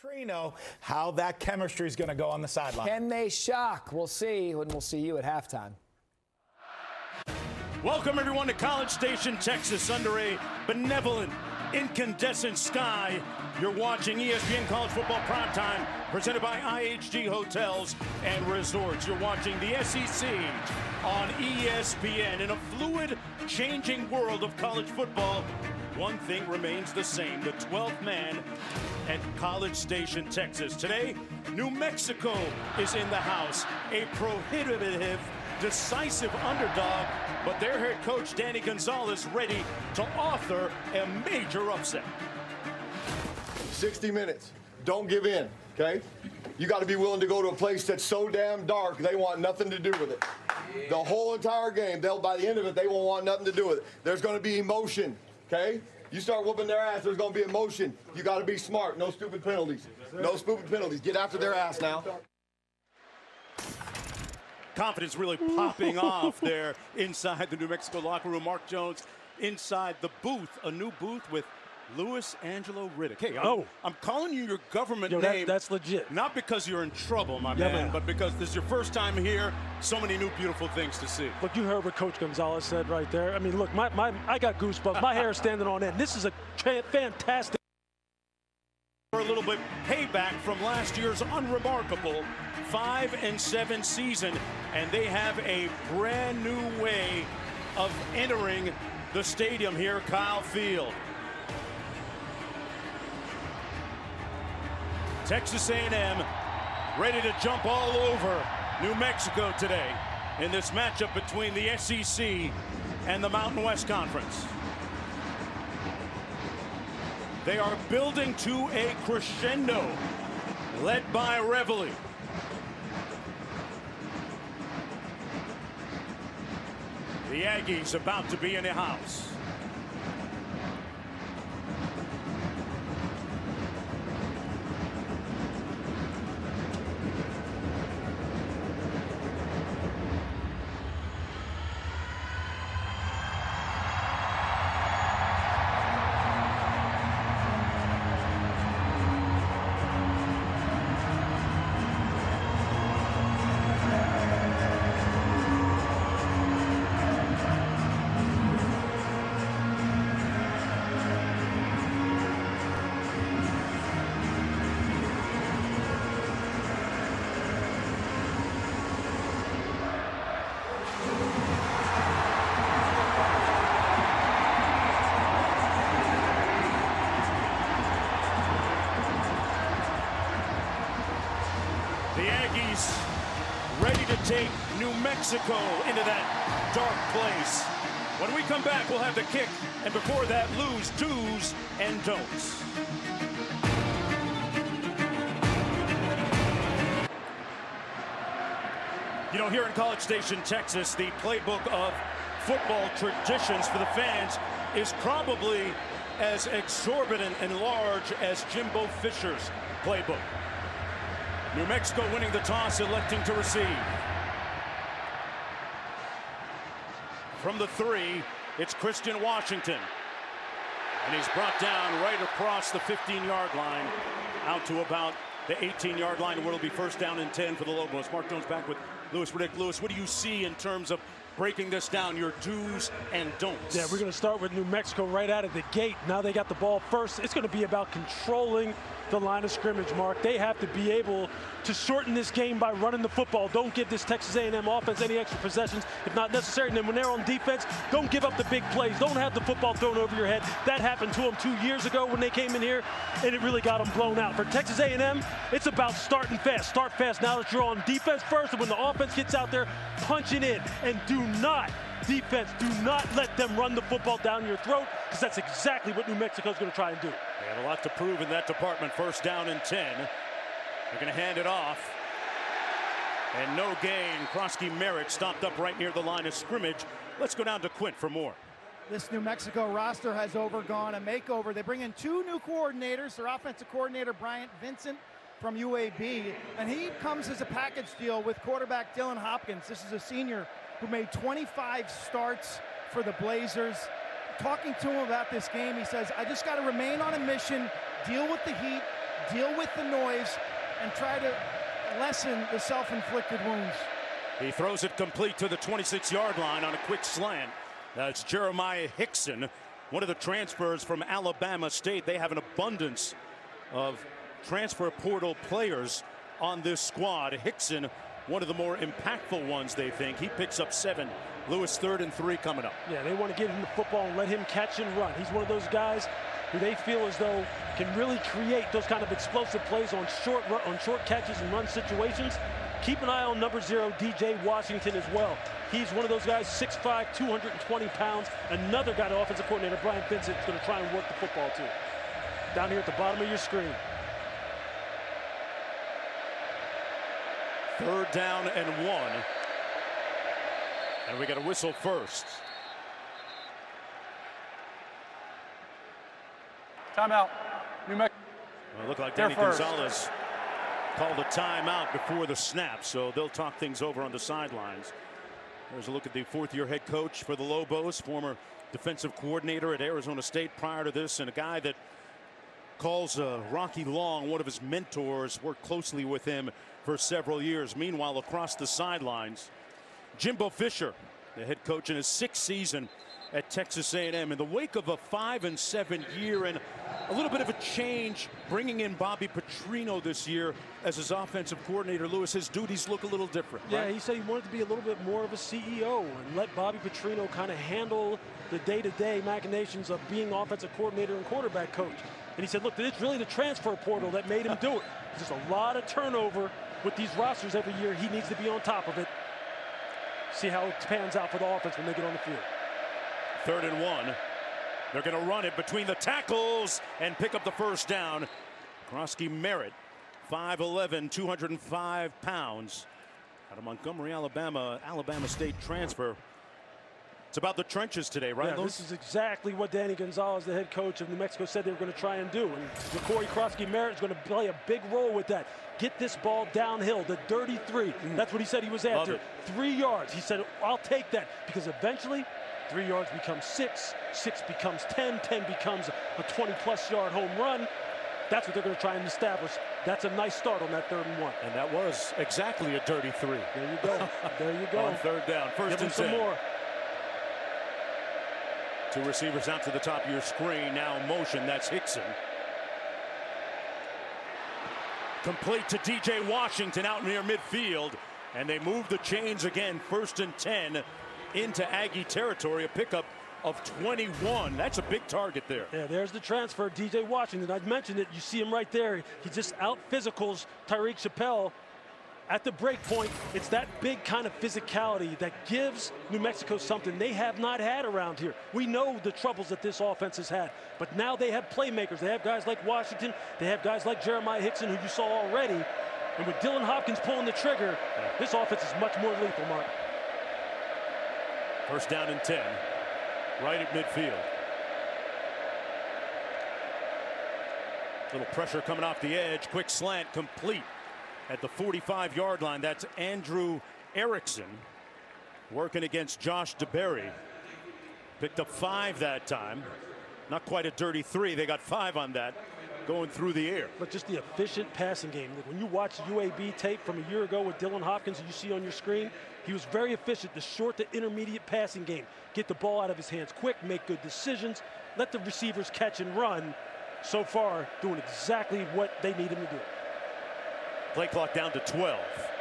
Petrino, how that chemistry is going to go on the sideline. Can they shock? We'll see, and we'll see you at halftime. Welcome, everyone, to College Station, Texas. Under a benevolent, incandescent sky, you're watching ESPN College Football Primetime, presented by IHG Hotels and Resorts. You're watching the SEC on ESPN. In a fluid, changing world of college football, one thing remains the same: the 12th man at College Station, Texas. Today, New Mexico is in the house, a prohibitive, decisive underdog, but their head coach, Danny Gonzalez, ready to author a major upset. 60 minutes. Don't give in, okay? You got to be willing to go to a place that's so damn dark, they want nothing to do with it. The whole entire game, by the end of it, they won't want nothing to do with it. There's going to be emotion, okay? You start whooping their ass, there's going to be emotion. You got to be smart. No stupid penalties. No stupid penalties. Get after their ass now. Confidence really popping off there inside the New Mexico locker room. Mark Jones inside the booth, a new booth with Louis Angelo Riddick. Hey, I'm calling you your government name. That's legit. Not because you're in trouble, my man, but because this is your first time here. So many new beautiful things to see. Look, you heard what Coach Gonzalez said right there. I mean, look, I got goosebumps. My hair is standing on end. This is a fantastic. For a little bit payback from last year's unremarkable 5-7 season, and they have a brand new way of entering the stadium here, Kyle Field. Texas A&M ready to jump all over New Mexico today in this matchup between the SEC and the Mountain West Conference. They are building to a crescendo, led by Reveille. The Aggies about to be in the house. Ready to take New Mexico into that dark place. When we come back, we'll have the kick, and before that, lose do's and don'ts. You know, here in College Station, Texas, the playbook of football traditions for the fans is probably as exorbitant and large as Jimbo Fisher's playbook. New Mexico winning the toss, electing to receive. From the 3, it's Christian Washington. And he's brought down right across the 15-yard line, out to about the 18-yard line, where it'll be first down and 10 for the Lobos. Mark Jones back with Louis Riddick. Louis, what do you see in terms of breaking this down, your do's and don'ts? Yeah, we're going to start with New Mexico right out of the gate. Now they got the ball first. It's going to be about controlling the line of scrimmage, Mark. They have to be able to shorten this game by running the football. Don't give this Texas A&M offense any extra possessions if not necessary. And then when they're on defense, don't give up the big plays. Don't have the football thrown over your head. That happened to them 2 years ago when they came in here, and it really got them blown out. For Texas A&M, it's about starting fast. Start fast now that you're on defense first, and when the offense gets out there, punching in. And do not let them run the football down your throat, because that's exactly what New Mexico's going to try and do. They have a lot to prove in that department. First down and 10. They're going to hand it off. And no gain. Krosky Merritt stopped up right near the line of scrimmage. Let's go down to Quint for more. This New Mexico roster has undergone a makeover. They bring in 2 new coordinators. Their offensive coordinator, Bryant Vincent from UAB, and he comes as a package deal with quarterback Dylan Hopkins. This is a senior who made 25 starts for the Blazers. Talking to him about this game, he says, I just got to remain on a mission, deal with the heat, deal with the noise, and try to lessen the self-inflicted wounds. He throws it complete to the 26-yard line on a quick slant. That's Jeremiah Hickson, one of the transfers from Alabama State. They have an abundance of transfer portal players on this squad. Hickson, one of the more impactful ones, they think. He picks up 7. Lewis, 3rd and 3 coming up. Yeah, they want to get him the football and let him catch and run. He's one of those guys who they feel as though can really create those kind of explosive plays on short catches and run situations. Keep an eye on number 0, DJ Washington, as well. He's one of those guys, 6'5", 220 pounds. Another guy, the offensive coordinator, Brian Vincent, is going to try and work the football too. Down here at the bottom of your screen. 3rd down and 1. And we got a whistle first. Timeout. New Mexico. Well, it looked like Danny Gonzalez called a timeout before the snap, so they'll talk things over on the sidelines. There's a look at the 4th-year head coach for the Lobos, former defensive coordinator at Arizona State prior to this, and a guy that calls Rocky Long one of his mentors, worked closely with him for several years. Meanwhile, across the sidelines, Jimbo Fisher, the head coach in his 6th season at Texas A&M, in the wake of a 5-7 year and a little bit of a change, bringing in Bobby Petrino this year as his offensive coordinator. Lewis, his duties look a little different. Yeah, right? he said he wanted to be a little bit more of a CEO and let Bobby Petrino kind of handle the day-to-day machinations of being offensive coordinator and quarterback coach. And he said, look, it's really the transfer portal that made him do it. There's just a lot of turnover with these rosters every year. He needs to be on top of it. See how it pans out for the offense when they get on the field. 3rd and 1. They're going to run it between the tackles and pick up the 1st down. Krosky Merritt, 5'11", 205 pounds, out of Montgomery, Alabama, Alabama State transfer. It's about the trenches today, right? Yeah, this is exactly what Danny Gonzalez, the head coach of New Mexico, said they were going to try and do. And Corey Krosky Merritt is going to play a big role with that. Get this ball downhill, the dirty 3. That's what he said he was after. 3 yards. He said, I'll take that, because eventually 3 yards becomes 6, 6 becomes 10, 10 becomes a 20-plus yard home run. That's what they're going to try and establish. That's a nice start on that 3rd and 1. And that was exactly a dirty 3. There you go. There you go. On 3rd down. 1st and 10. Some more. 2 receivers out to the top of your screen. Now in motion. That's Hickson. Complete to DJ Washington out near midfield. And they move the chains again. 1st and 10 into Aggie territory. A pickup of 21. That's a big target there. Yeah, there's the transfer, DJ Washington. I mentioned it. You see him right there. He just out-physicals Tyreek Chappelle at the break point. It's that big kind of physicality that gives New Mexico something they have not had around here. We know the troubles that this offense has had, but now they have playmakers. They have guys like Washington. They have guys like Jeremiah Hickson, who you saw already. And with Dylan Hopkins pulling the trigger, this offense is much more lethal, Mark. 1st down and 10. Right at midfield. Little pressure coming off the edge. Quick slant complete at the 45-yard line. That's Andrew Erickson working against Josh DeBerry. Picked up 5 that time. Not quite a dirty 3. They got 5 on that going through the air. But just the efficient passing game. When you watch UAB tape from a year ago with Dylan Hopkins, you see on your screen, he was very efficient. The short to intermediate passing game. Get the ball out of his hands quick, make good decisions, let the receivers catch and run. So far, doing exactly what they need him to do. Play clock down to 12.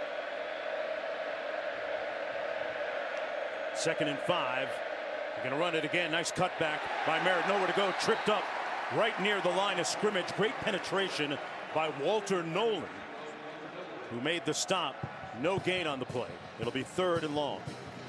2nd and 5. They're going to run it again. Nice cutback by Merritt. Nowhere to go. Tripped up right near the line of scrimmage. Great penetration by Walter Nolan, who made the stop. No gain on the play. It'll be 3rd and long.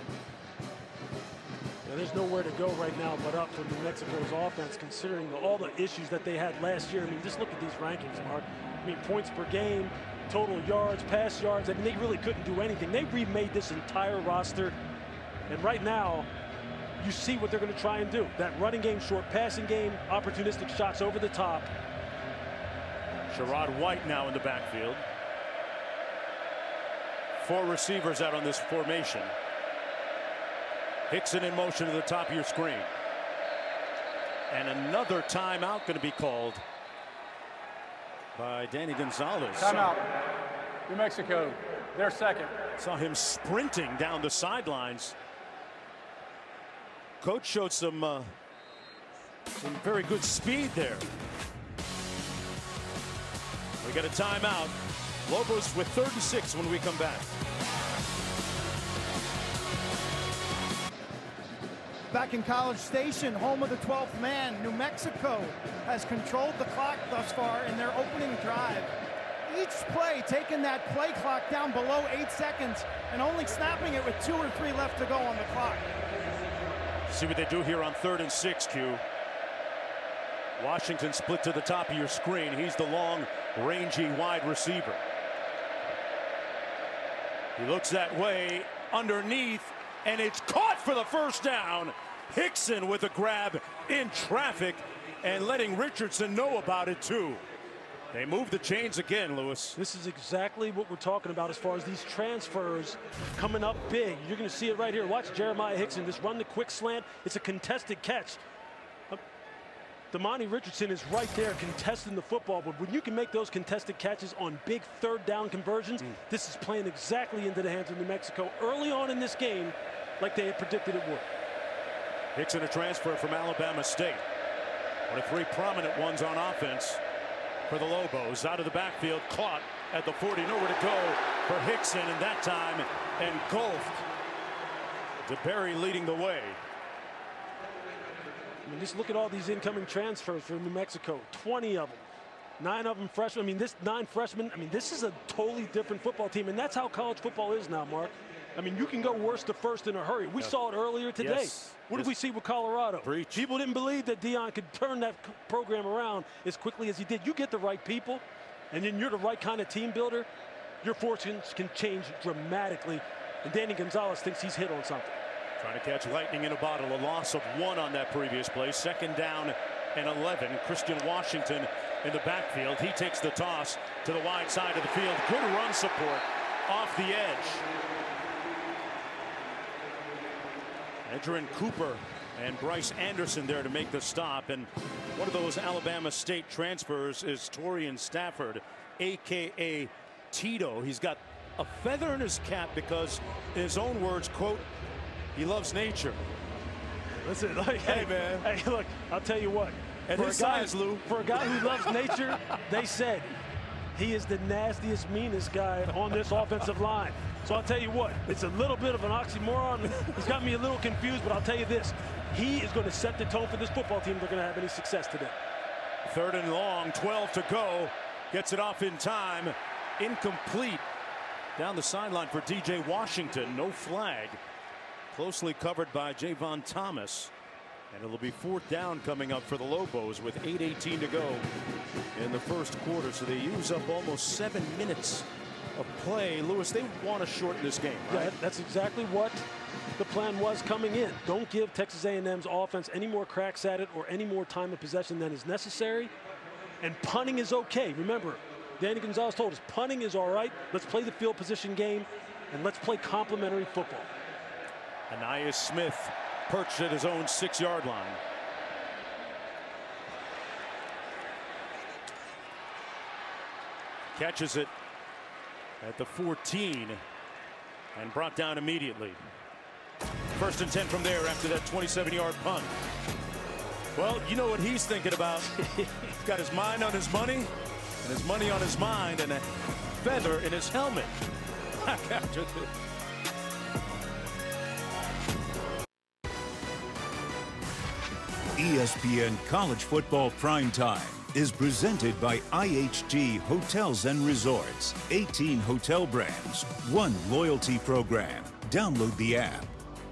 Yeah, there's nowhere to go right now but up for New Mexico's offense, considering all the issues that they had last year. I mean, just look at these rankings, Mark. I mean, points per game, total yards, pass yards. I mean, they really couldn't do anything. They remade this entire roster. And right now, you see what they're going to try and do. That running game, short passing game, opportunistic shots over the top. Sherrod White now in the backfield. 4 receivers out on this formation. Hickson in motion to the top of your screen. And another timeout going to be called by Danny Gonzalez. Timeout. New Mexico. Their second. Saw him sprinting down the sidelines. Coach showed some very good speed there. We got a timeout. Lobos with 36 when we come back. Back in College Station, home of the 12th man, New Mexico has controlled the clock thus far in their opening drive. Each play taking that play clock down below 8 seconds and only snapping it with 2 or 3 left to go on the clock. See what they do here on 3rd and 6, Q. Washington split to the top of your screen. He's the long, rangy wide receiver. He looks that way underneath, and it's caught for the first down. Hickson with a grab in traffic and letting Richardson know about it too. They move the chains again, Lewis. This is exactly what we're talking about as far as these transfers coming up big. You're going to see it right here. Watch Jeremiah Hickson just run the quick slant. It's a contested catch. Damani Richardson is right there contesting the football, but when you can make those contested catches on big 3rd down conversions, this is playing exactly into the hands of New Mexico early on in this game, like they had predicted it would. Hickson, a transfer from Alabama State. One of 3 prominent ones on offense for the Lobos. Out of the backfield, caught at the 40. Nowhere to go for Hickson, and that time engulfed. DeBerry leading the way. I mean, just look at all these incoming transfers from New Mexico. 20 of them. 9 of them freshmen. I mean, 9 freshmen. I mean, this is a totally different football team, and that's how college football is now, Mark. I mean, you can go worst to first in a hurry. We saw it earlier today. Yes. What did we see with Colorado? Breach. People didn't believe that Deion could turn that program around as quickly as he did. You get the right people, and then you're the right kind of team builder, your fortunes can change dramatically. And Danny Gonzalez thinks he's hit on something. Trying to catch lightning in a bottle. A loss of 1 on that previous play. 2nd down and 11. Christian Washington in the backfield. He takes the toss to the wide side of the field. Good run support off the edge. Edgerrin Cooper and Bryce Anderson there to make the stop. And one of those Alabama State transfers is Torian Stafford, a.k.a. Tito. He's got a feather in his cap because, in his own words, quote, he loves nature. Listen, like, Hey, man. Hey, look, I'll tell you what. At his size, Lou. For a guy who loves nature, they said he is the nastiest, meanest guy on this offensive line. So I'll tell you what, it's a little bit of an oxymoron. He's got me a little confused, but I'll tell you this. He is going to set the tone for this football team if they're going to have any success today. 3rd and long, 12 to go. Gets it off in time. Incomplete. Down the sideline for DJ Washington. No flag. Closely covered by Javon Thomas. And it'll be 4th down coming up for the Lobos with 8:18 to go in the first quarter. So they use up almost 7 minutes of play. Lewis, they want to shorten this game, right? Yeah, that's exactly what the plan was coming in. Don't give Texas A&M's offense any more cracks at it or any more time of possession than is necessary. And punting is okay. Remember, Danny Gonzalez told us punting is all right. Let's play the field position game, and let's play complementary football. Ainias Smith perched at his own 6-yard line. Catches it at the 14 and brought down immediately. 1st and 10 from there after that 27-yard punt. Well, you know what he's thinking about. He's got his mind on his money and his money on his mind and a feather in his helmet. Back after this. ESPN College Football Primetime is presented by IHG Hotels and Resorts. 18 hotel brands, 1 loyalty program. Download the app.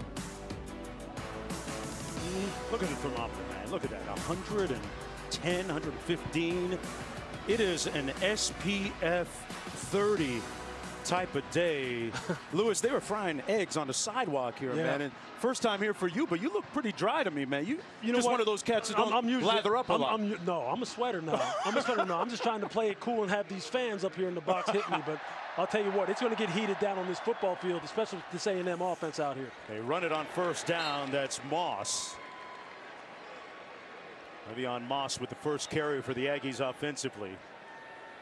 Look at it from up there, man. Look at that. 110, 115. It is an SPF 30 type of day. Lewis, they were frying eggs on the sidewalk here, man. And first time here for you, but you look pretty dry to me, man. You know just what? One of those cats that don't lather up a lot. No, I'm a sweater now. I'm a sweater now. I'm just trying to play it cool and have these fans up here in the box hit me. But I'll tell you what, it's going to get heated down on this football field, especially with this A&M offense out here. They run it on 1st down. That's Moss. Le'Veon Moss with the first carry for the Aggies offensively.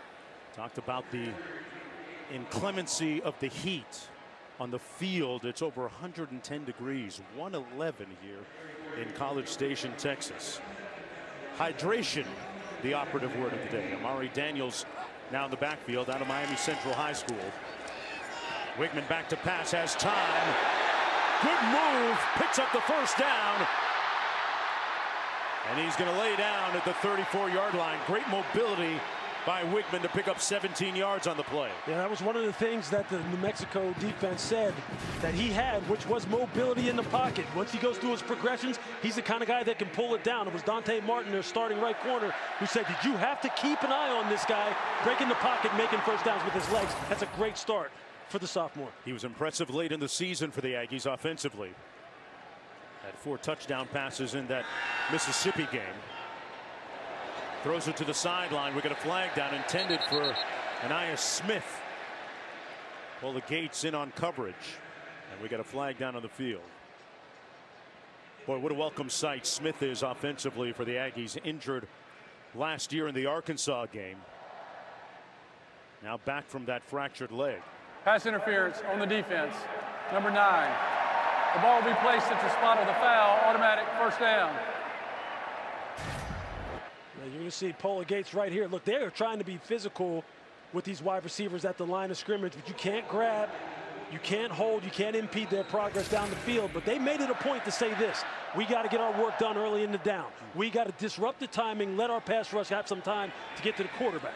Talked about the inclemency of the heat on the field. It's over 110 degrees, 111 here in College Station, Texas. Hydration, the operative word of the day. Amari Daniels now in the backfield out of Miami Central High School. Wigman back to pass, has time. Good move, picks up the first down. And he's going to lay down at the 34-yard line. Great mobility by Wigman to pick up 17 yards on the play. Yeah, that was one of the things that the New Mexico defense said that he had, which was mobility in the pocket. Once he goes through his progressions, he's the kind of guy that can pull it down. It was Dante Martin, their starting right corner, who said, did you have to keep an eye on this guy, breaking the pocket, making first downs with his legs? That's a great start for the sophomore. He was impressive late in the season for the Aggies offensively. Had 4 touchdown passes in that Mississippi game. Throws it to the sideline. We got a flag down intended for Aniyah Smith. Well, the Gates in on coverage, and we got a flag down on the field. Boy, what a welcome sight Smith is offensively for the Aggies. Injured last year in the Arkansas game. Now back from that fractured leg. Pass interference on the defense. Number 9. The ball will be placed at the spot of the foul. Automatic first down. You're going to see Paula Gates right here. Look, they are trying to be physical with these wide receivers at the line of scrimmage, but you can't grab, you can't hold, you can't impede their progress down the field. But they made it a point to say this: we got to get our work done early in the down. We got to disrupt the timing, let our pass rush have some time to get to the quarterback.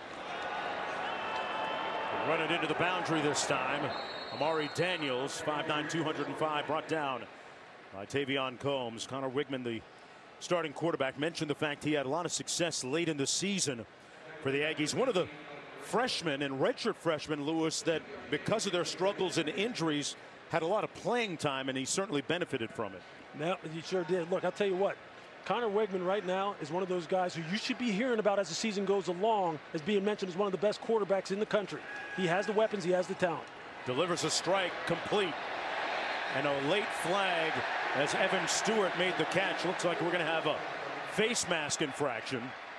Run it into the boundary this time. Amari Daniels, 5'9", 205, brought down by Tavion Combs. Connor Wigman, the starting quarterback, mentioned the fact he had a lot of success late in the season for the Aggies. One of the freshmen and redshirt freshmen, Lewis, that because of their struggles and injuries had a lot of playing time, and he certainly benefited from it. Yeah, he sure did. Look, I'll tell you what, Connor Wigman right now is one of those guys who you should be hearing about as the season goes along as being mentioned as one of the best quarterbacks in the country. He has the weapons, he has the talent. Delivers a strike, complete, and a late flag as Evan Stewart made the catch. Looks like we're going to have a face mask infraction.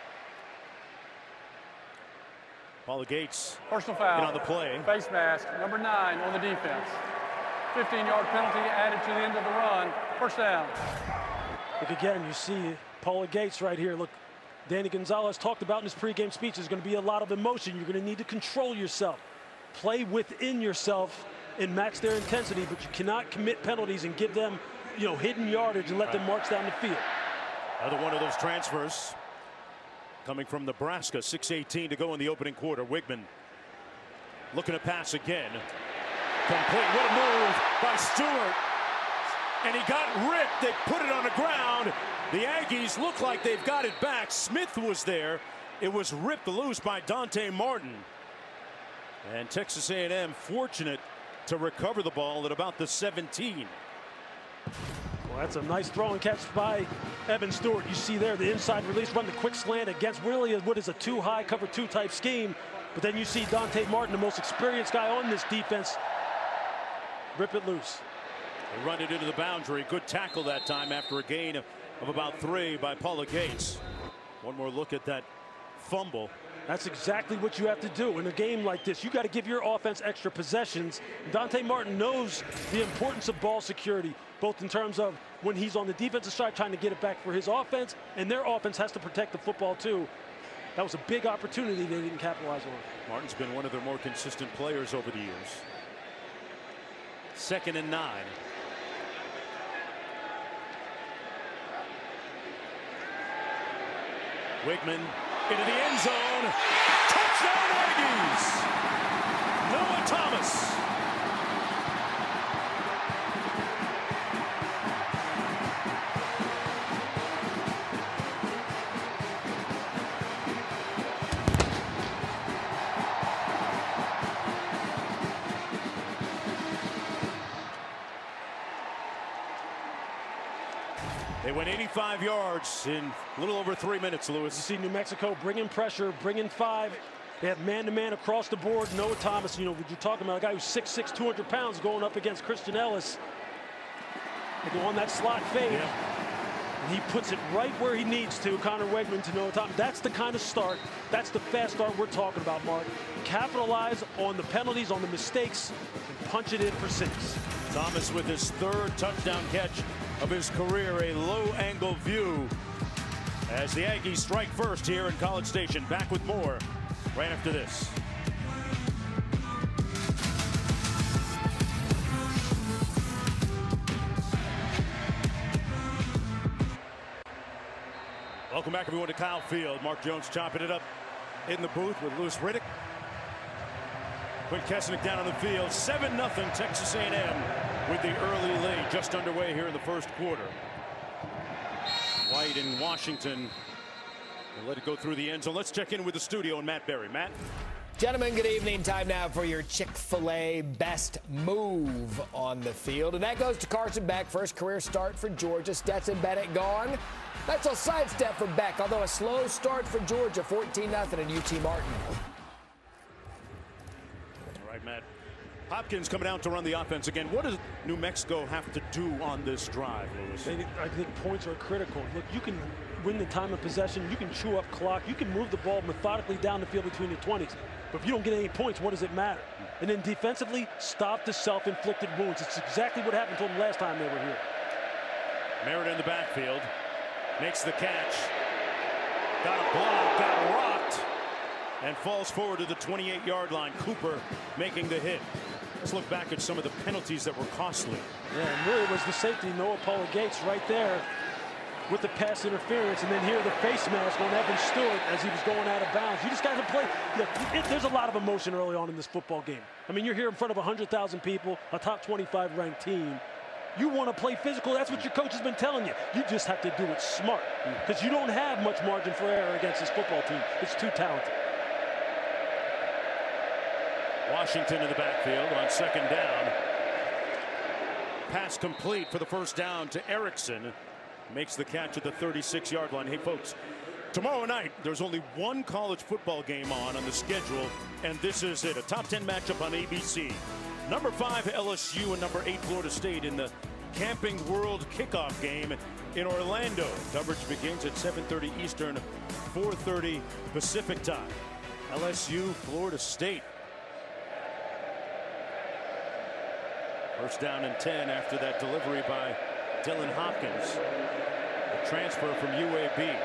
Paula Gates personal foul in on the play. Face mask, number 9 on the defense. 15-yard penalty added to the end of the run. First down. Look again, you see Paula Gates right here. Look, Danny Gonzalez talked about in his pregame speech, there's going to be a lot of emotion. You're going to need to control yourself. Play within yourself and match their intensity, but you cannot commit penalties and give them, hidden yardage and let them march down the field. Another one of those transfers coming from Nebraska. 6:18 to go in the opening quarter. Wigman looking to pass again. Complete. What a move by Stewart. And he got ripped. They put it on the ground. The Aggies look like they've got it back. Smith was there. It was ripped loose by Dante Martin. And Texas A&M fortunate to recover the ball at about the 17. Well, that's a nice throw and catch by Evan Stewart. You see there the inside release, run the quick slant against really what is a 2-high cover 2 type scheme. But then you see Dante Martin, the most experienced guy on this defense, rip it loose. They run it into the boundary. Good tackle that time after a gain of about 3 by Paula Gates. One more look at that fumble. That's exactly what you have to do in a game like this. You got to give your offense extra possessions. Dante Martin knows the importance of ball security, both in terms of when he's on the defensive side trying to get it back for his offense, and their offense has to protect the football too. That was a big opportunity they didn't capitalize on. Martin's been one of their more consistent players over the years. 2nd and 9. Wigman into the end zone. Touchdown Aggies! Noah Thomas. They went 85 yards in a little over 3 minutes, Lewis. You see New Mexico bringing pressure, bringing 5. They have man-to-man across the board. Noah Thomas, you're talking about a guy who's 6'6", 200 pounds going up against Christian Ellis. They go on that slot fade. Yeah. And he puts it right where he needs to, Connor Wegman, to Noah Thomas. That's the kind of start, that's the fast start we're talking about, Mark. Capitalize on the penalties, on the mistakes, and punch it in for 6. Thomas with his 3rd touchdown catch of his career, a low-angle view as the Aggies strike first here in College Station. Back with more right after this. Welcome back, everyone, to Kyle Field. Mark Jones chopping it up in the booth with Louis Riddick. Quinn Kessenich down on the field. 7-0 Texas A&M with the early lead just underway here in the first quarter. White and Washington will let it go through the end zone. Let's check in with the studio and Matt Berry. Matt? Gentlemen, good evening. Time now for your Chick-fil-A best move on the field. And that goes to Carson Beck. First career start for Georgia. Stetson Bennett gone. That's a sidestep for Beck, although a slow start for Georgia, 14-0 at UT Martin. All right, Matt. Hopkins coming out to run the offense again. What does New Mexico have to do on this drive, Louis? I think points are critical. Look, you can win the time of possession. You can chew up clock. You can move the ball methodically down the field between the 20s. But if you don't get any points, what does it matter? And then defensively, stop the self-inflicted wounds. It's exactly what happened to them last time they were here. Merritt in the backfield. Makes the catch. Got a block, got rocked, and falls forward to the 28-yard line. Cooper making the hit. Let's look back at some of the penalties that were costly. Yeah, and really was the safety, Noah Paula Gates, right there with the pass interference. And then here the face mask on Evan Stewart as he was going out of bounds. You just got to play. Look, there's a lot of emotion early on in this football game. I mean, you're here in front of 100,000 people, a top 25 ranked team. You want to play physical. That's what your coach has been telling you. You just have to do it smart because you don't have much margin for error against this football team. It's too talented. Washington in the backfield on 2nd down. Pass complete for the first down to Erickson. Makes the catch at the 36-yard line. Hey, folks, tomorrow night there's only one college football game on the schedule, and this is it. A top 10 matchup on ABC. Number 5 LSU and number 8 Florida State in the Camping World kickoff game in Orlando. Coverage begins at 7:30 Eastern, 4:30 Pacific time. LSU, Florida State. First down and 10 after that delivery by Dylan Hopkins. The transfer from UAB.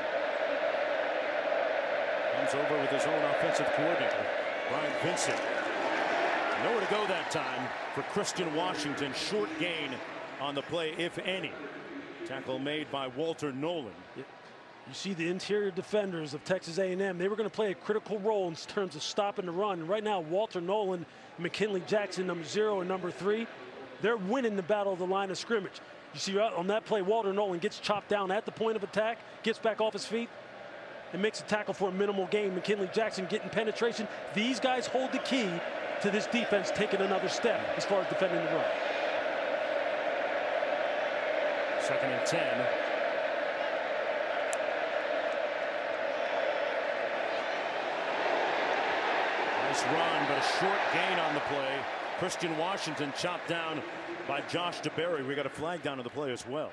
Comes over with his own offensive coordinator, Brian Vincent. Nowhere to go that time for Christian Washington. Short gain on the play, if any. Tackle made by Walter Nolan. You see the interior defenders of Texas A&M. They were going to play a critical role in terms of stopping the run. And right now, Walter Nolan, McKinley Jackson, number 0 and number 3, they're winning the battle of the line of scrimmage. You see on that play, Walter Nolan gets chopped down at the point of attack, gets back off his feet, and makes a tackle for a minimal gain. McKinley Jackson getting penetration. These guys hold the key to this defense taking another step as far as defending the run. 2nd and 10. Nice run, but a short gain on the play. Christian Washington chopped down by Josh DeBerry. We got a flag down on the play as well.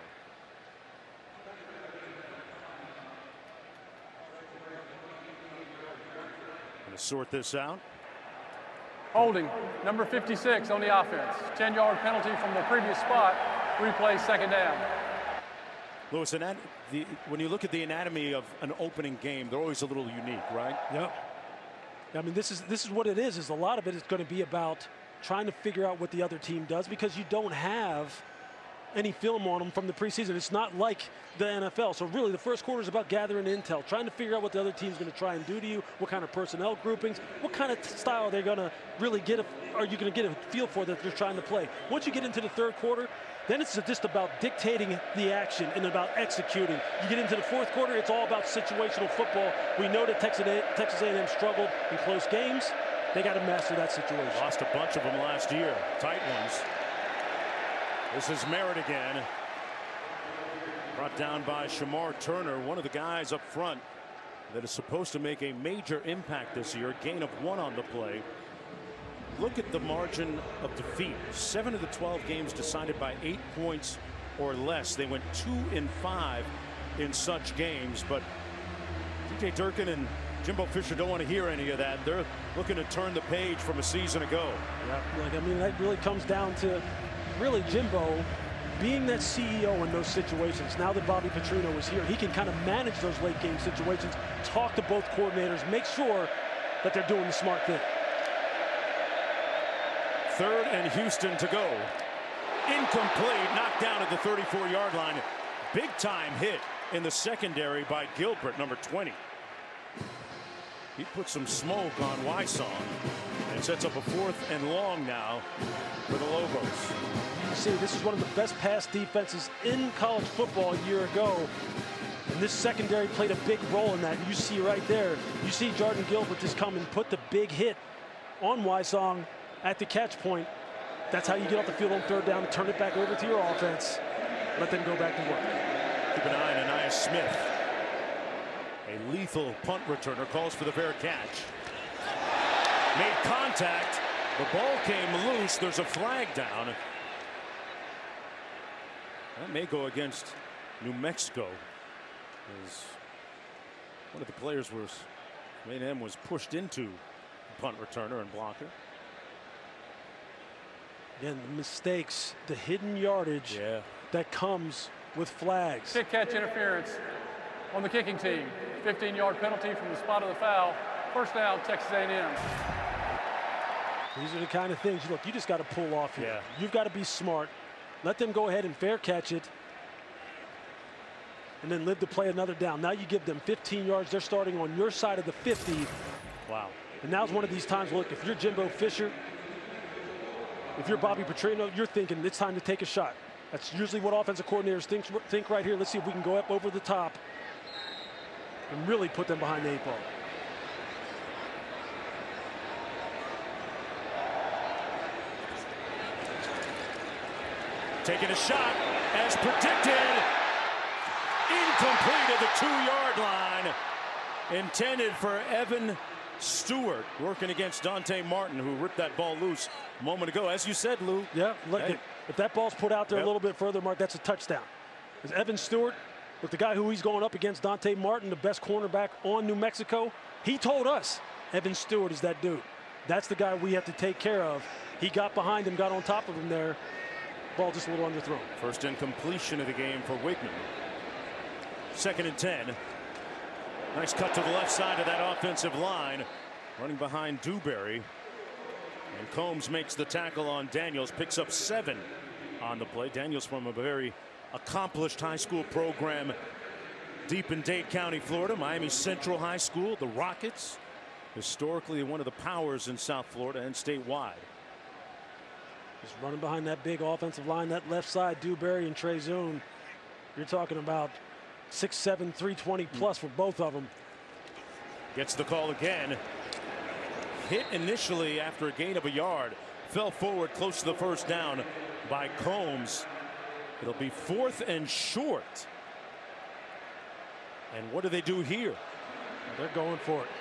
Going to sort this out. Holding, number 56 on the offense. 10-yard penalty from the previous spot. Replay 2nd down. Louis, when you look at the anatomy of an opening game, they're always a little unique, right? Yep. I mean, this is what it is. A lot of it is going to be about trying to figure out what the other team does because you don't have any film on them from the preseason. It's not like the NFL. So really the first quarter is about gathering intel, trying to figure out what the other team's going to try and do to you, what kind of personnel groupings, what kind of style they're going to really are you going to get a feel for that they're trying to play. Once you get into the third quarter, then it's just about dictating the action and about executing. You get into the fourth quarter, it's all about situational football. We know that Texas A&M struggled in close games. They got to master that situation. Lost a bunch of them last year, tight ones. This is Merritt again. Brought down by Shamar Turner, one of the guys up front that is supposed to make a major impact this year. Gain of 1 on the play. Look at the margin of defeat. 7 of the 12 games decided by 8 points or less. They went 2-5 in such games. But DJ Durkin and Jimbo Fisher don't want to hear any of that. They're looking to turn the page from a season ago. Yeah, like, I mean, that really comes down to really Jimbo being that CEO in those situations. Now that Bobby Petrino is here, he can kind of manage those late game situations, talk to both coordinators, make sure that they're doing the smart thing. 3rd and Houston to go. Incomplete, knocked down at the 34-yard line. Big time hit in the secondary by Gilbert, number 20. He put some smoke on Wysong and sets up a 4th and long now for the Lobos. You see, this is one of the best pass defenses in college football a year ago. And this secondary played a big role in that. You see right there, you see Jordan Gilbert just come and put the big hit on Wysong at the catch point. That's how you get off the field on 3rd down and turn it back over to your offense. Let them go back to work. Keep an eye on Anaya Smith. A lethal punt returner, calls for the fair catch. Made contact. The ball came loose. There's a flag down. That may go against New Mexico. As one of the players was pushed into the punt returner and blocker. Again, the mistakes, the hidden yardage that comes with flags. Kick catch interference on the kicking team. 15-yard penalty from the spot of the foul. 1st down, Texas A&M. These are the kind of things, look, you just got to pull off here. Yeah. You've got to be smart. Let them go ahead and fair catch it. And then live to play another down. Now you give them 15 yards. They're starting on your side of the 50. Wow. And now's one of these times, look, if you're Jimbo Fisher, if you're Bobby Petrino, you're thinking it's time to take a shot. That's usually what offensive coordinators think right here. Let's see if we can go up over the top and really put them behind the 8 ball. Taking a shot as predicted. Incomplete at the 2-yard line. Intended for Evan Stewart, working against Dante Martin, who ripped that ball loose a moment ago. As you said, Lou. Yeah, look, if that ball's put out there a little bit further, Mark, that's a touchdown. As Evan Stewart, with the guy who he's going up against, Dante Martin, the best cornerback on New Mexico, he told us Evan Stewart is that dude. That's the guy we have to take care of. He got behind him, got on top of him there. Ball just a little underthrown. First incompletion of the game for Wigman. 2nd and 10. Nice cut to the left side of that offensive line. Running behind Dewberry. And Combs makes the tackle on Daniels. Picks up 7 on the play. Daniels from a very accomplished high school program deep in Dade County, Florida. Miami Central High School, the Rockets. Historically one of the powers in South Florida and statewide. Just running behind that big offensive line, that left side, Dewberry and Trey Zoon. You're talking about 6'7", 320 plus for both of them. Gets the call again. Hit initially after a gain of a yard. Fell forward close to the 1st down by Combs. It'll be 4th and short. And what do they do here? They're going for it.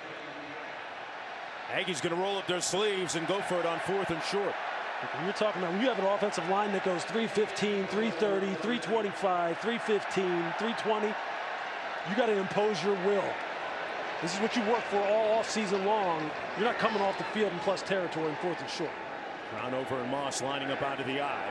Aggies going to roll up their sleeves and go for it on 4th and short. When you're talking about, when you have an offensive line that goes 315, 330, 325, 315, 320, you got to impose your will. This is what you work for all offseason long. You're not coming off the field in plus territory in 4th and short. Brownover and Moss lining up out of the eye.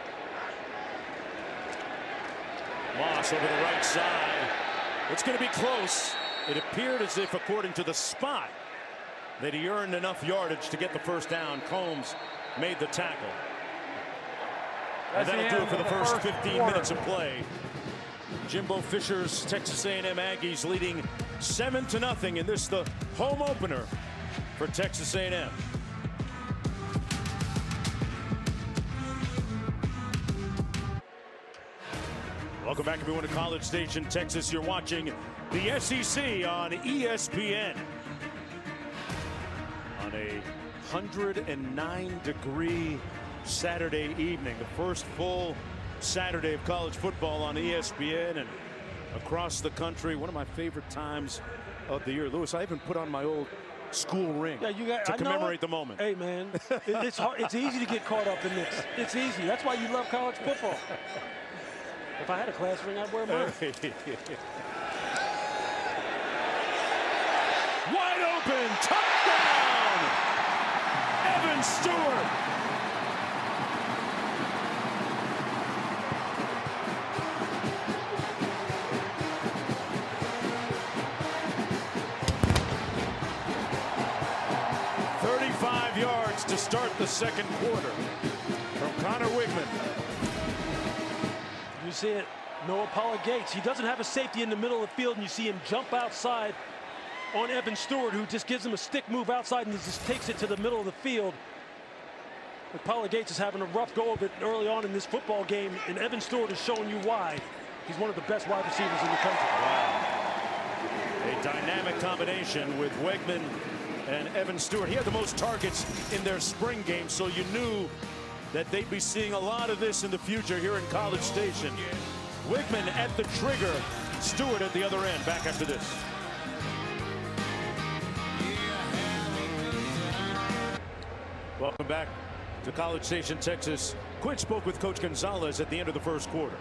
Moss over the right side. It's going to be close. It appeared as if, according to the spot, that he earned enough yardage to get the 1st down. Combs made the tackle. And that'll do it for the first 15 minutes of play. Jimbo Fisher's Texas A&M Aggies leading 7-0 in this, the home opener for Texas A&M. Welcome back, everyone, to College Station, Texas. You're watching the SEC on ESPN. On a 109-degree Saturday evening, the first full Saturday of college football on ESPN and across the country. One of my favorite times of the year. Lewis, I even put on my old school ring to commemorate the moment. Hey, man, it's hard. It's easy to get caught up in this. It's easy. That's why you love college football. If I had a class ring, I'd wear mine. Wide open, touchdown! Evan Stewart. Yards to start the second quarter from Connor Wigman. You see it, Noah Paula Gates. He doesn't have a safety in the middle of the field, and you see him jump outside on Evan Stewart, who just gives him a stick move outside and he just takes it to the middle of the field. But Paula Gates is having a rough go of it early on in this football game, and Evan Stewart is showing you why. He's one of the best wide receivers in the country. Wow. A dynamic combination with Wegman and Evan Stewart. He had the most targets in their spring game, so you knew that they'd be seeing a lot of this in the future here in College Station. Wigman at the trigger, Stewart at the other end. Back after this. Welcome back to College Station, Texas. Quinn spoke with Coach Gonzalez at the end of the first quarter.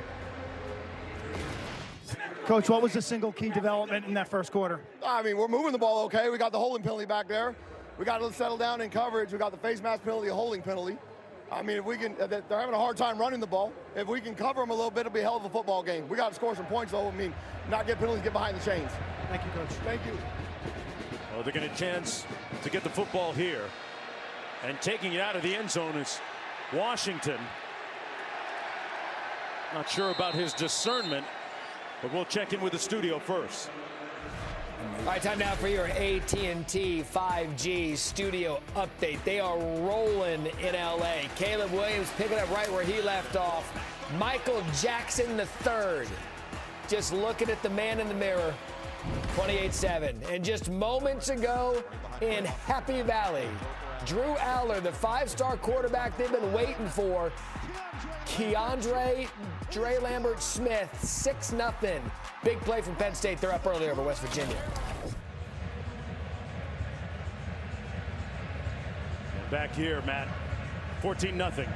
Coach, what was the single key development in that first quarter? I mean, we're moving the ball okay. We got the holding penalty back there. We got to settle down in coverage. We got the face mask penalty, a holding penalty. I mean, if we can, they're having a hard time running the ball. If we can cover them a little bit, it'll be a hell of a football game. We got to score some points, though. I mean, not get penalties, get behind the chains. Thank you, Coach. Thank you. Well, they're getting a chance to get the football here. And taking it out of the end zone is Washington. Not sure about his discernment, but we'll check in with the studio first. All right, time now for your AT&T 5G studio update. They are rolling in L.A. Caleb Williams picking up right where he left off. Michael Jackson III just looking at the man in the mirror. 28-7. And just moments ago in Happy Valley, Drew Aller, the five-star quarterback they've been waiting for, Keandre Dre Lambert Smith, 6-0. Big play from Penn State. They're up early over West Virginia. Back here, Matt, 14-0. New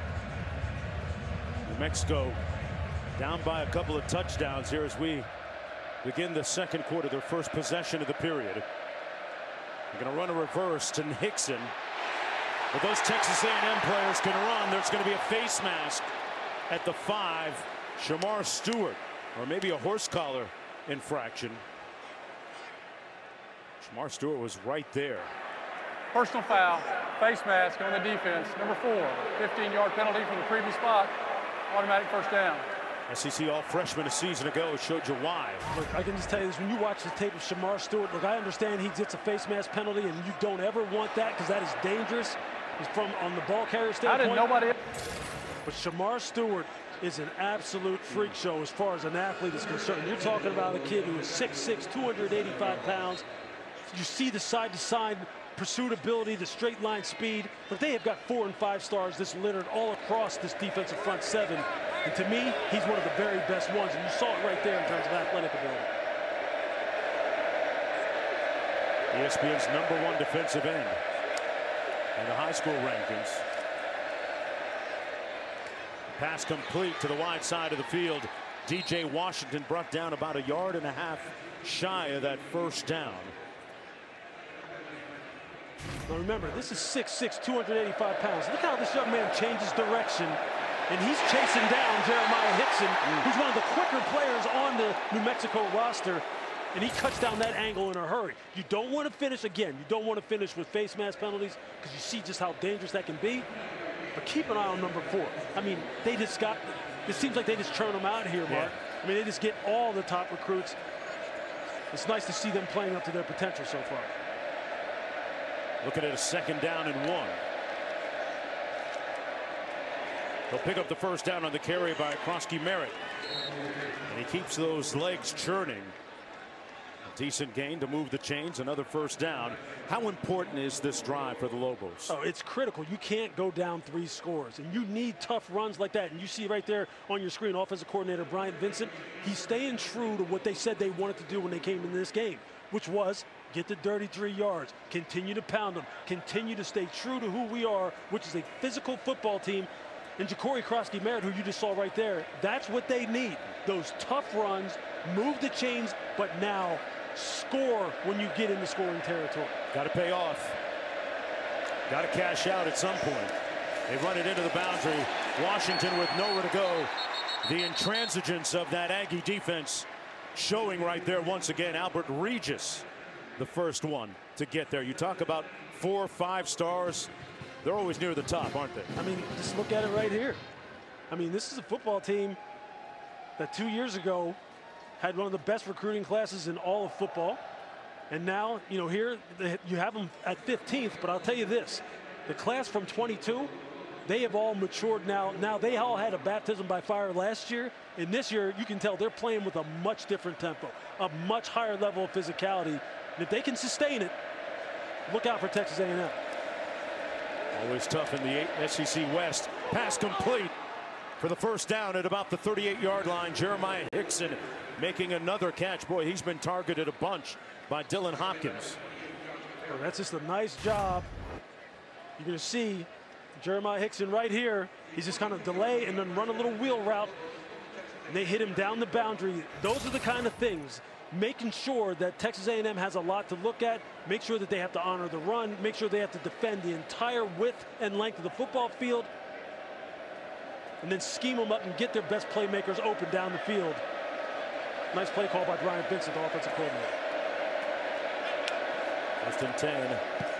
Mexico down by a couple of touchdowns here as we begin the second quarter, their first possession of the period. They're going to run a reverse to Hickson. But those Texas A&M players can run. There's going to be a face mask at the 5. Shamar Stewart, or maybe a horse collar infraction. Shamar Stewart was right there. Personal foul, face mask on the defense. Number 4, 15-yard penalty from the previous spot. Automatic first down. SEC all-freshman a season ago showed you why. Look, I can just tell you this. When you watch the tape of Shamar Stewart, look, I understand he gets a face mask penalty, and you don't ever want that because that is dangerous. It's from on the ball carrier standpoint. How did nobody... But Shamar Stewart is an absolute freak show as far as an athlete is concerned. You're talking about a kid who is 6'6", 285 pounds. You see the side-to-side pursuit ability, the straight line speed, but they have got 4 and 5 stars this littered all across this defensive front 7. And to me, he's one of the very best ones, and you saw it right there in terms of athletic ability. ESPN's #1 defensive end in the high school rankings. Pass complete to the wide side of the field. DJ Washington brought down about 1.5 yards shy of that first down. Now remember, this is 6'6", 285 pounds. Look how this young man changes direction, and he's chasing down Jeremiah Hickson, who's one of the quicker players on the New Mexico roster, and he cuts down that angle in a hurry. You don't want to finish, again, you don't want to finish with face mask penalties because you see just how dangerous that can be. But keep an eye on number 4. I mean, they just got, it seems like they just churn them out here, Mark. Yeah. I mean, they just get all the top recruits. It's nice to see them playing up to their potential so far. Looking at a 2nd down and 1. They'll pick up the first down on the carry by Krosky Merritt. And he keeps those legs churning. A decent gain to move the chains. Another first down. How important is this drive for the Lobos? Oh, it's critical. You can't go down 3 scores, and you need tough runs like that. And you see right there on your screen, offensive coordinator Bryant Vincent, he's staying true to what they said they wanted to do when they came into this game, which was get the dirty 3 yards, continue to pound them, continue to stay true to who we are, which is a physical football team. And Ja'Cory Krosky-Merritt, who you just saw right there, that's what they need. Those tough runs, move the chains, but now score when you get into scoring territory. Got to pay off. Got to cash out at some point. They run it into the boundary. Washington with nowhere to go. The intransigence of that Aggie defense showing right there once again. Albert Regis, the first one to get there. You talk about 4 or 5 stars. They're always near the top, aren't they? I mean, just look at it right here. I mean, this is a football team that 2 years ago had one of the best recruiting classes in all of football. And now, you know, here you have them at 15th, but I'll tell you this, the class from 22, they have all matured now. Now, they all had a baptism by fire last year, and this year you can tell they're playing with a much different tempo, a much higher level of physicality. And if they can sustain it, look out for Texas A&M. Always tough in the SEC West. Pass complete for the first down at about the 38-yard line. Jeremiah Hickson making another catch. Boy, he's been targeted a bunch by Dylan Hopkins. Well, that's just a nice job. You're going to see Jeremiah Hickson right here. He's just kind of delay and then run a little wheel route. And they hit him down the boundary. Those are the kind of things. Making sure that Texas A&M has a lot to look at, make sure that they have to honor the run, make sure they have to defend the entire width and length of the football field, and then scheme them up and get their best playmakers open down the field. Nice play call by Brian Vincent, the offensive coordinator. First and 10.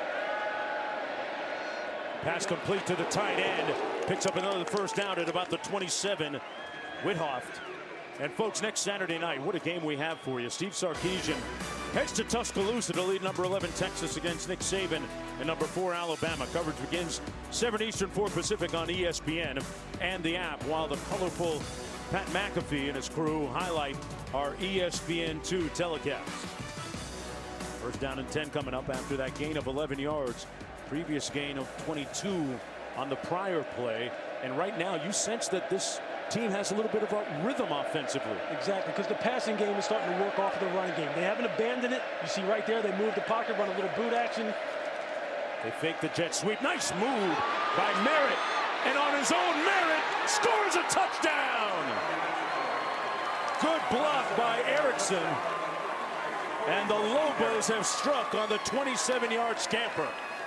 Pass complete to the tight end. Picks up another first down at about the 27. Whithoft. And folks, next Saturday night, what a game we have for you. Steve Sarkisian heads to Tuscaloosa to lead number 11 Texas against Nick Saban and number 4 Alabama. Coverage begins 7 Eastern, 4 Pacific on ESPN and the app, while the colorful Pat McAfee and his crew highlight our ESPN2 telecast. First down and 10 coming up after that gain of 11 yards. Previous gain of 22 on the prior play. And right now you sense that this team has a little bit of a rhythm offensively. Exactly, because the passing game is starting to work off of the running game. They haven't abandoned it. You see right there, they move the pocket, run a little boot action. They fake the jet sweep. Nice move by Merritt. And on his own merit, scores a touchdown. Good block by Erickson. And the Lobos have struck on the 27-yard scamper.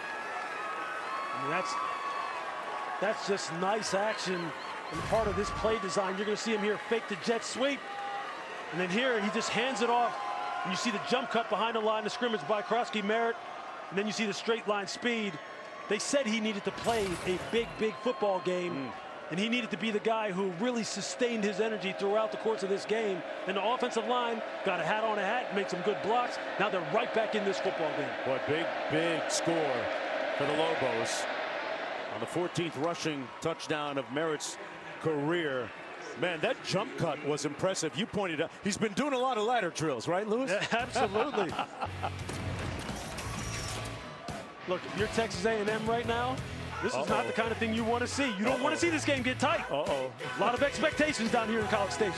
I mean, that's just nice action. And part of this play design, you're going to see him here fake the jet sweep. And then here, he just hands it off. And you see the jump cut behind the line of scrimmage by Krosky-Merritt. And then you see the straight line speed. They said he needed to play a big, big football game. And he needed to be the guy who really sustained his energy throughout the course of this game. And the offensive line got a hat on a hat, made some good blocks. Now they're right back in this football game. What big, big score for the Lobos on the 14th rushing touchdown of Merritt's career. Man, that jump cut was impressive. You pointed out he's been doing a lot of ladder drills, right, Lewis? Yeah, absolutely. Look, if you're Texas A&M right now, this is not the kind of thing you want to see. You don't want to see this game get tight. A lot of expectations down here in College Station.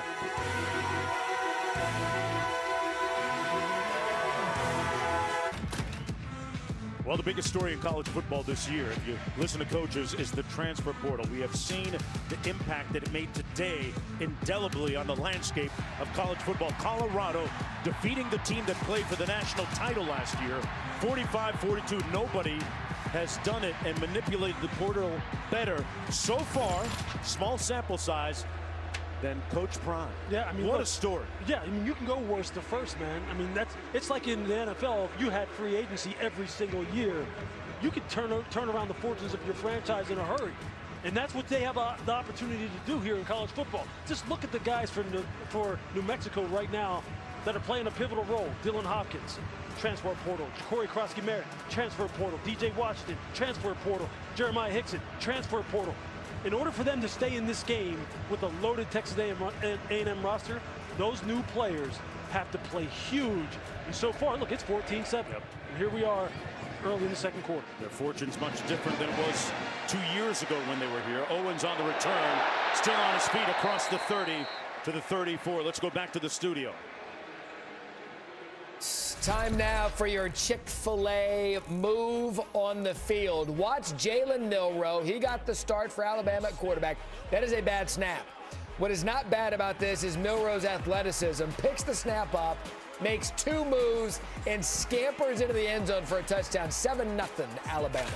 Well, the biggest story in college football this year, if you listen to coaches, is the transfer portal. We have seen the impact that it made today indelibly on the landscape of college football. Colorado defeating the team that played for the national title last year, 45-42. Nobody has done it and manipulated the portal better so far, small sample size, than Coach Prime. Yeah, I mean, what look, a story. Yeah, I mean, you can go worse to first, man. I mean, it's like in the NFL, if you had free agency every single year, you could turn around the fortunes of your franchise in a hurry. And that's what they have the opportunity to do here in college football. Just look at the guys for New Mexico right now that are playing a pivotal role. Dylan Hopkins, transfer portal. Ja'Cory Krosky-Merritt, transfer portal. DJ Washington, transfer portal. Jeremiah Hickson, transfer portal. In order for them to stay in this game with a loaded Texas A&M roster, those new players have to play huge. And so far, look, it's 14-7. And here we are early in the second quarter. Their fortune's much different than it was 2 years ago when they were here. Owens on the return, still on his feet across the 30 to the 34. Let's go back to the studio. Time now for your Chick-fil-A move on the field. Watch Jalen Milroe. He got the start for Alabama at quarterback. That is a bad snap. What is not bad about this is Milroe's athleticism. Picks the snap up, makes 2 moves, and scampers into the end zone for a touchdown. 7-0 Alabama.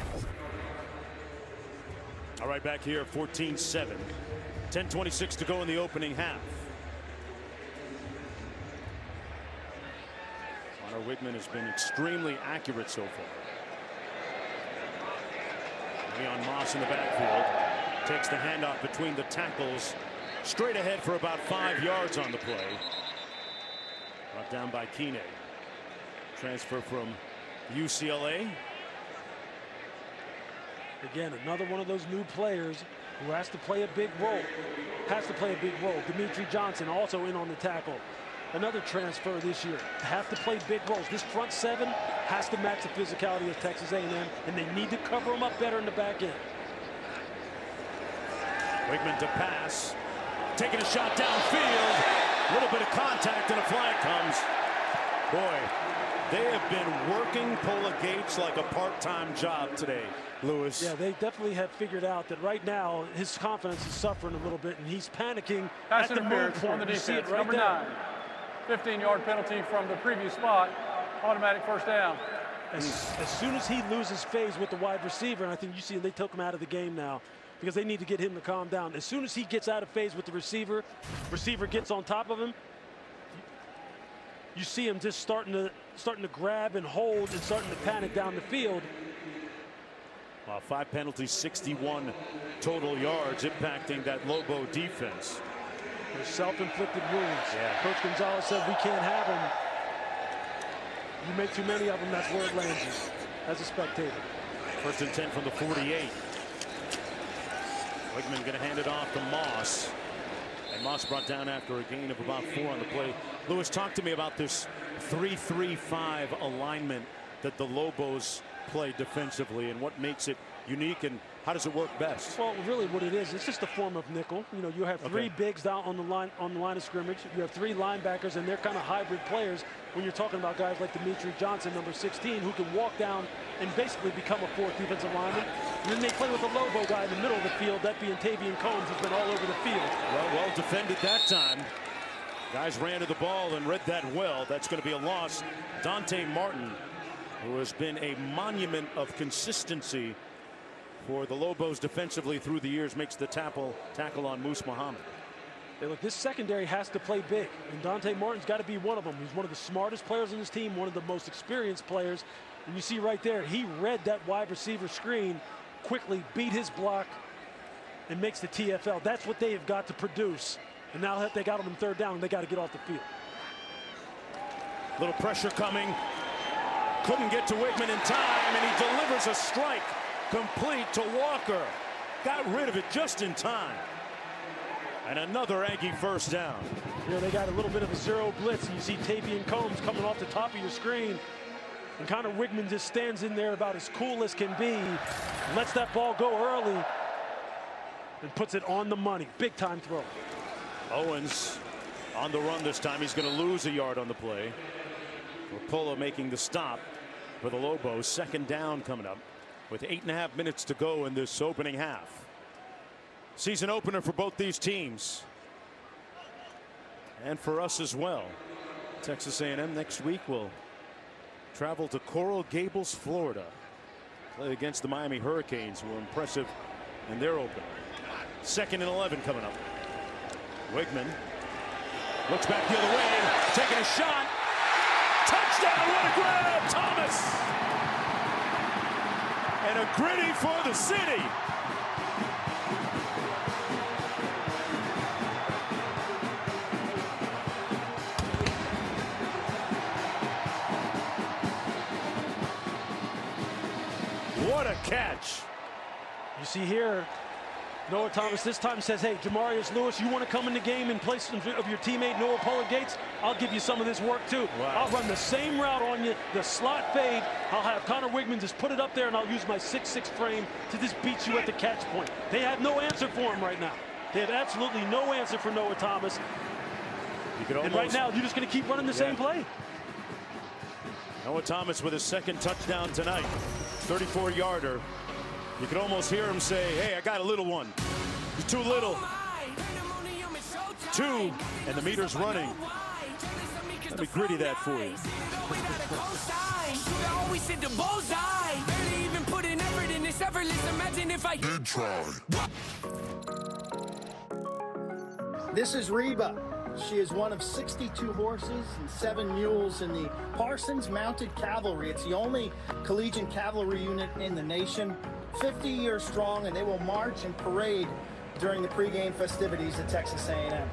All right, back here, 14-7. 10:26 to go in the opening half. Connor Wigman has been extremely accurate so far. Leon Moss in the backfield takes the handoff between the tackles, straight ahead for about 5 yards on the play. Brought down by Keeney. Transfer from UCLA. Again, another one of those new players who has to play a big role. Dimitri Johnson also in on the tackle. Another transfer this year. Have to play big roles. This front seven has to match the physicality of Texas A&M, and they need to cover them up better in the back end. Wigman to pass. Taking a shot downfield. A little bit of contact and a flag comes. Boy, they have been working Pola Gates like a part-time job today, Lewis. Yeah, they definitely have figured out that right now his confidence is suffering a little bit, and he's panicking Pass at the move point. on the defense. You see it right Number there. 9. 15-yard penalty from the previous spot. Automatic first down. As soon as he loses phase with the wide receiver, and I think you see they took him out of the game now because they need to get him to calm down. As soon as he gets out of phase with the receiver gets on top of him, you see him just starting to grab and hold and starting to panic down the field. 5 penalties, 61 total yards, impacting that Lobo defense. They're self-inflicted wounds. Yeah. Coach Gonzalez said we can't have them. You make too many of them, that's where it lands you as a spectator. 1st and 10 from the 48. Wigman going to hand it off to Moss. And Moss brought down after a gain of about 4 on the play. Lewis, talk to me about this 3-3-5 alignment that the Lobos play defensively and what makes it unique and how does it work best? Well, really what it is, it's just a form of nickel. You know, you have 3 bigs down on the line of scrimmage. You have 3 linebackers, and they're kind of hybrid players when you're talking about guys like Dimitri Johnson, number 16, who can walk down and basically become a 4th defensive lineman. And then they play with a Lobo guy in the middle of the field, that being Tavian Combs, who's been all over the field. Well defended that time. Guys ran to the ball and read that well. That's going to be a loss. Dante Martin, who has been a monument of consistency for the Lobos defensively through the years, makes the tackle on Moose Muhammad. Hey, look, this secondary has to play big, and Dante Martin's got to be one of them. He's one of the smartest players on this team, one of the most experienced players. And you see right there, he read that wide receiver screen, quickly beat his block, and makes the TFL. That's what they have got to produce. And now that they got him in 3rd down, they got to get off the field. Little pressure coming. Couldn't get to Wigman in time, and he delivers a strike complete to Walker. Got rid of it just in time. And another Aggie 1st down. You know, they got a little bit of a zero blitz. You see Tavian Combs coming off the top of your screen. And Connor Wigman just stands in there about as cool as can be. Lets that ball go early. And puts it on the money. Big time throw. Owens on the run this time. He's going to lose a yard on the play. Rapola making the stop for the Lobos. 2nd down coming up with 8.5 minutes to go in this opening half. Season opener for both these teams. And for us as well. Texas A&M next week will travel to Coral Gables, Florida. Play against the Miami Hurricanes, who were impressive in their opener. 2nd and 11 coming up. Wigman looks back the other way, taking a shot. Touchdown, what a grab, Thomas! And a gritty for the city. What a catch. You see here, Noah Thomas this time says, hey, Jamarius Lewis, you want to come in the game in place of your teammate Noah Pola Gates? I'll give you some of this work too. Wow. I'll run the same route on you, the slot fade. I'll have Connor Wigman just put it up there, and I'll use my 6'6" frame to just beat you at the catch point. They have no answer for him right now. They have absolutely no answer for Noah Thomas. You could almost, and right now, you're just going to keep running the same play. Noah Thomas with his second touchdown tonight. 34-yarder. You could almost hear him say, hey, I got a little one. He's too little. 2, and the meter's running. Let me gritty that for you. Always hit the bullseye. Barely even put in effort in this effortless. Imagine if I did try. This is Reba. She is one of 62 horses and 7 mules in the Parsons Mounted Cavalry. It's the only collegiate cavalry unit in the nation. 50 years strong, and they will march and parade during the pregame festivities at Texas A&M.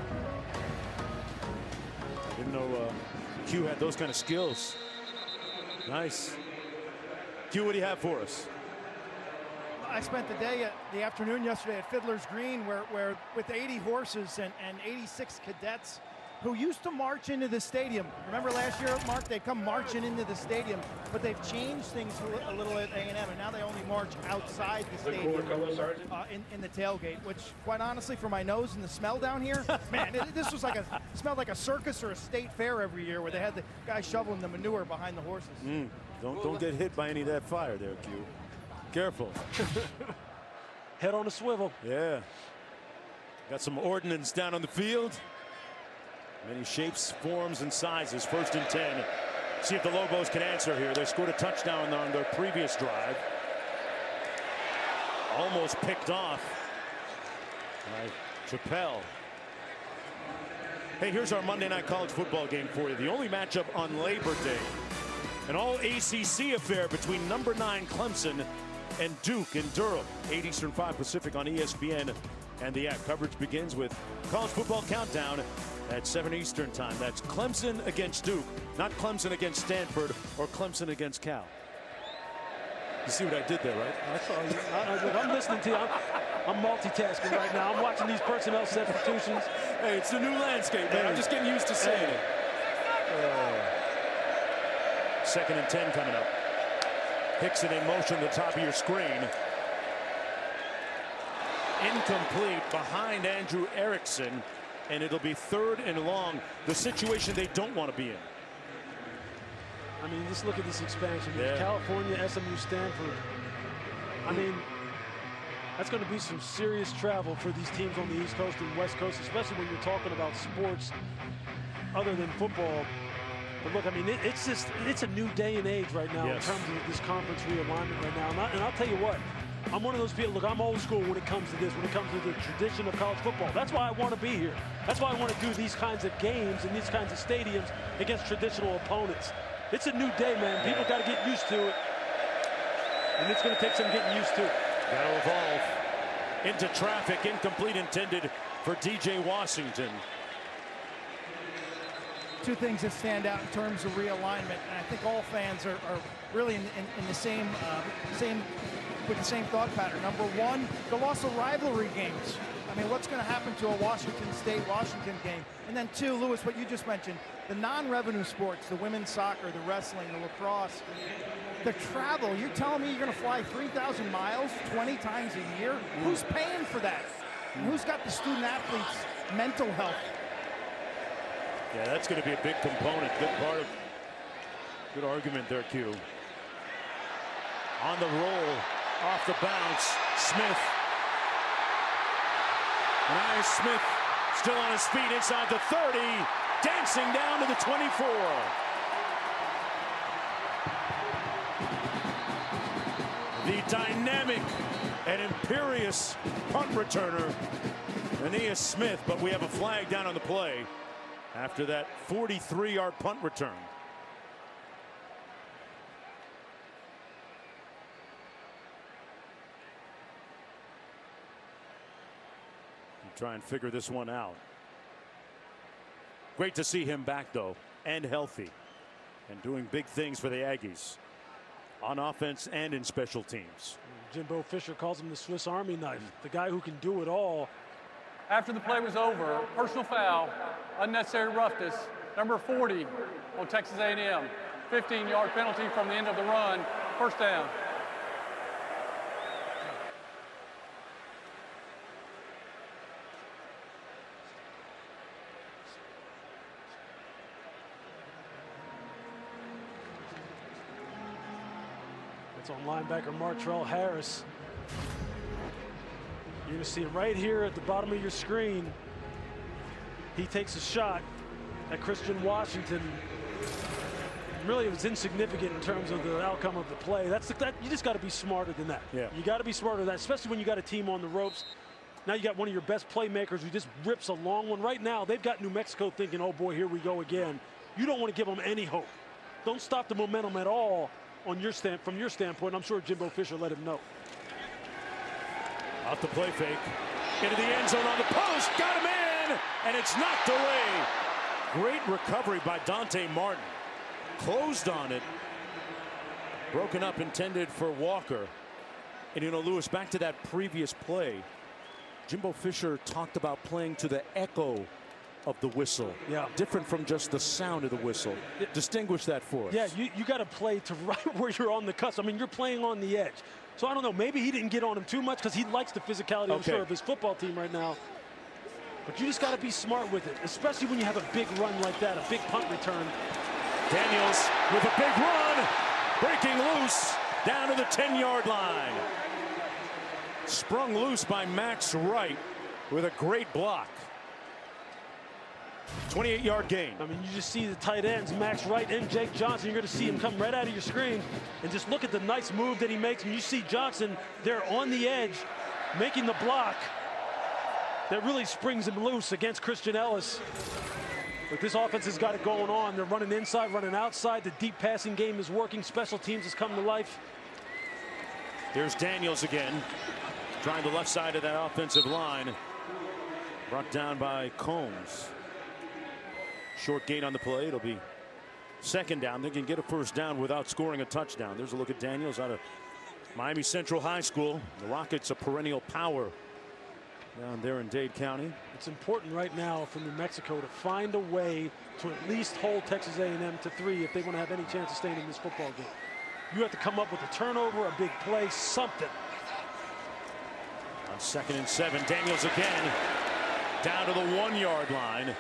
I didn't know Q had those kind of skills. Nice. Q, what do you have for us? I spent the afternoon yesterday at Fiddler's Green where with 80 horses and 86 cadets who used to march into the stadium. Remember last year, Mark, they'd come marching into the stadium, but they've changed things a little at A&M, and now they only march outside the stadium in the tailgate, which, quite honestly, for my nose and the smell down here, man, this was smelled like a circus or a state fair every year where they had the guy shoveling the manure behind the horses. Don't get hit by any of that fire there, Q. Careful. Head on a swivel. Yeah. Got some ordnance down on the field. Many shapes, forms, and sizes. 1st and 10. See if the Lobos can answer here. They scored a touchdown on their previous drive. Almost picked off by Chappelle. Hey, here's our Monday Night College Football game for you. The only matchup on Labor Day. An all-ACC affair between number 9 Clemson and Duke in Durham. 8 Eastern, 5 Pacific on ESPN and the app. Coverage begins with College Football Countdown at 7 Eastern time. That's Clemson against Duke, not Clemson against Stanford or Clemson against Cal. You see what I did there, right? I saw you. Look, I'm listening to you. I'm multitasking right now. I'm watching these personnel substitutions. Hey, it's the new landscape, man. I'm just getting used to saying it. 2nd and 10 coming up. Hickson in motion at the top of your screen. Incomplete behind Andrew Erickson, and it'll be 3rd and long. The situation they don't want to be in. I mean, just look at this expansion. Yeah. California, SMU, Stanford. I mean, that's going to be some serious travel for these teams on the East Coast and West Coast, especially when you're talking about sports other than football. But look, I mean, it's a new day and age right now in terms of this conference realignment right now. And I'll tell you what, I'm one of those people, look, I'm old school when it comes to this, when it comes to the tradition of college football. That's why I want to be here. That's why I want to do these kinds of games and these kinds of stadiums against traditional opponents. It's a new day, man. People got to get used to it. And it's going to take some getting used to. Got to evolve. Into traffic, incomplete intended for DJ Washington. 2 things that stand out in terms of realignment, and I think all fans are really in the same with the same thought pattern. Number 1, the loss of rivalry games. I mean, what's going to happen to a Washington State-Washington game? And then 2, Lewis, what you just mentioned, the non-revenue sports, the women's soccer, the wrestling, the lacrosse, the travel. You're telling me you're going to fly 3,000 miles 20 times a year? Who's paying for that? And who's got the student athletes' mental health? Yeah, that's going to be a big component. Good argument there, Q. On the roll, off the bounce, Smith. Nice, Smith still on his feet inside the 30, dancing down to the 24. The dynamic and imperious punt returner, Aeneas Smith, but we have a flag down on the play after that 43-yard punt return. Try and figure this one out. Great to see him back, though, and healthy, and doing big things for the Aggies on offense and in special teams. Jimbo Fisher calls him the Swiss Army knife, the guy who can do it all. After the play was over, personal foul, unnecessary roughness, number 40 on Texas A&M. 15-yard penalty from the end of the run, 1st down. That's on linebacker Martrell Harris. You're going to see him right here at the bottom of your screen. He takes a shot at Christian Washington. Really, it was insignificant in terms of the outcome of the play. You just got to be smarter than that. Yeah. You got to be smarter than that, especially when you got a team on the ropes. Now you got one of your best playmakers who just rips a long one. Right now, they've got New Mexico thinking, oh boy, here we go again. You don't want to give them any hope. Don't stop the momentum at all on from your standpoint. I'm sure Jimbo Fisher let him know. Off the play fake. Into the end zone on the post. Got him in. And it's knocked away. Great recovery by Dante Martin. Closed on it. Broken up, intended for Walker. And, you know, Lewis, back to that previous play. Jimbo Fisher talked about playing to the echo of the whistle. Yeah. Different from just the sound of the whistle. Distinguish that for us. Yeah, you got to play to right where you're on the cusp. I mean, you're playing on the edge. So I don't know, maybe he didn't get on him too much because he likes the physicality, I'm sure, of his football team right now. But you just got to be smart with it, especially when you have a big run like that, a big punt return. Daniels with a big run, breaking loose down to the 10-yard line. Sprung loose by Max Wright with a great block. 28-yard gain. I mean, you just see the tight ends, Max Wright and Jake Johnson. You're going to see him come right out of your screen. And just look at the nice move that he makes. And you see Johnson there on the edge, making the block that really springs him loose against Christian Ellis. But this offense has got it going on. They're running inside, running outside. The deep passing game is working. Special teams has come to life. Here's Daniels again, trying the left side of that offensive line. Brought down by Combs. Short gain on the play. It'll be second down. They can get a first down without scoring a touchdown. There's a look at Daniels out of Miami Central High School. The Rockets, a perennial power down there in Dade County. It's important right now for New Mexico to find a way to at least hold Texas A&M to 3 if they want to have any chance of staying in this football game. You have to come up with a turnover, a big play, something. On 2nd and 7, Daniels again down to the 1-yard line.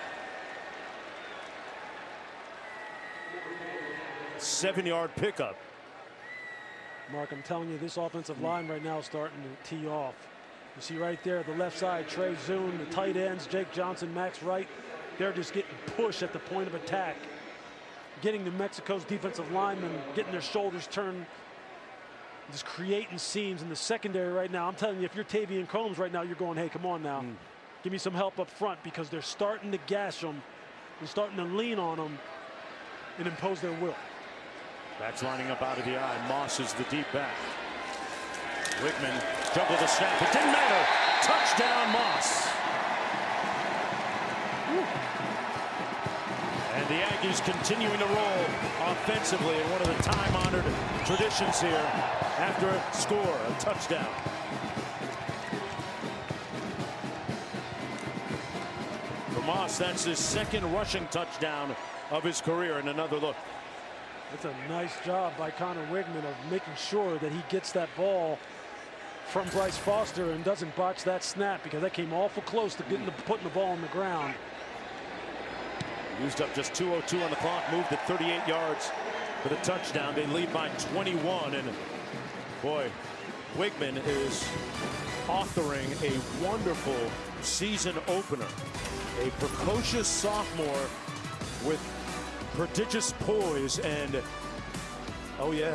7-yard pickup. Mark, I'm telling you, this offensive line right now is starting to tee off. You see right there, the left side, Trey Zune, the tight ends, Jake Johnson, Max Wright. They're just getting pushed at the point of attack. Getting New Mexico's defensive linemen, getting their shoulders turned, just creating seams in the secondary right now. I'm telling you, if you're Tavian Combs right now, you're going, hey, come on now. Give me some help up front because they're starting to gash them and starting to lean on them and impose their will. Backs lining up out of the eye. Moss is the deep back. Wickman jumbled the snap. It didn't matter. Touchdown, Moss. And the Aggies continuing to roll offensively in one of the time-honored traditions here after a score, a touchdown. For Moss, that's his second rushing touchdown of his career. And another look. It's a nice job by Connor Wigman of making sure that he gets that ball from Bryce Foster and doesn't botch that snap because that came awful close to putting the ball on the ground. Used up just 2:02 on the clock, moved to 38 yards for the touchdown. They lead by 21, and boy, Wigman is authoring a wonderful season opener. A precocious sophomore with prodigious poise and, oh yeah.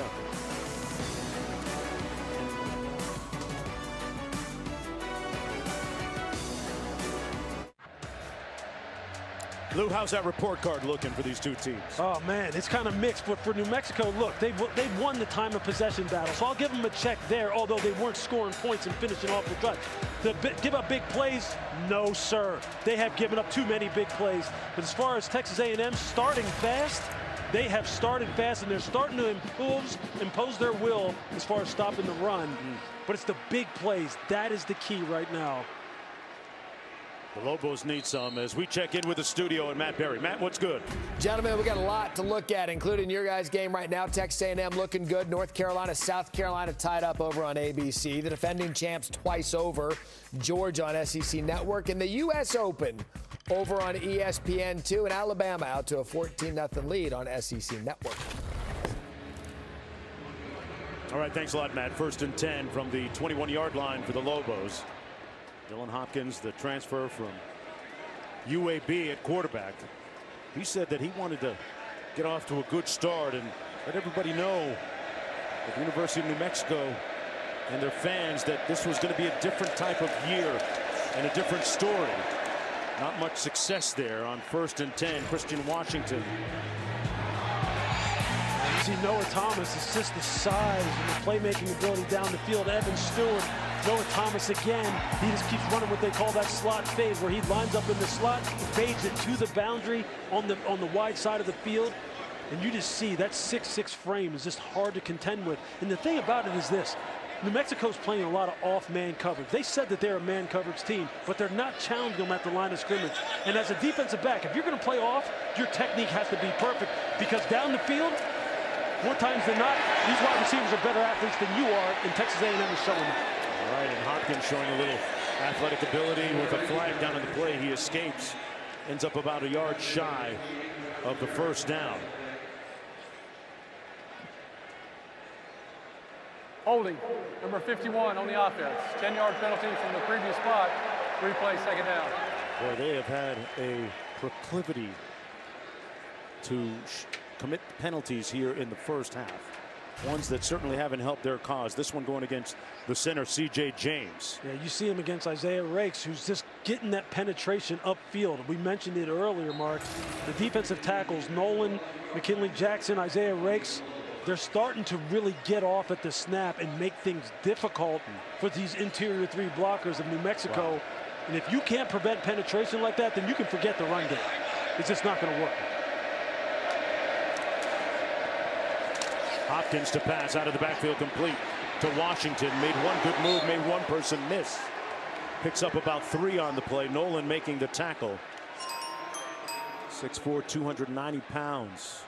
Lou, how's that report card looking for these two teams? Oh, man, it's kind of mixed. But for New Mexico, look, they've won the time of possession battle. So I'll give them a check there, although they weren't scoring points and finishing off the drive. To give up big plays, no, sir. They have given up too many big plays. But as far as Texas A&M starting fast, they have started fast, and they're starting to impose their will as far as stopping the run. But it's the big plays. That is the key right now. The Lobos need some as we check in with the studio and Matt Berry. Matt, what's good? Gentlemen, we got a lot to look at, including your guys' game right now. Texas A&M looking good. North Carolina, South Carolina tied up over on ABC. The defending champs twice over. Georgia on SEC Network. And the U.S. Open over on ESPN2. And Alabama out to a 14-0 lead on SEC Network. All right, thanks a lot, Matt. 1st and 10 from the 21-yard line for the Lobos. Dylan Hopkins, the transfer from UAB at quarterback. He said that he wanted to get off to a good start and let everybody know at the University of New Mexico and their fans that this was going to be a different type of year and a different story. Not much success there on 1st and 10. Christian Washington. You see Noah Thomas, it's just the size and the playmaking ability down the field. Evan Stewart, Noah Thomas again. He just keeps running what they call that slot fade, where he lines up in the slot, fades it to the boundary on the wide side of the field. And you just see that 6'6" frame is just hard to contend with. And the thing about it is this. New Mexico's playing a lot of off-man coverage. They said that they're a man coverage team, but they're not challenging them at the line of scrimmage. And as a defensive back, if you're going to play off, your technique has to be perfect, because down the field, more times than not, these wide receivers are better athletes than you are, and Texas A&M is showing that. All right, and Hopkins showing a little athletic ability with a flag down in the play. He escapes, ends up about a yard shy of the 1st down. Holding, number 51 on the offense. 10-yard penalty from the previous spot. Replay, 2nd down. Boy, they have had a proclivity to commit penalties here in the 1st half. Ones that certainly haven't helped their cause. This one going against the center, C.J. James. Yeah, you see him against Isaiah Rakes, who's just getting that penetration upfield. We mentioned it earlier, Mark. The defensive tackles, Nolan, McKinley Jackson, Isaiah Rakes, they're starting to really get off at the snap and make things difficult for these interior 3 blockers of New Mexico. Wow. And if you can't prevent penetration like that, then you can forget the run game. It's just not going to work. Hopkins to pass out of the backfield, complete to Washington. Made one good move, made one person miss. Picks up about 3 on the play. Nolan making the tackle. 6'4", 290 pounds.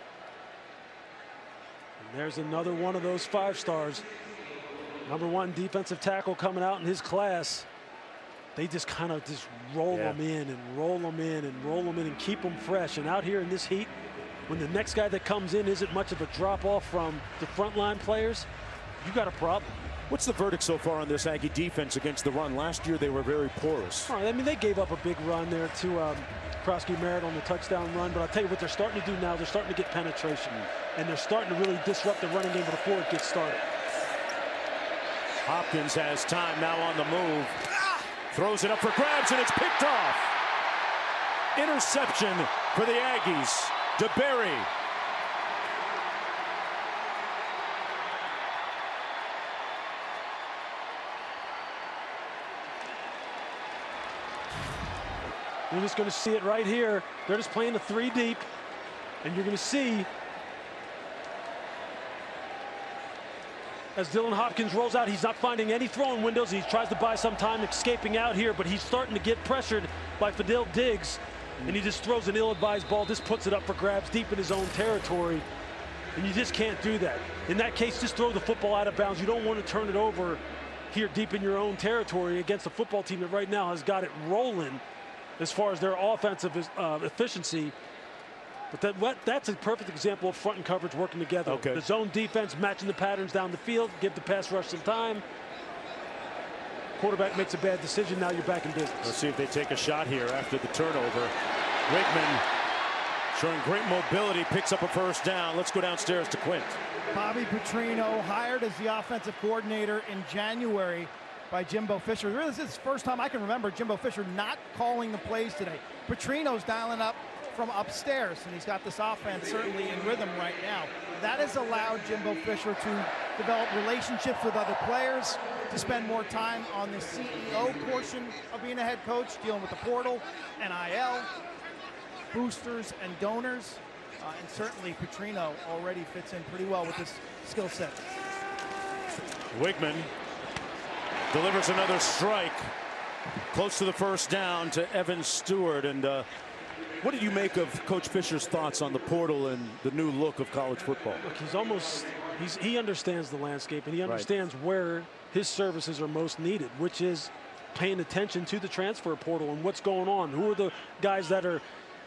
And there's another one of those 5-stars. Number 1 defensive tackle coming out in his class. They just kind of just roll them in and roll them in and roll them in and keep them fresh. And out here in this heat, when the next guy that comes in isn't much of a drop-off from the frontline players, you got a problem. What's the verdict so far on this Aggie defense against the run? Last year they were very porous. Oh, I mean, they gave up a big run there to Krosky Merritt on the touchdown run, but I'll tell you what they're starting to do now. They're starting to get penetration, and they're starting to really disrupt the running game before it gets started. Hopkins has time now on the move. Throws it up for grabs, and it's picked off. Interception for the Aggies. DeBerry. You're just going to see it right here. They're just playing a 3 deep, and you're going to see as Dylan Hopkins rolls out, he's not finding any throwing windows. He tries to buy some time escaping out here, but he's starting to get pressured by Fidel Diggs, and he just throws an ill-advised ball, just puts it up for grabs deep in his own territory, and you just can't do that. In that case, just throw the football out of bounds. You don't want to turn it over here deep in your own territory against a football team that right now has got it rolling as far as their offensive efficiency. But that's a perfect example of front and coverage working together. Okay. The zone defense matching the patterns down the field, give the pass rush some time. Quarterback makes a bad decision, now you're back in business. Let's see if they take a shot here after the turnover. Wigman showing great mobility, picks up a 1st down. Let's go downstairs to Quint. Bobby Petrino, hired as the offensive coordinator in January by Jimbo Fisher. This is the first time I can remember Jimbo Fisher not calling the plays today. Petrino's dialing up from upstairs, and he's got this offense certainly in rhythm right now. That has allowed Jimbo Fisher to develop relationships with other players, to spend more time on the CEO portion of being a head coach, dealing with the portal, NIL, boosters, and donors. And certainly Petrino already fits in pretty well with this skill set. Wigman delivers another strike close to the 1st down to Evan Stewart. And what did you make of Coach Fisher's thoughts on the portal and the new look of college football? Look, he understands the landscape, and he understands where his services are most needed, which is paying attention to the transfer portal and what's going on. Who are the guys that are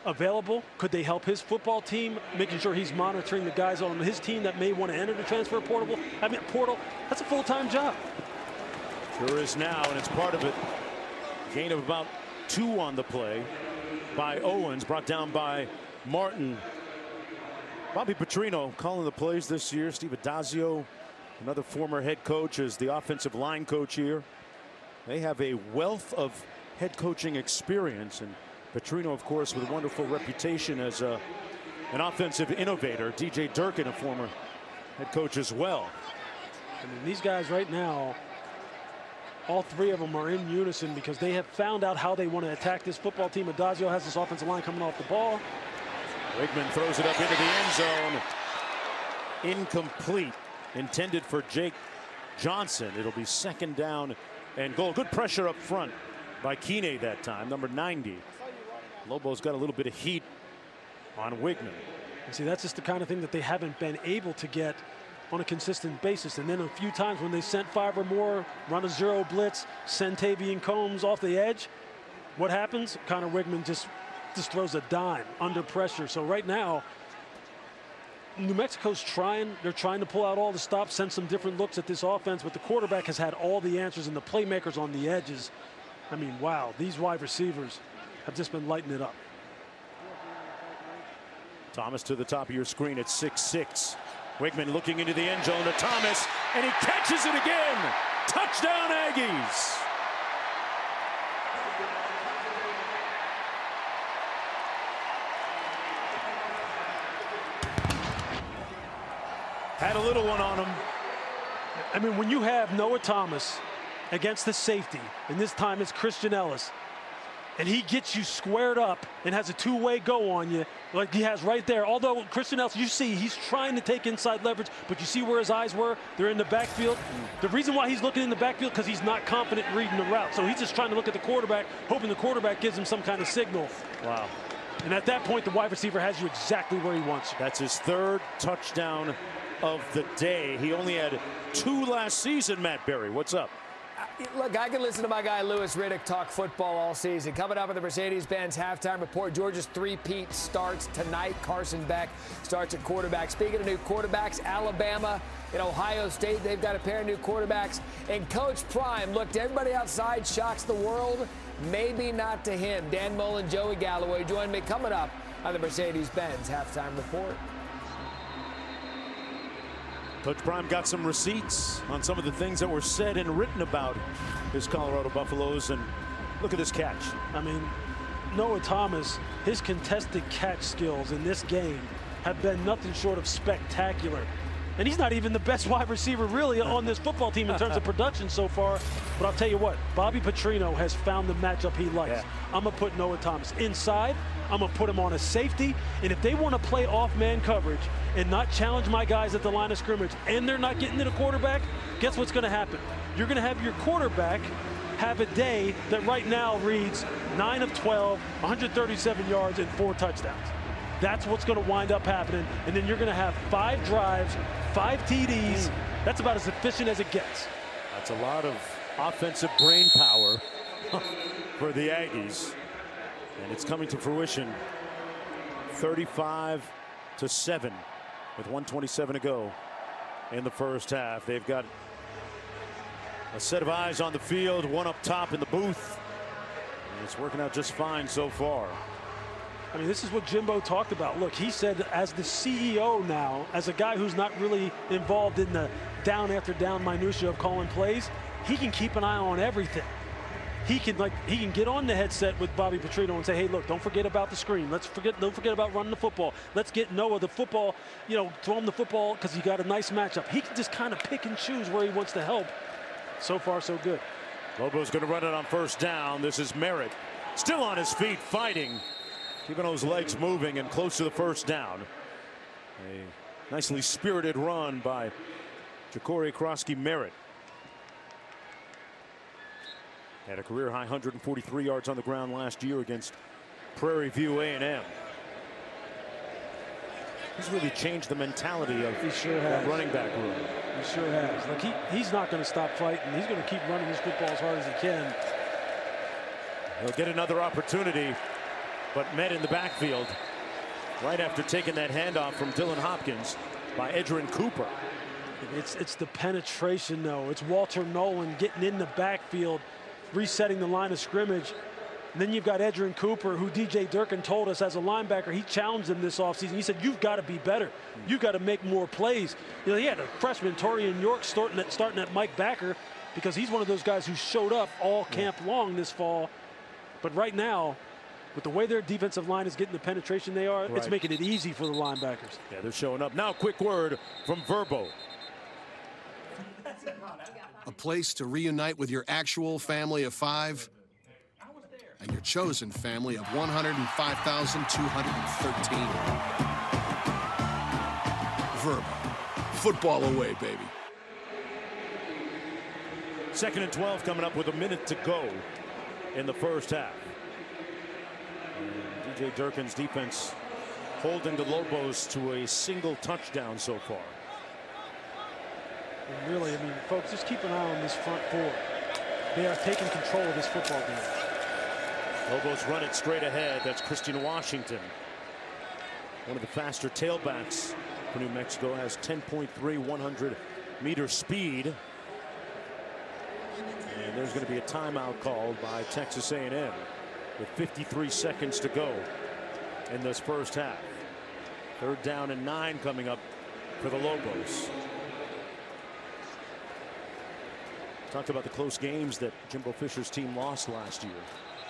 available? Could they help his football team, making sure he's monitoring the guys on his team that may want to enter the transfer portal? That's a full-time job. Sure is now, and it's part of it. Gain of about 2 on the play by Owens, brought down by Martin. Bobby Petrino calling the plays this year. Steve Addazio, another former head coach, is the offensive line coach here. They have a wealth of head coaching experience, and Petrino, of course, with a wonderful reputation as an offensive innovator. DJ Durkin, a former head coach as well. I mean, these guys right now, all 3 of them are in unison because they have found out how they want to attack this football team. Addazio has this offensive line coming off the ball. Wigman throws it up into the end zone. Incomplete. Intended for Jake Johnson. It'll be 2nd down and goal. Good pressure up front by Kine that time, number 90. Lobo's got a little bit of heat on Wigman. And see, that's just the kind of thing that they haven't been able to get on a consistent basis. And then a few times when they sent 5 or more, run a 0 blitz, send Tavian Combs off the edge, what happens? Connor Wigman just throws a dime under pressure. So right now, New Mexico's they're trying to pull out all the stops, send some different looks at this offense, but the quarterback has had all the answers and the playmakers on the edges. I mean, wow, these wide receivers have just been lighting it up. Thomas to the top of your screen at 6'6". Wigman looking into the end zone to Thomas, and he catches it again. Touchdown, Aggies. Had a little one on him. I mean, when you have Noah Thomas against the safety, and this time it's Christian Ellis, and he gets you squared up and has a 2-way go on you like he has right there. Although Christian Ellis, you see he's trying to take inside leverage, but you see where his eyes were? They're in the backfield. The reason why he's looking in the backfield because he's not confident reading the route. So he's just trying to look at the quarterback, hoping the quarterback gives him some kind of signal. Wow. And at that point, the wide receiver has you exactly where he wants you. That's his 3rd touchdown of the day. He only had 2 last season. Matt Berry, what's up? Look, I can listen to my guy Louis Riddick talk football all season. Coming up at the Mercedes-Benz halftime report, Georgia's 3-peat starts tonight. Carson Beck starts at quarterback. Speaking of new quarterbacks, Alabama and Ohio State, they've got a pair of new quarterbacks. And Coach Prime, look, to everybody outside, shocks the world. Maybe not to him. Dan Mullen, Joey Galloway join me coming up on the Mercedes-Benz halftime report. Coach Prime got some receipts on some of the things that were said and written about his Colorado Buffaloes, and look at this catch. I mean, Noah Thomas, his contested catch skills in this game have been nothing short of spectacular. And he's not even the best wide receiver really on this football team in terms of production so far. But I'll tell you what, Bobby Petrino has found the matchup he likes. Yeah. I'm going to put Noah Thomas inside. I'm going to put him on a safety. And if they want to play off-man coverage and not challenge my guys at the line of scrimmage and they're not getting to the quarterback, guess what's going to happen? You're going to have your quarterback have a day that right now reads 9 of 12, 137 yards, and 4 touchdowns. That's what's going to wind up happening. And then you're going to have 5 drives, 5 TDs. That's about as efficient as it gets. That's a lot of offensive brain power for the Aggies. And it's coming to fruition. 35-7 with 1:27 to go in the first half. They've got a set of eyes on the field, one up top in the booth. And it's working out just fine so far. I mean, this is what Jimbo talked about. Look, he said as the CEO now, as a guy who's not really involved in the down after down minutia of calling plays, he can keep an eye on everything. He can get on the headset with Bobby Petrino and say, hey, look, don't forget about the screen. Don't forget about running the football. Let's get Noah the football, throw him the football because he got a nice matchup. He can just kind of pick and choose where he wants to help. So far, so good. Lobo's going to run it on first down. This is Merritt. Still on his feet, fighting. Keeping those legs moving and close to the first down. A nicely spirited run by Ja'Cory Krosky Merritt. Had a career high 143 yards on the ground last year against Prairie View A&M. He's really changed the mentality of that running back room. He sure has. Like he's not going to stop fighting. He's going to keep running his football as hard as he can. He'll get another opportunity but met in the backfield right after taking that handoff from Dylan Hopkins by Edgerrin Cooper. It's the penetration, though. It's Walter Nolan getting in the backfield, resetting the line of scrimmage. And then you've got Edgerrin Cooper, who DJ Durkin told us as a linebacker, he challenged him this offseason. He said, you've got to be better. You've got to make more plays. You know, he had a freshman, Torian York, starting at Mike Backer, because he's one of those guys who showed up all camp long this fall. But right now, with the way their defensive line is getting the penetration they are, it's making it easy for the linebackers. Yeah, they're showing up. Now, quick word from Verbo. A place to reunite with your actual family of 5 and your chosen family of 105,213. Verbo. Football away, baby. 2nd and 12 coming up with a minute to go in the first half. And DJ Durkin's defense holding the Lobos to a single touchdown so far. And really, I mean, folks, just keep an eye on this front four. They are taking control of this football game. Lobos run it straight ahead. That's Christian Washington. One of the faster tailbacks for New Mexico, has 10.3 100-meter speed. And there's going to be a timeout called by Texas A&M with 53 seconds to go in this first half. 3rd down and 9 coming up for the Lobos. Talked about the close games that Jimbo Fisher's team lost last year.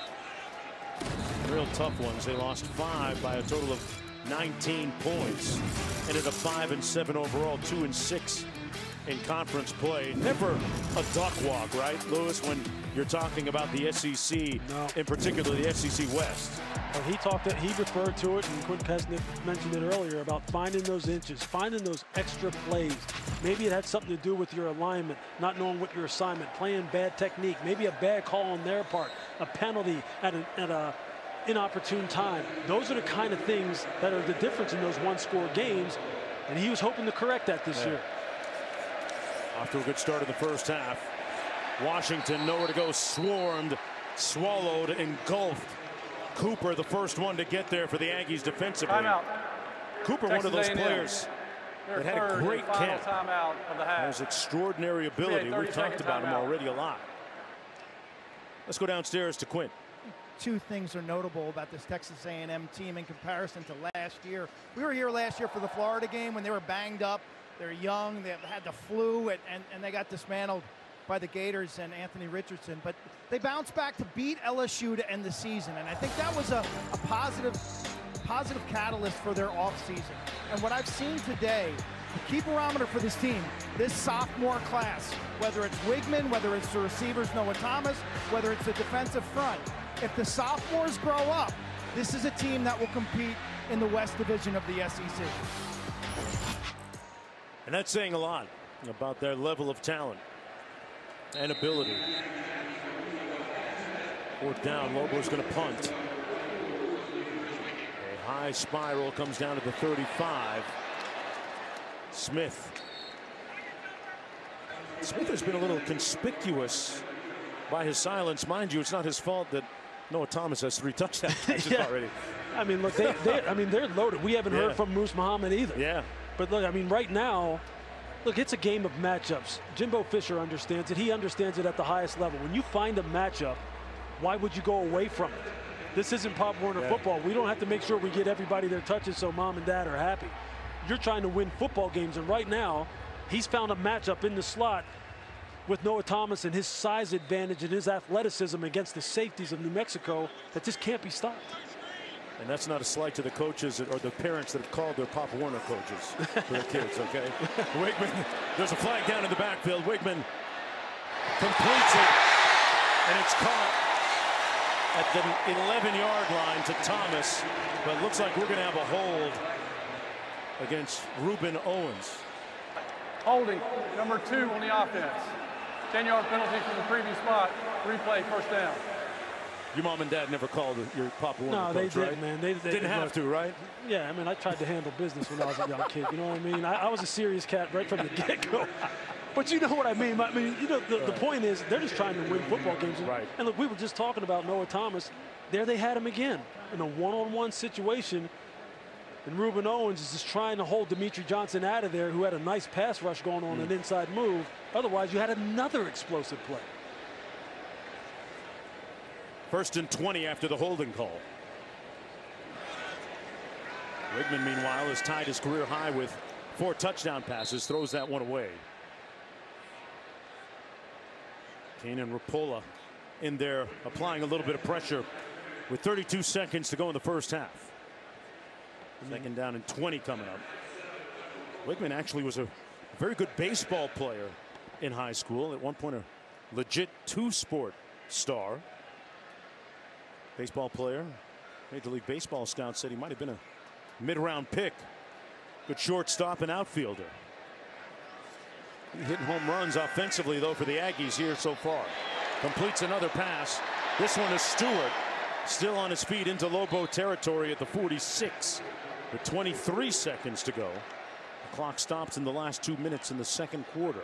Real tough ones. They lost 5 by a total of 19 points. Ended up 5-7 overall, 2-6 in conference play. Never a duck walk, right, Lewis, when you're talking about the SEC, in particular the SEC West. Well, he referred to it, and Quinn Pesnick mentioned it earlier, about finding those inches, finding those extra plays. Maybe it had something to do with your alignment, not knowing what your assignment, playing bad technique, maybe a bad call on their part, a penalty at a inopportune time. Those are the kind of things that are the difference in those one-score games, and he was hoping to correct that this year. Off to a good start in the first half. Washington nowhere to go, swarmed, swallowed, engulfed. Cooper, the first one to get there for the Aggies defensively. Timeout. Cooper, Texas one of those A&M. players that had a great camp. Timeout of the half. Has extraordinary ability. We've talked about him already a lot. Let's go downstairs to Quinn. 2 things are notable about this Texas A&M team in comparison to last year. We were here last year for the Florida game when they were banged up. They're young, they had the flu, and they got dismantled by the Gators and Anthony Richardson. But they bounced back to beat LSU to end the season, and I think that was a positive catalyst for their offseason. And what I've seen today, the key barometer for this team, this sophomore class, whether it's Wigman, whether it's the receivers Noah Thomas, whether it's the defensive front, if the sophomores grow up, this is a team that will compete in the West Division of the SEC. And that's saying a lot about their level of talent and ability. 4th down, Lobo's going to punt. A high spiral comes down to the 35. Smith has been a little conspicuous by his silence. Mind you, it's not his fault that Noah Thomas has 3 touchdown catches already. I mean, look, they're loaded. We haven't heard from Moose Muhammad either. Yeah. But look, I mean, right now, look, it's a game of matchups. Jimbo Fisher understands it. He understands it at the highest level. When you find a matchup, why would you go away from it? This isn't Pop Warner football. We don't have to make sure we get everybody their touches so mom and dad are happy. You're trying to win football games, and right now, he's found a matchup in the slot with Noah Thomas and his size advantage and his athleticism against the safeties of New Mexico that just can't be stopped. And that's not a slight to the coaches or the parents that have called their Pop Warner coaches for their kids, okay? Wigman, there's a flag down in the backfield. Wigman completes it, and it's caught at the 11-yard line to Thomas. But it looks like we're going to have a hold against Ruben Owens. Holding, number 2 on the offense. 10-yard penalty from the previous spot. Replay, 1st down. Your mom and dad never called your Pop Warner No, coach, they didn't, right? man. They didn't have to, right? Yeah, I mean, I tried to handle business when I was a young kid. You know what I mean? I was a serious cat right from the get-go. But you know what I mean. The point is they're just trying to win football games. Right. And look, we were just talking about Noah Thomas. There they had him again in a one-on-one situation. And Reuben Owens is just trying to hold Demetri Johnson out of there, who had a nice pass rush going on, an inside move. Otherwise, you had another explosive play. 1st and 20 after the holding call. Wigman, meanwhile, has tied his career high with 4 touchdown passes, throws that one away. Kanan Rapola in there applying a little bit of pressure with 32 seconds to go in the first half. 2nd down and 20 coming up. Wigman actually was a very good baseball player in high school. At one point, a legit 2-sport star. Baseball player. Major League Baseball scouts said he might have been a mid-round pick. Good shortstop and outfielder. Hitting home runs offensively, though, for the Aggies here so far. Completes another pass. This one is Stewart. Still on his feet into Lobo territory at the 46. With 23 seconds to go. The clock stops in the last 2 minutes in the 2nd quarter.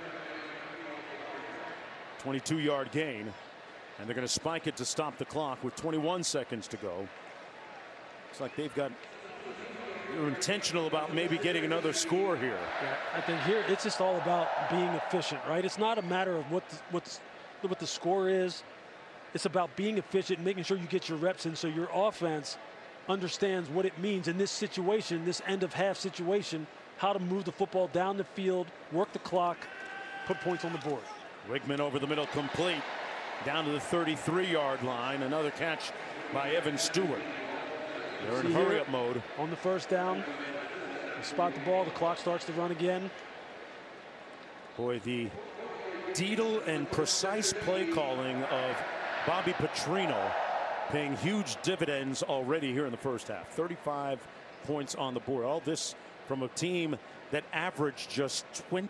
22-yard gain. And they're going to spike it to stop the clock with 21 seconds to go. Looks like they're intentional about maybe getting another score here. Yeah, I think here it's just all about being efficient, right? It's not a matter of what the score is. It's about being efficient, making sure you get your reps in so your offense understands what it means in this situation, this end of half situation, how to move the football down the field, work the clock, put points on the board. Wigman over the middle, complete. Down to the 33-yard line. Another catch by Evan Stewart. They're in hurry-up mode. On the 1st down, they spot the ball, the clock starts to run again. Boy, the detail and precise play calling of Bobby Petrino paying huge dividends already here in the first half. 35 points on the board. All this from a team that averaged just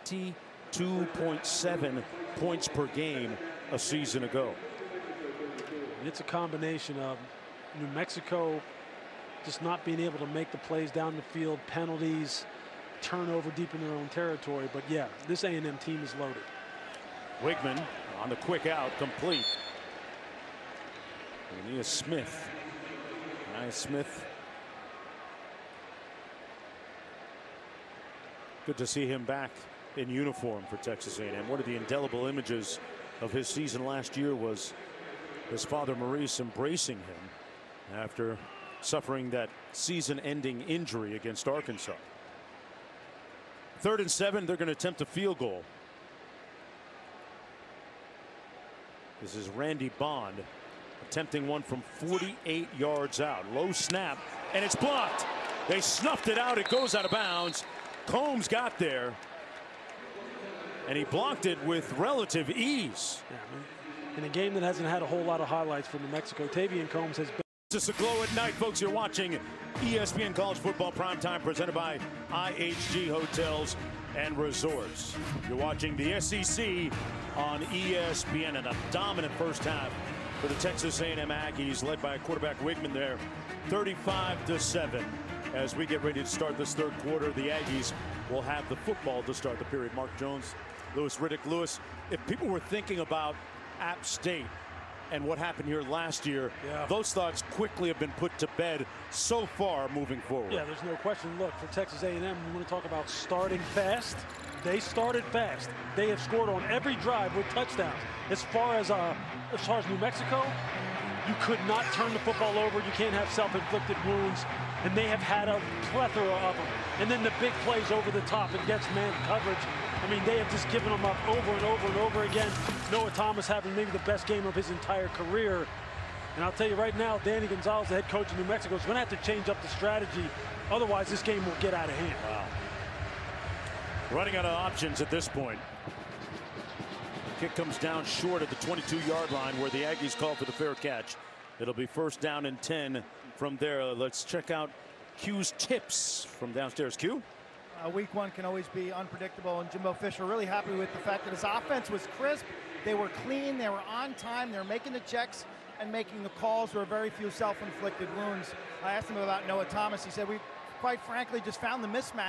22.7 points per game a season ago. It's a combination of New Mexico just not being able to make the plays down the field, penalties, turnover deep in their own territory. But yeah, this A&M team is loaded. Wigman on the quick out, complete. Nia Smith. Good to see him back in uniform for Texas A&M. One of the indelible images of his season last year was his father Maurice embracing him after suffering that season-ending injury against Arkansas. 3rd and 7, they're going to attempt a field goal. This is Randy Bond attempting one from 48 yards out. Low snap, and it's blocked. They snuffed it out. It goes out of bounds. Combs got there, and he blocked it with relative ease. Yeah, in a game that hasn't had a whole lot of highlights for New Mexico, Tavian Combs has been. It's a glow at night, folks. You're watching ESPN College Football Primetime, presented by IHG Hotels and Resorts. You're watching the SEC on ESPN, and a dominant first half for the Texas A&M Aggies, led by quarterback Wigman there, 35-7. As we get ready to start this 3rd quarter, the Aggies will have the football to start the period. Mark Jones, Louis Riddick. Louis, if people were thinking about App State and what happened here last year, those thoughts quickly have been put to bed so far moving forward. Yeah, there's no question. Look, for Texas A&M, we want to talk about starting fast. They started fast. They have scored on every drive with touchdowns. As far as New Mexico, you could not turn the football over. You can't have self-inflicted wounds. And they have had a plethora of them. And then the big plays over the top against man coverage. I mean, they have just given them up over and over and over again. Noah Thomas having maybe the best game of his entire career. And I'll tell you right now, Danny Gonzalez, the head coach of New Mexico, is going to have to change up the strategy. Otherwise, this game will get out of hand. Wow. Running out of options at this point. Kick comes down short at the 22-yard line where the Aggies call for the fair catch. It'll be 1st down and 10 from there. Let's check out Q's tips from downstairs. Q? Week 1 can always be unpredictable, and Jimbo Fisher really happy with the fact that his offense was crisp. They were clean. They were on time. They were making the checks and making the calls. There were very few self-inflicted wounds. I asked him about Noah Thomas. He said, we quite frankly just found the mismatch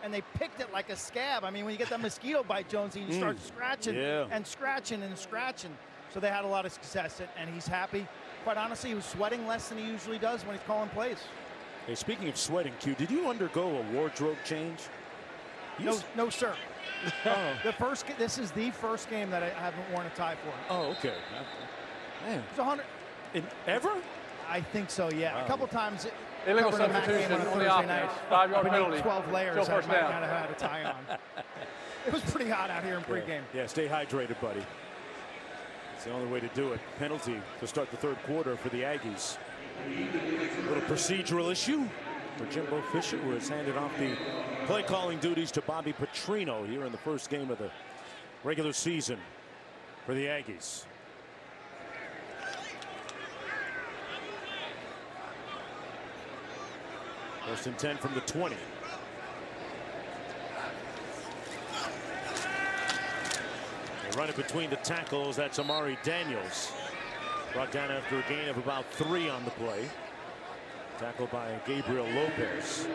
and they picked it like a scab. I mean, when you get that mosquito bite, Jonesy, you start scratching and scratching and scratching. So they had a lot of success, and he's happy. Quite honestly, he was sweating less than he usually does when he's calling plays. Hey, speaking of sweating, Q, did you undergo a wardrobe change? No, sir. This is the first game that I haven't worn a tie for. Oh, okay. Man. It's 100. Ever? I think so, yeah. Oh. A couple times. Illegal substitution on the offense. 5-yard penalty. 12 layers. Still first down. I might not have had a tie on. It was pretty hot out here in pregame. Yeah, stay hydrated, buddy. It's the only way to do it. Penalty to start the third quarter for the Aggies. A little procedural issue for Jimbo Fisher, who has handed off the play calling duties to Bobby Petrino here in the first game of the regular season for the Aggies. First and 10 from the 20. They run it between the tackles. That's Amari Daniels. Brought down after a gain of about 3 on the play. Tackled by Gabriel Lopez.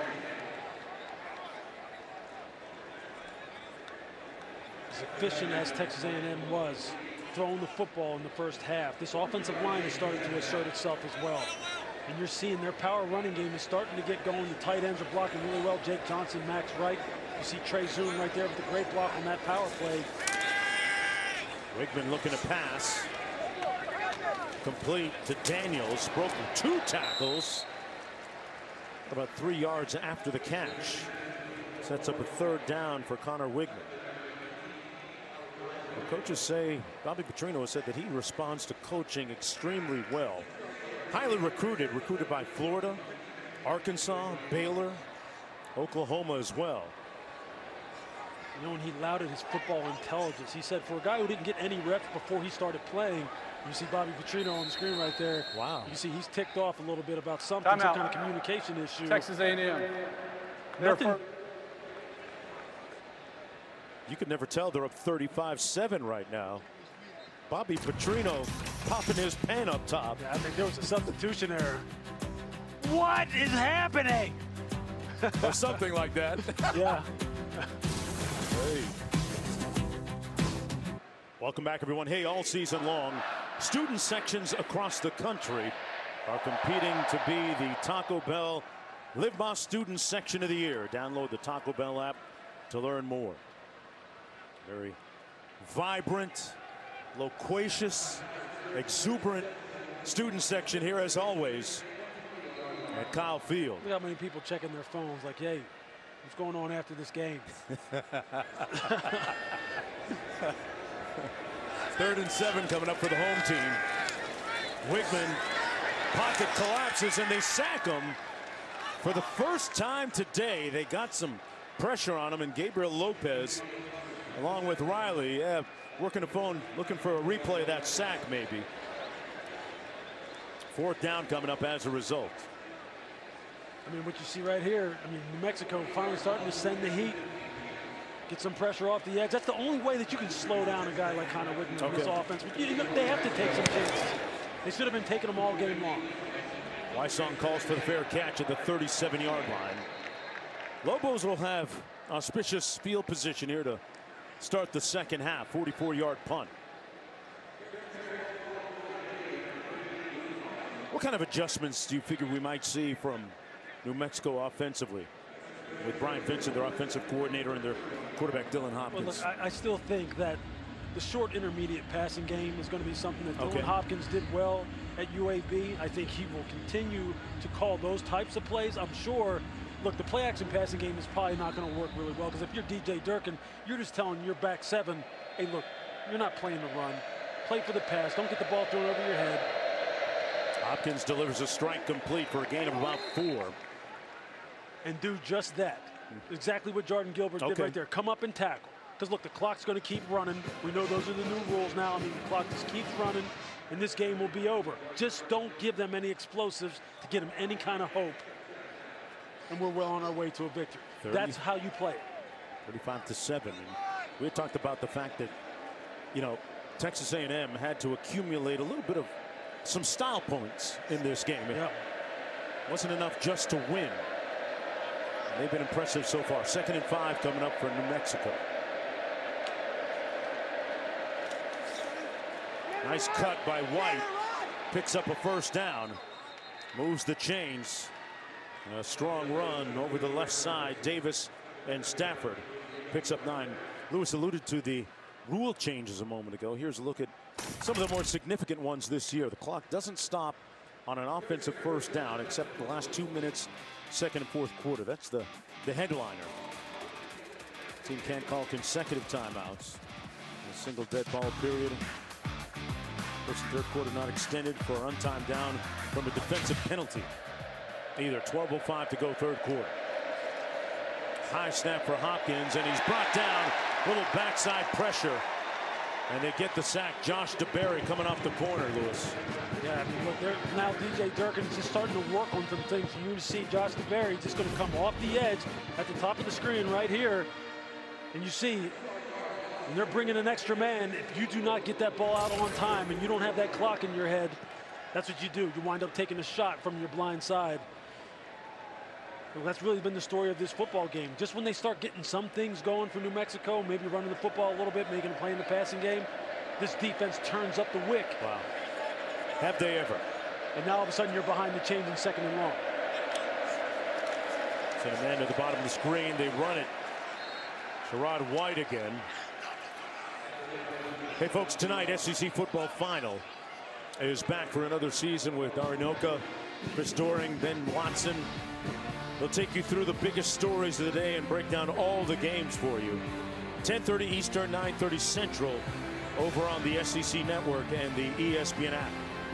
As efficient as Texas A&M was throwing the football in the first half, this offensive line is starting to assert itself as well. And you're seeing their power running game is starting to get going. The tight ends are blocking really well. Jake Johnson, Max Wright. You see Trey Zoom right there with a great block on that power play. Wigman looking to pass. Complete to Daniels. Broken 2 tackles. About 3 yards after the catch. Sets up a third down for Connor Wigman. The coaches say, Bobby Petrino has said that he responds to coaching extremely well. Highly recruited by Florida, Arkansas, Baylor, Oklahoma as well. You know, when he lauded his football intelligence, he said for a guy who didn't get any reps before he started playing, you see Bobby Petrino on the screen right there. Wow. You see he's ticked off a little bit about something, some kind of communication issue. Texas A&M. Nothing. You could never tell they're up 35-7 right now. Bobby Petrino popping his pen up top. Yeah, I think there was a substitution error. What is happening? Or something like that. Yeah. Hey. Welcome back, everyone. Hey, all season long, student sections across the country are competing to be the Taco Bell Live Más Student Section of the Year. Download the Taco Bell app to learn more. Very vibrant, loquacious, exuberant student section here, as always, at Kyle Field. Look how many people checking their phones like, hey, what's going on after this game? 3rd and 7 coming up for the home team. Wigman, pocket collapses, and they sack him. For the first time today, they got some pressure on him, and Gabriel Lopez, along with Riley, working the phone, looking for a replay of that sack, maybe. 4th down coming up as a result. I mean, what you see right here, I mean, New Mexico finally starting to send the heat. Get some pressure off the edge. That's the only way that you can slow down a guy like Connor Wigman in this offense. But you know, they have to take some chances. They should have been taking them all game long. Wysong calls for the fair catch at the 37-yard line. Lobos will have auspicious field position here to start the second half. 44-yard punt. What kind of adjustments do you figure we might see from New Mexico offensively, with Brian Vincent, their offensive coordinator, and their quarterback Dylan Hopkins? Well, look, I still think that the short intermediate passing game is going to be something that Dylan Hopkins did well at UAB. I think he will continue to call those types of plays. I'm sure, look, the play action passing game is probably not going to work really well, because if you're DJ Durkin, you're just telling your back 7, hey, look, you're not playing the run. Play for the pass. Don't get the ball thrown over your head. Hopkins delivers a strike complete for a gain of about 4. And do just that. Exactly what Jordan Gilbert did right there. Come up and tackle. Because, look, the clock's going to keep running. We know those are the new rules now. I mean, the clock just keeps running, and this game will be over. Just don't give them any explosives to get them any kind of hope. And we're well on our way to a victory. That's how you play it. 35-7. And we had talked about the fact that, you know, Texas A&M had to accumulate a little bit of some style points in this game. It wasn't enough just to win. They've been impressive so far. 2nd and 5 coming up for New Mexico. Nice cut by White. Picks up a 1st down. Moves the chains. A strong run over the left side. Davis and Stafford picks up 9. Lewis alluded to the rule changes a moment ago. Here's a look at some of the more significant ones this year. The clock doesn't stop on an offensive 1st down except the last 2 minutes, 2nd and 4th quarter. That's the headliner. Team can't call consecutive timeouts. A single dead ball period. 1st and 3rd quarter not extended for untimed down from a defensive penalty. Either 12:05 to go 3rd quarter. High snap for Hopkins, and he's brought down. Little backside pressure, and they get the sack. Josh DeBerry coming off the corner, Lewis. Yeah, I mean, look, now DJ Durkin's just starting to work on some things. You see Josh DeBerry just going to come off the edge at the top of the screen right here, and you see when they're bringing an extra man, if you do not get that ball out on time and you don't have that clock in your head, that's what you do. You wind up taking a shot from your blind side. Well, that's really been the story of this football game. Just when they start getting some things going for New Mexico, maybe running the football a little bit, making a play in the passing game, this defense turns up the wick. Wow. Have they ever? And now all of a sudden you're behind the chains in 2nd and long. Send a man to the bottom of the screen. They run it. Sherrod White again. Hey, folks, tonight, SEC football final is back for another season with Arinoka, Chris Doering, Ben Watson. They'll take you through the biggest stories of the day and break down all the games for you. 10:30 Eastern, 9:30 Central, over on the SEC Network and the ESPN app.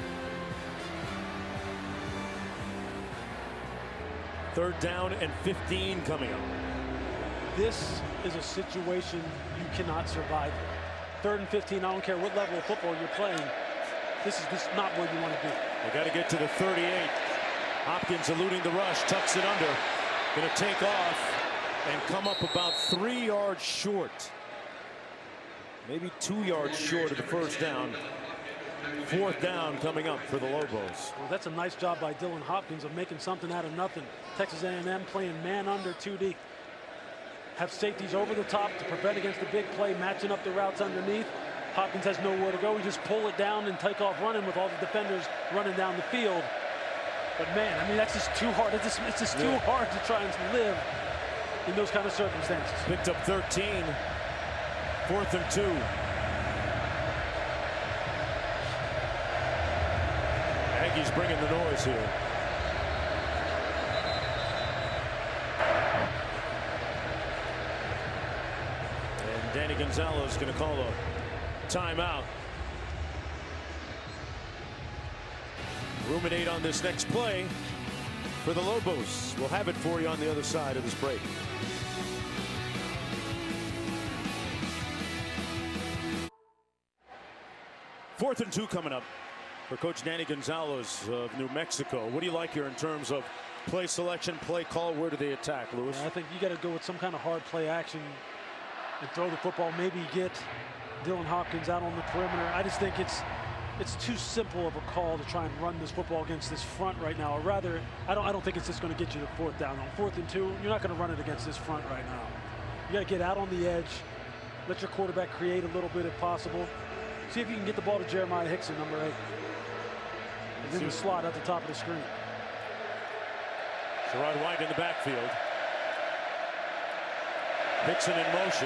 3rd down and 15 coming up. This is a situation you cannot survive. 3rd and 15, I don't care what level of football you're playing. This is not where you want to be. They got to get to the 38. Hopkins eluding the rush, tucks it under. Going to take off and come up about 3 yards short. Maybe 2 yards short of the 1st down. 4th down coming up for the Lobos. Well, that's a nice job by Dylan Hopkins of making something out of nothing. Texas A&M playing man under 2 deep. Have safeties over the top to prevent against the big play, matching up the routes underneath. Hopkins has nowhere to go. He just pull it down and take off running with all the defenders running down the field. But man, I mean, that's just too hard. It's just too hard to try and live in those kind of circumstances. Picked up 13. 4th and 2. Aggies bringing the noise here. And Danny Gonzalez going to call a timeout. Ruminate on this next play for the Lobos. We'll have it for you on the other side of this break. Fourth and 2 coming up for Coach Danny Gonzalez of New Mexico. What do you like here in terms of play selection, play call? Where do they attack, Lewis? I think you got to go with some kind of hard play action and throw the football. Maybe get Dylan Hopkins out on the perimeter. I just think it's too simple of a call to try and run this football against this front right now. Or rather, I don't think it's just going to get you the 4th down. On 4th and 2, you're not going to run it against this front right now. You got to get out on the edge, let your quarterback create a little bit if possible. See if you can get the ball to Jeremiah Hickson, number 8. And then the slot at the top of the screen. Sherrod White in the backfield. Hickson in motion.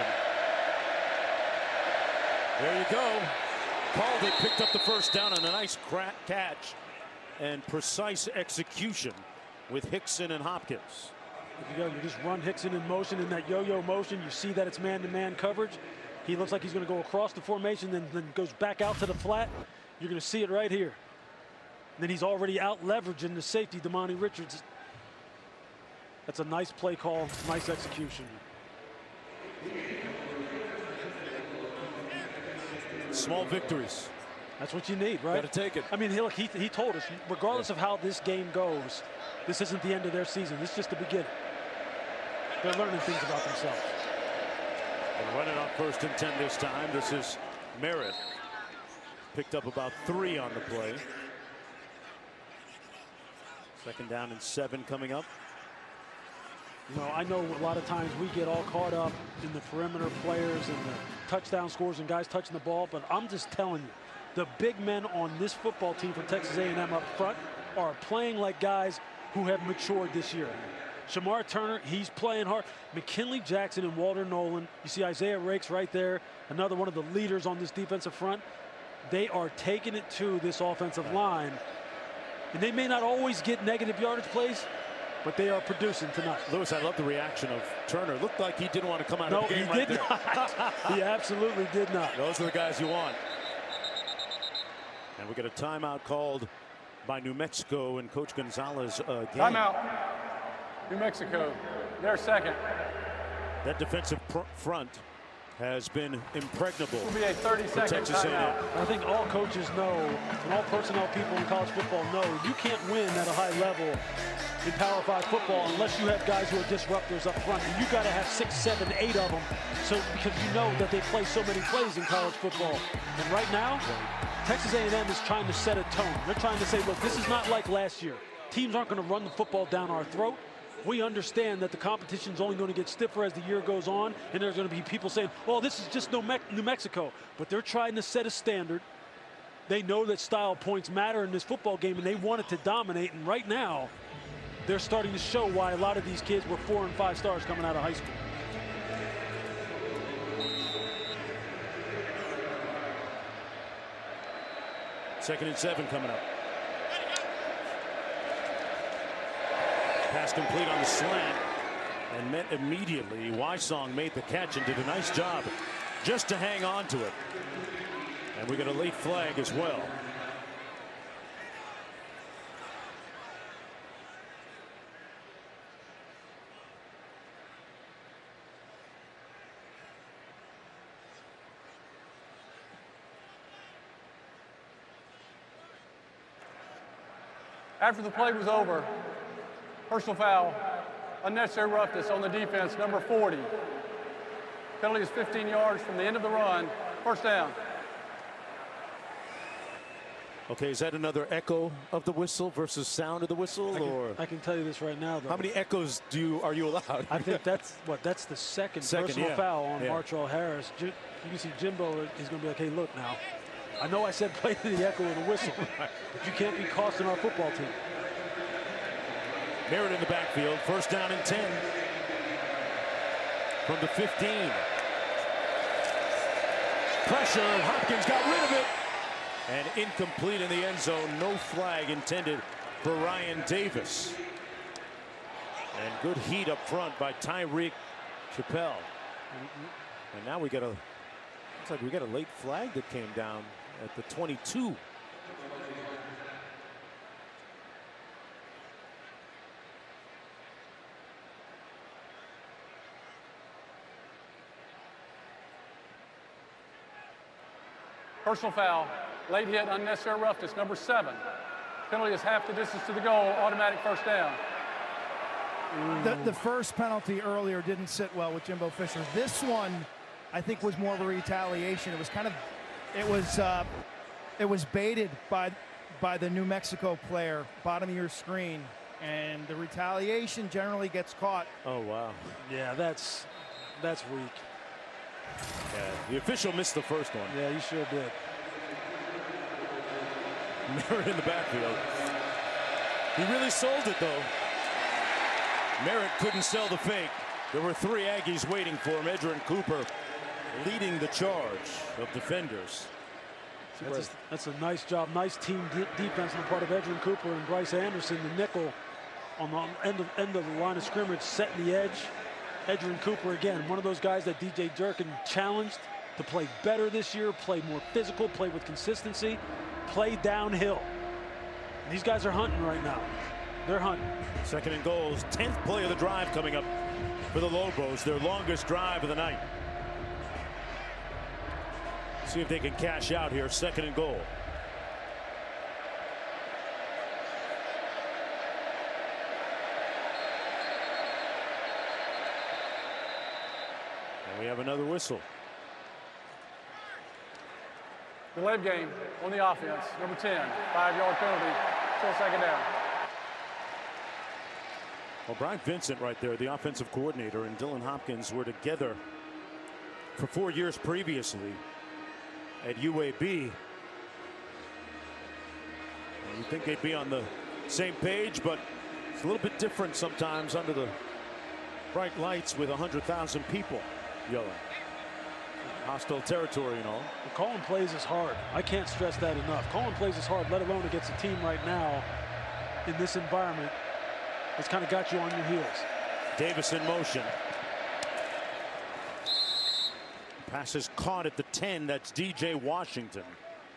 There you go. Called it, picked up the 1st down on a nice catch and precise execution with Hickson and Hopkins. There you go. You just run Hickson in motion in that yo-yo motion. You see that it's man-to-man coverage. He looks like he's going to go across the formation, then goes back out to the flat. You're going to see it right here. And then he's already out leveraging the safety, Damani Richards. That's a nice play call, nice execution. Small victories. That's what you need, right? Got to take it. I mean, look, he told us, regardless of how this game goes, this isn't the end of their season. This is just the beginning. They're learning things about themselves. They're running on 1st and 10 this time. This is Merritt. Picked up about 3 on the play. 2nd down and 7 coming up. You know, I know a lot of times we get all caught up in the perimeter players and the touchdown scores and guys touching the ball, but I'm just telling you, the big men on this football team for Texas A&M up front are playing like guys who have matured this year. Shamar Turner, he's playing hard. McKinley Jackson and Walter Nolan. You see Isaiah Rakes right there, another one of the leaders on this defensive front. They are taking it to this offensive line. And they may not always get negative yardage plays, but they are producing tonight. Lewis, I love the reaction of Turner. Looked like he didn't want to come out of the game right there. He absolutely did not. Those are the guys you want. And we get a timeout called by New Mexico and Coach Gonzalez again. Timeout. New Mexico, their second. That defensive front has been impregnable. Will be a 30-second Texas A&M. I think all coaches know, and all personnel people in college football know, you can't win at a high level in Power 5 football unless you have guys who are disruptors up front. And you got to have 6, 7, 8 of them, so because you know that they play so many plays in college football. And right now, Texas A&M is trying to set a tone. They're trying to say, look, this is not like last year. Teams aren't going to run the football down our throat. We understand that the competition is only going to get stiffer as the year goes on, and there's going to be people saying, well, this is just New Mexico. But they're trying to set a standard. They know that style points matter in this football game, and they want it to dominate. And right now, they're starting to show why a lot of these kids were 4 and 5 stars coming out of high school. Second and 7 coming up. Pass complete on the slant and met immediately. Wysong made the catch and did a nice job just to hang on to it. And we got a late flag as well. After the play was over, personal foul, unnecessary roughness on the defense, number 40. Penalty is 15 yards from the end of the run, first down. Okay, is that another echo of the whistle versus sound of the whistle? I can tell you this right now, though. How many echoes are you allowed? I think that's the second personal foul on Martrell Harris. You can see Jimbo is going to be like, hey, look now. I know I said play to the echo of the whistle, but you can't be costing our football team. Merritt in the backfield, first down and 10 from the 15. Pressure, Hopkins got rid of it, and incomplete in the end zone. No flag intended for Ryan Davis. And good heat up front by Tyreek Chappelle. And now we got looks like we got a late flag that came down at the 22. Personal foul, late hit, unnecessary roughness, number 7. Penalty is half the distance to the goal, automatic first down. The first penalty earlier didn't sit well with Jimbo Fisher. This one, I think, was more of a retaliation. It was kind of, it was baited by the New Mexico player, bottom of your screen, and the retaliation generally gets caught. Oh wow! Yeah, that's weak. Yeah, the official missed the first one. Yeah, he sure did. Merritt in the backfield. He really sold it, though. Merritt couldn't sell the fake. There were 3 Aggies waiting for him. Edgerrin Cooper leading the charge of defenders. That's a nice job. Nice team defense on the part of Edgerrin Cooper and Bryce Anderson. The nickel on the end of the line of scrimmage, setting the edge. Edgerrin Cooper, again, one of those guys that DJ Durkin challenged to play better this year, play more physical, play with consistency, play downhill. And these guys are hunting right now. They're hunting. Second and goals. 10th play of the drive coming up for the Lobos, their longest drive of the night. See if they can cash out here. Second and goal. And we have another whistle. Delay game on the offense, number 10, 5-yard penalty, still second down. Well, Brian Vincent right there, the offensive coordinator, and Dylan Hopkins were together for 4 years previously at UAB. You'd think they'd be on the same page, but it's a little bit different sometimes under the bright lights with 100,000 people yelling. Hostile territory and all. Well, calling plays is hard. I can't stress that enough. Calling plays is hard, let alone against a team right now in this environment. It's kind of got you on your heels. Davis in motion. Pass is caught at the 10. That's DJ Washington.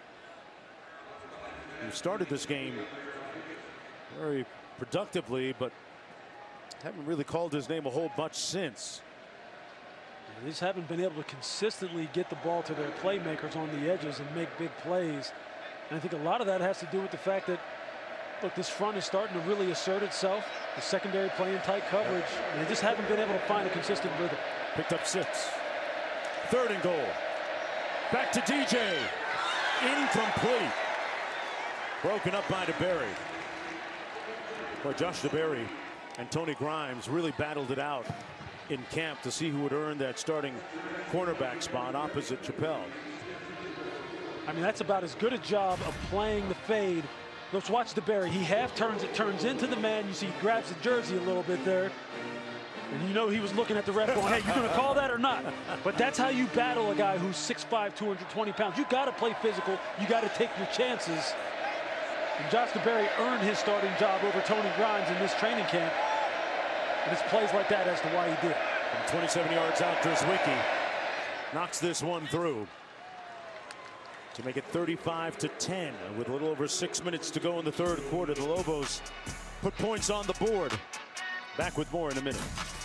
He started this game very productively, but haven't really called his name a whole bunch since. They just haven't been able to consistently get the ball to their playmakers on the edges and make big plays. And I think a lot of that has to do with the fact that, look, this front is starting to really assert itself. The secondary playing tight coverage. And they just haven't been able to find a consistent rhythm. Picked up 6. 3rd and goal. Back to DJ. Incomplete. Broken up by DeBerry. Boy, Josh DeBerry and Tony Grimes really battled it out in camp to see who would earn that starting cornerback spot opposite Chappelle. I mean, that's about as good a job of playing the fade. Let's watch DeBerry. He half turns, it turns into the man. You see he grabs the jersey a little bit there. And you know he was looking at the ref going, hey, you going to call that or not? But that's how you battle a guy who's 6'5", 220 pounds. You got to play physical. You got to take your chances. And Josh DeBerry earned his starting job over Tony Grimes in this training camp. And it's plays like that as to why he did. From 27 yards out, Drzwicki knocks this one through to make it 35-10 with a little over 6 minutes to go in the 3rd quarter. The Lobos put points on the board. Back with more in a minute.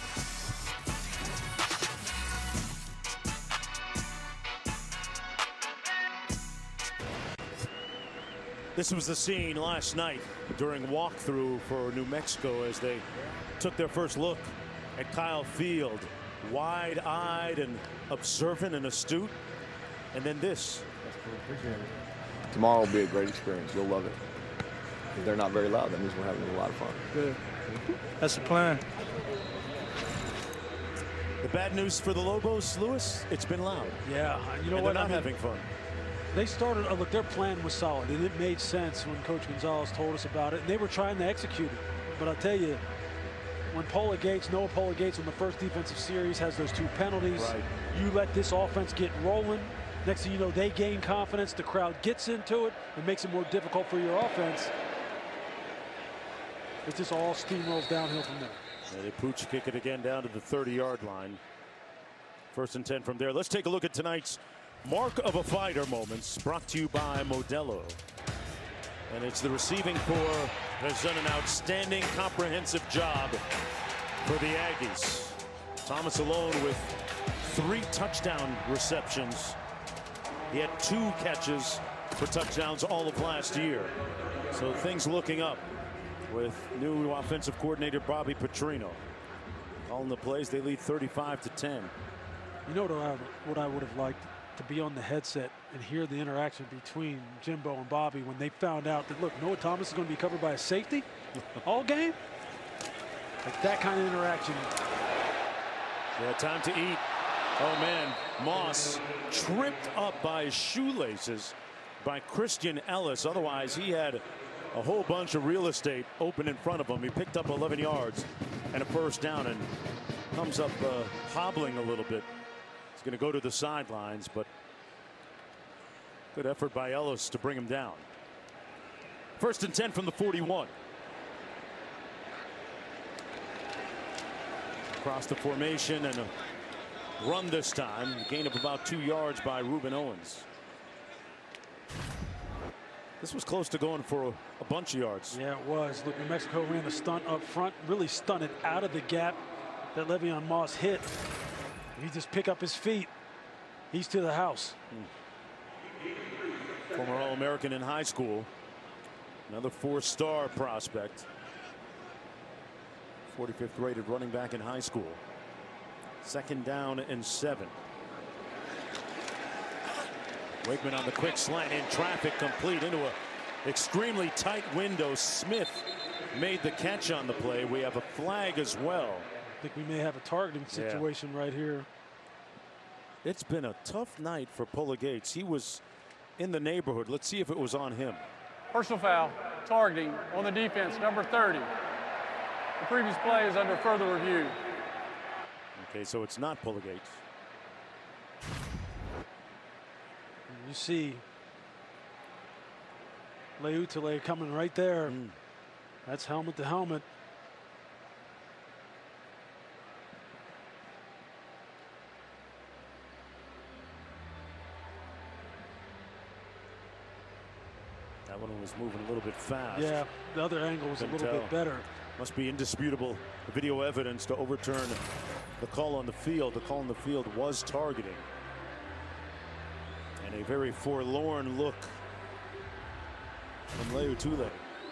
This was the scene last night during walkthrough for New Mexico as they took their first look at Kyle Field. Wide-eyed and observant and astute. And then this. Tomorrow will be a great experience. You'll love it. If they're not very loud, that means we're having a lot of fun. Good. That's the plan. The bad news for the Lobos, Lewis, it's been loud. Yeah, you know and what? They're not having fun. They started, look, their plan was solid, and it made sense when Coach Gonzalez told us about it, and they were trying to execute it. But I'll tell you, when Noah Pola Gates on the first defensive series has those 2 penalties, right. You let this offense get rolling. Next thing you know, they gain confidence, the crowd gets into it, and makes it more difficult for your offense. It just all steamrolls downhill from there. Yeah, they pooch kick it again down to the 30-yard line. 1st and 10 from there. Let's take a look at tonight's Mark of a Fighter moments, brought to you by Modelo. And it's the receiving corps that has done an outstanding comprehensive job for the Aggies. Thomas alone with 3 touchdown receptions. He had 2 catches for touchdowns all of last year. So things looking up with new offensive coordinator Bobby Petrino. Calling the plays, they lead 35-10. You know what I would have liked? To be on the headset and hear the interaction between Jimbo and Bobby when they found out that, look, Noah Thomas is going to be covered by a safety all game. Like that kind of interaction. Yeah, time to eat. Oh, man, Moss tripped up by his shoelaces by Christian Ellis. Otherwise, he had a whole bunch of real estate open in front of him. He picked up 11 yards and a 1st down and comes up hobbling a little bit. He's going to go to the sidelines, but good effort by Ellis to bring him down. 1st and 10 from the 41. Across the formation and a run this time. A gain of about 2 yards by Reuben Owens. This was close to going for a bunch of yards. Yeah, it was. Look, New Mexico ran the stunt up front, really stunted out of the gap that Le'Veon Moss hit. He just pick up his feet. He's to the house. Former All-American in high school. Another 4-star prospect. 45th rated running back in high school. 2nd down and 7. Wakeman on the quick slant in traffic, complete into a extremely tight window. Smith made the catch on the play. We have a flag as well. I think we may have a targeting situation right here. It's been a tough night for Pula Gates. He was in the neighborhood. Let's see if it was on him. Personal foul, targeting on the defense, number 30. The previous play is under further review. Okay, so it's not Pula Gates. You see Laiutile coming right there. That's helmet to helmet. That one was moving a little bit fast. Yeah, the other angle was a little bit better. Must be indisputable video evidence to overturn the call on the field. The call on the field was targeting. And a very forlorn look from Laiutile.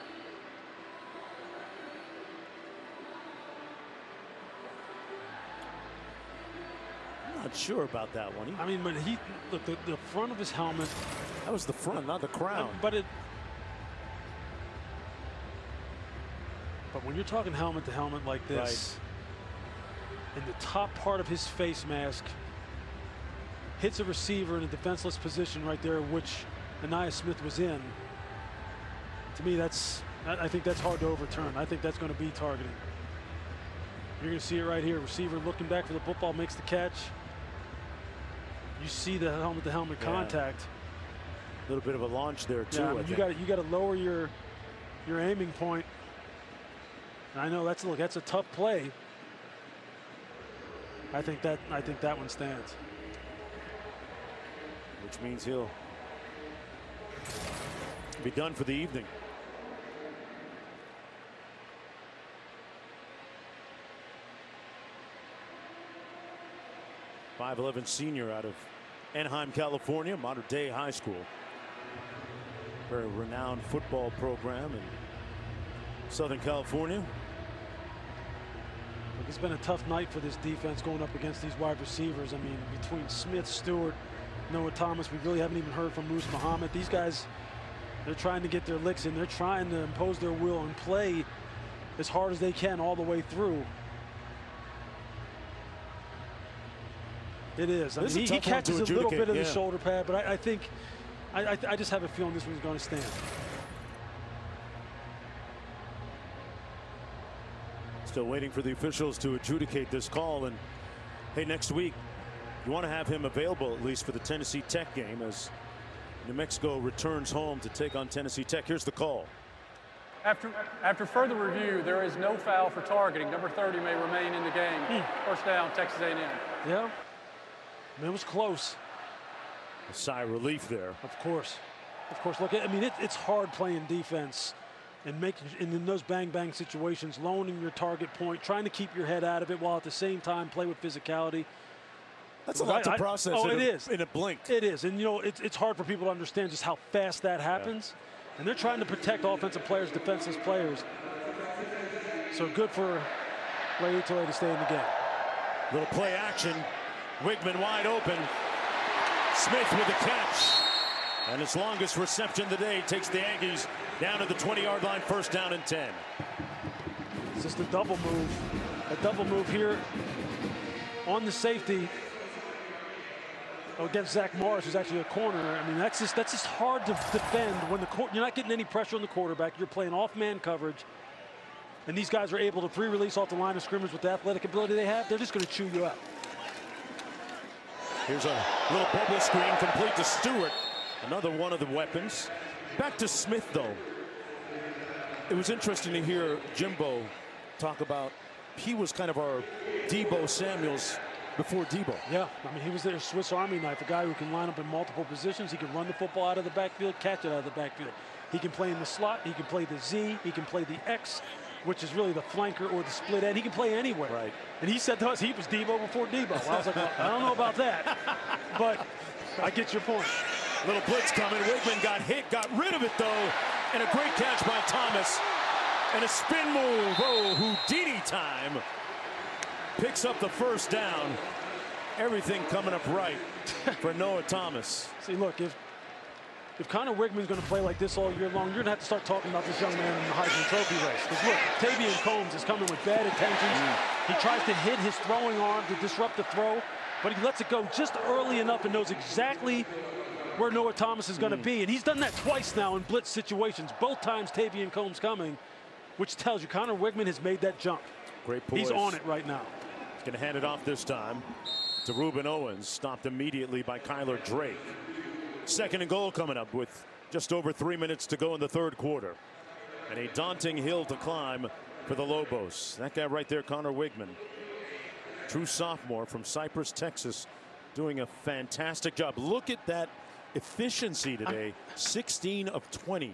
I'm not sure about that one. I mean, but he look the front of his helmet. That was the front, not the crown. But when you're talking helmet to helmet like this, and the top part of his face mask hits a receiver in a defenseless position right there, which Ainias Smith was in. To me, I think that's hard to overturn. I think that's going to be targeting. You're going to see it right here. Receiver looking back for the football, makes the catch. You see the helmet to helmet contact. A little bit of a launch there too. Yeah, I mean, you got to lower your aiming point. And I know that's a tough play. I think that one stands. Which means he'll be done for the evening. .5'11" senior out of Anaheim, California, Mater Dei High School. Very renowned football program in Southern California. It's been a tough night for this defense going up against these wide receivers. I mean, between Smith, Stewart, Noah Thomas, we really haven't even heard from Moose Muhammad. These guys, they're trying to get their licks in. They're trying to impose their will and play as hard as they can all the way through. It is. I mean, he catches a little bit of the shoulder pad, but I think, I just have a feeling this one's going to stand. Still waiting for the officials to adjudicate this call. And hey, next week, you want to have him available at least for the Tennessee Tech game as New Mexico returns home to take on Tennessee Tech. Here's the call. After further review, there is no foul for targeting. Number 30 may remain in the game. First down, Texas A&M. Yeah, I mean, it was close. A sigh of relief there. Of course. Look, I mean, it's hard playing defense and making in those bang situations, lowering your target point, trying to keep your head out of it while at the same time play with physicality. That's a lot to process. It is in a blink. It is, and you know it's hard for people to understand just how fast that happens. And they're trying to protect offensive players, defenseless players. So good for Laiutile to stay in the game. Little play action. Wigman wide open. Smith with the catch. And his longest reception of the day takes the Aggies down to the 20-yard line, first down and 10. It's just a double move. A double move here on the safety against Zach Morris, who's actually a corner. I mean, that's just hard to defend when you're not getting any pressure on the quarterback. You're playing off-man coverage. And these guys are able to pre-release off the line of scrimmage with the athletic ability they have. They're just going to chew you up. Here's a little bubble screen complete to Stewart. Another one of the weapons. Back to Smith, though. It was interesting to hear Jimbo talk about he was kind of our Deebo Samuels before Deebo. Yeah, I mean, he was their Swiss Army knife, a guy who can line up in multiple positions. He can run the football out of the backfield, catch it out of the backfield. He can play in the slot. He can play the Z. He can play the X, which is really the flanker or the split end. He can play anywhere. Right. And he said to us he was Deebo before Deebo. Well, I was like, well, I don't know about that, but I get your point. Little blitz coming. Wigman got hit, got rid of it, though. And a great catch by Thomas. And a spin move. Oh, Houdini time. Picks up the first down. Everything coming up right for Noah Thomas. See, look, if if Connor Wigman's going to play like this all year long, you're going to have to start talking about this young man in the Heisman Trophy race. Because look, Tavian Combs is coming with bad intentions. He tries to hit his throwing arm to disrupt the throw, but he lets it go just early enough and knows exactly where Noah Thomas is going to be. And he's done that twice now in blitz situations, both times Tavian Combs coming, which tells you Connor Wigman has made that jump. Great poise. He's on it right now. He's going to hand it off this time to Reuben Owens, stopped immediately by Kyler Drake. 2nd and goal coming up with just over 3 minutes to go in the 3rd quarter. And a daunting hill to climb for the Lobos. That guy right there, Connor Wigman, true sophomore from Cypress, Texas, doing a fantastic job. Look at that efficiency today, 16 of 20.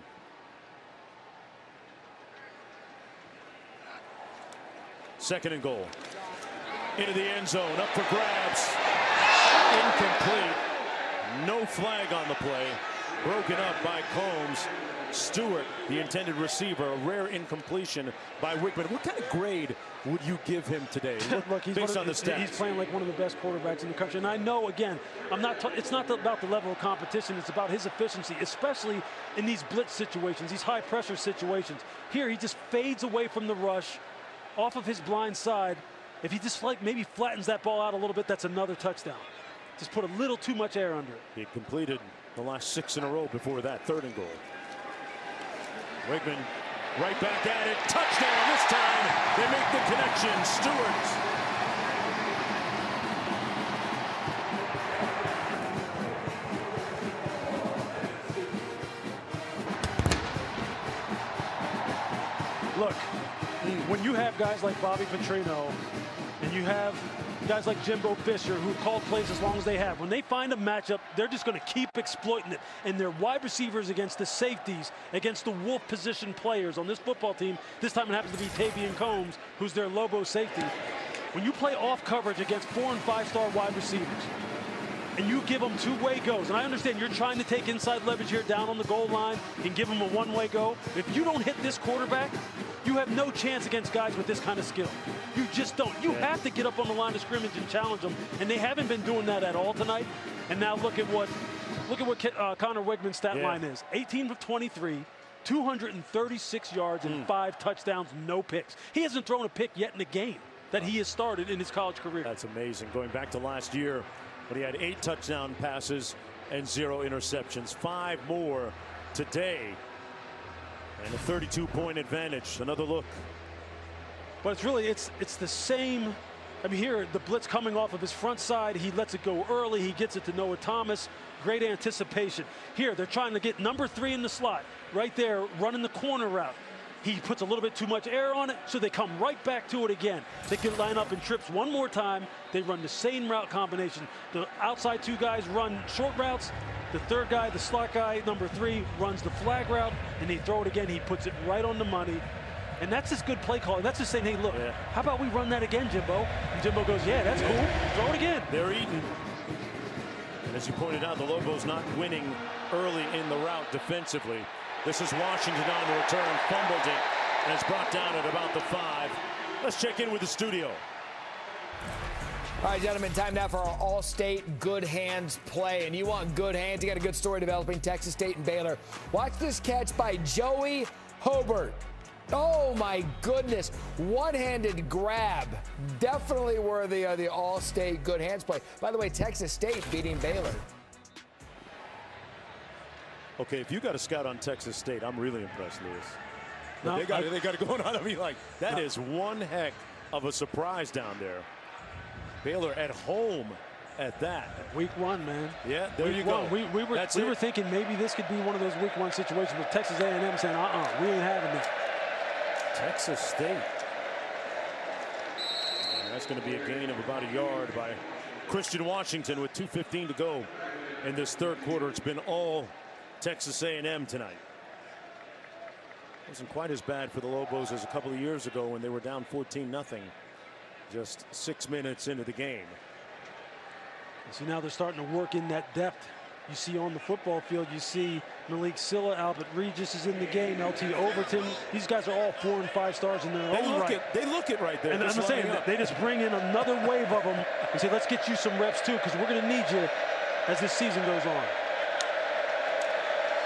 Second and goal. Into the end zone, up for grabs. Incomplete. No flag on the play. Broken up by Combs. Stewart, the intended receiver, a rare incompletion by Wigman. What kind of grade would you give him today? Look, he's based on the stats. He's playing like one of the best quarterbacks in the country. And I know, again, it's not about the level of competition. It's about his efficiency, especially in these blitz situations, these high-pressure situations. Here, he just fades away from the rush off of his blind side. If he just maybe flattens that ball out a little bit, that's another touchdown. Just put a little too much air under it. He completed the last 6 in a row before that. 3rd and goal. Wigman right back at it. Touchdown this time. They make the connection. Stewart. Look, when you have guys like Bobby Petrino and you have guys like Jimbo Fisher who call plays as long as they have, when they find a matchup, they're just going to keep exploiting it. And their wide receivers against the safeties, against the wolf position players on this football team, this time it happens to be Tavian Combs, who's their Lobo safety. When you play off coverage against 4- and 5-star wide receivers, and you give them 2-way goes, and I understand you're trying to take inside leverage here down on the goal line and give them a 1-way go. If you don't hit this quarterback, you have no chance against guys with this kind of skill. You just don't. You have to get up on the line of scrimmage and challenge them, and they haven't been doing that at all tonight. And now look at what Connor Wigman's stat line is. 18 of 23, 236 yards and 5 touchdowns, no picks. He hasn't thrown a pick yet in a game that he has started in his college career. That's amazing. Going back to last year when he had 8 touchdown passes and 0 interceptions. 5 more today. And a 32-point advantage. Another look. But it's really, it's the same. I mean, here, the blitz coming off of his front side. He lets it go early. He gets it to Noah Thomas. Great anticipation. Here, they're trying to get number 3 in the slot. Right there, running the corner route. He puts a little bit too much air on it, so they come right back to it again. They can line up in trips one more time. They run the same route combination. The outside 2 guys run short routes. The 3rd guy, the slot guy, number 3, runs the flag route, and they throw it again. He puts it right on the money. And that's just good play calling. That's just saying, hey, look, how about we run that again, Jimbo? And Jimbo goes, yeah, that's cool. Throw it again. They're eating. And as you pointed out, the Lobos not winning early in the route defensively. This is Washington on the return, fumbled it, and it's brought down at about the 5. Let's check in with the studio. All right, gentlemen, time now for our all-state good hands play. And you want good hands, you got a good story developing, Texas State and Baylor. Watch this catch by Joey Hobart. Oh, my goodness. One-handed grab. Definitely worthy of the all-state good hands play. By the way, Texas State beating Baylor. Okay, if you got a scout on Texas State, I'm really impressed, Lewis. No, they got it going on. I mean, like, that is one heck of a surprise down there. Baylor at home at that. Week 1, man. Yeah, there you go. We were thinking maybe this could be one of those week 1 situations with Texas A&M saying, we ain't having that. Texas State. And that's going to be a gain of about a yard by Christian Washington with 2:15 to go in this 3rd quarter. It's been all Texas A&M tonight. Wasn't quite as bad for the Lobos as a couple of years ago when they were down 14-0. Just 6 minutes into the game. See, now they're starting to work in that depth. You see on the football field, you see Malik Silla, Albert Regis is in the game, LT Overton. These guys are all 4- and 5-stars in their own right. They look it right there. And I'm saying they just bring in another wave of them and say, let's get you some reps too, because we're going to need you as this season goes on.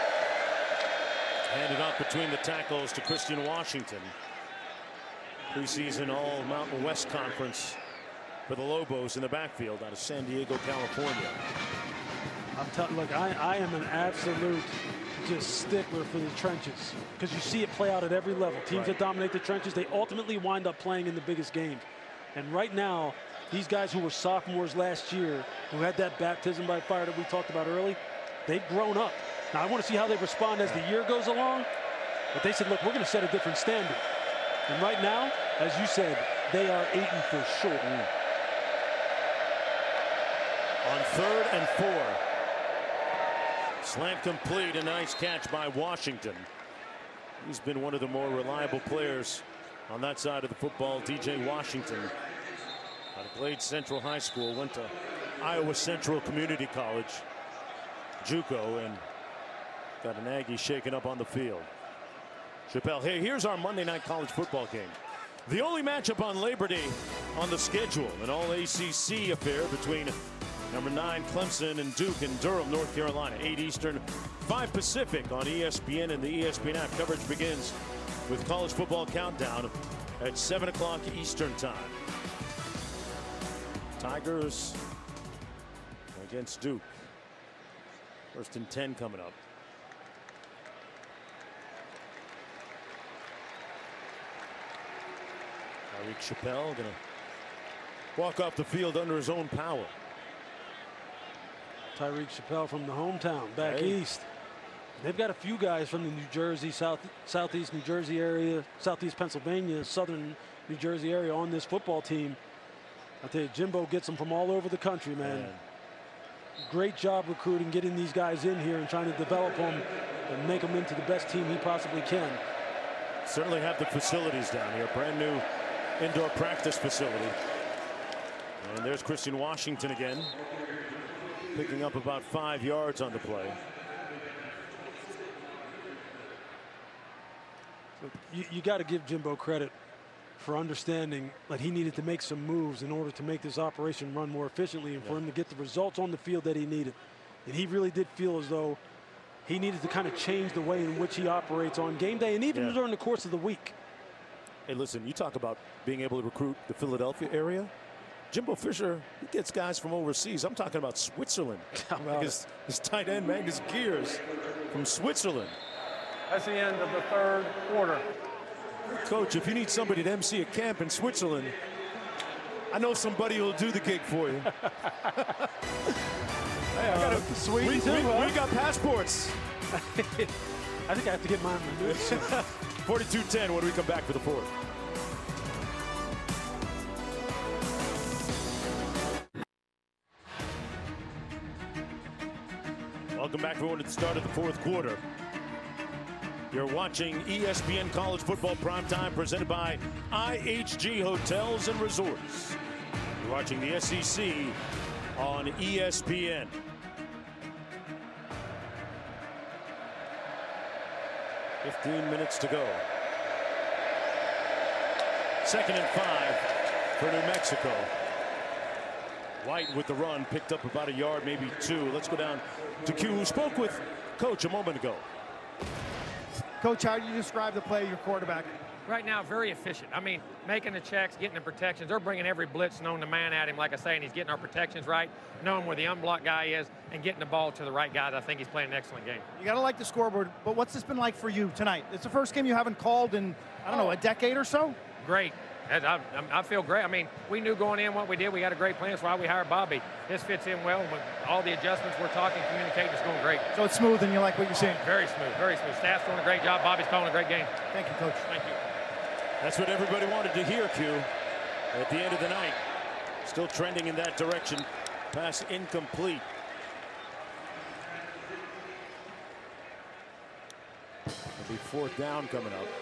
Handed off between the tackles to Christian Washington. Preseason All Mountain West Conference for the Lobos in the backfield out of San Diego, California. Look, I am an absolute just stickler for the trenches because you see it play out at every level. Teams that dominate the trenches, they ultimately wind up playing in the biggest games. And right now, these guys who were sophomores last year, who had that baptism by fire that we talked about early, they've grown up. Now, I want to see how they respond as the year goes along. But they said, look, we're going to set a different standard. And right now, as you said, they are 8 for sure. On 3rd and 4. Slant complete, a nice catch by Washington. He's been one of the more reliable players on that side of the football. DJ Washington out of Glade Central High School, went to Iowa Central Community College, JUCO, and got an Aggie shaken up on the field. Chappelle, hey, here's our Monday night college football game. The only matchup on Labor Day on the schedule, an all-ACC affair between number 9 Clemson and Duke in Durham, North Carolina. 8 Eastern, 5 Pacific on ESPN and the ESPN app. Coverage begins with College Football Countdown at 7 o'clock Eastern time. Tigers against Duke. 1st and 10 coming up. Tyreek Chappelle going to walk off the field under his own power. Tyreek Chappelle from the hometown back east. They've got a few guys from the New Jersey, southeast New Jersey area, southeast Pennsylvania, southern New Jersey area on this football team. I tell you, Jimbo gets them from all over the country, man. Great job recruiting, getting these guys in here and trying to develop them and make them into the best team he possibly can. Certainly have the facilities down here. Brand new indoor practice facility. And there's Christian Washington again, picking up about 5 yards on the play. You got to give Jimbo credit for understanding that he needed to make some moves in order to make this operation run more efficiently and for him to get the results on the field that he needed. And he really did feel as though he needed to kind of change the way in which he operates on game day and even during the course of the week. Hey, listen, you talk about being able to recruit the Philadelphia area. Jimbo Fisher, he gets guys from overseas. I'm talking about Switzerland. Like his tight end, Magnus Gears, from Switzerland. That's the end of the 3rd quarter. Coach, if you need somebody to MC a camp in Switzerland, I know somebody who'll do the gig for you. Sweden we got passports. I think I have to get mine renewed. 42-10 when we come back for the 4th. Welcome back, everyone, at the start of the 4th quarter. You're watching ESPN College Football Primetime, presented by IHG Hotels and Resorts. You're watching the SEC on ESPN. .15 minutes to go. 2nd and 5 for New Mexico. White with the run, picked up about a yard, maybe 2. Let's go down to Q, who spoke with Coach a moment ago. Coach, how do you describe the play of your quarterback? Right now, very efficient. I mean, making the checks, getting the protections. They're bringing every blitz known to man at him, like I say, and he's getting our protections right, knowing where the unblocked guy is, and getting the ball to the right guys. I think he's playing an excellent game. You got to like the scoreboard, but what's this been like for you tonight? It's the first game you haven't called in, I don't know, a decade or so? Great. I feel great. I mean, we knew going in what we did. We got a great plan. That's why we hired Bobby. This fits in well. With all the adjustments we're talking, communicating, it's going great. So it's smooth and you like what you're seeing? Very smooth, very smooth. Staff's doing a great job. Bobby's calling a great game. Thank you, Coach. Thank you. That's what everybody wanted to hear, Q, at the end of the night. Still trending in that direction. Pass incomplete. It'll be 4th down coming up.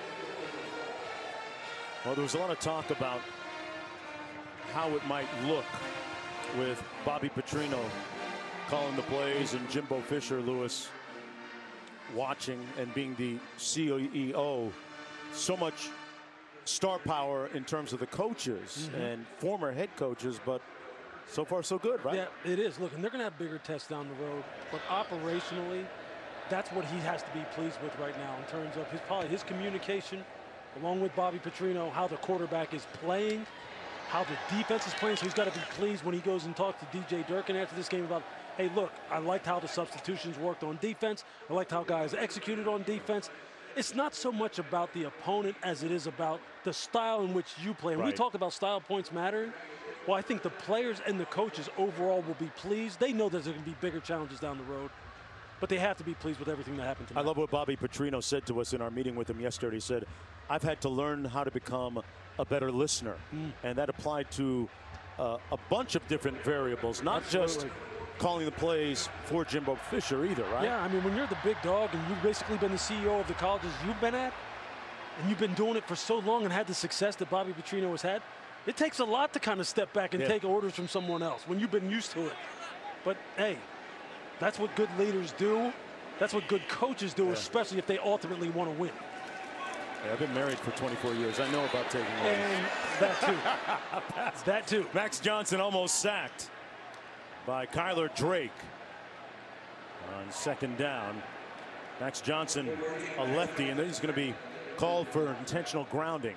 Well, there was a lot of talk about how it might look with Bobby Petrino calling the plays and Jimbo Fisher, Lewis, watching and being the CEO. So much star power in terms of the coaches and former head coaches, but so far so good, right? Yeah, it is. Look, and they're going to have bigger tests down the road, but operationally, that's what he has to be pleased with right now in terms of his communication, along with Bobby Petrino, how the quarterback is playing, how the defense is playing. So he's got to be pleased when he goes and talks to DJ Durkin after this game about, hey, look, I liked how the substitutions worked on defense. I liked how guys executed on defense. It's not so much about the opponent as it is about the style in which you play. When we talk about style points mattering, well, I think the players and the coaches overall will be pleased. They know there's going to be bigger challenges down the road, but they have to be pleased with everything that happened tonight. I love what Bobby Petrino said to us in our meeting with him yesterday. He said, I've had to learn how to become a better listener. And that applied to a bunch of different variables, not just calling the plays for Jimbo Fisher either, right? Yeah, I mean, when you're the big dog and you've basically been the CEO of the colleges you've been at, and you've been doing it for so long and had the success that Bobby Petrino has had, it takes a lot to kind of step back and take orders from someone else when you've been used to it. But, hey, that's what good leaders do. That's what good coaches do, especially if they ultimately want to win. Yeah, I've been married for 24 years. I know about taking orders. And that too. That too. Max Johnson almost sacked by Kyler Drake on second down. Max Johnson, a lefty, and he's going to be called for intentional grounding.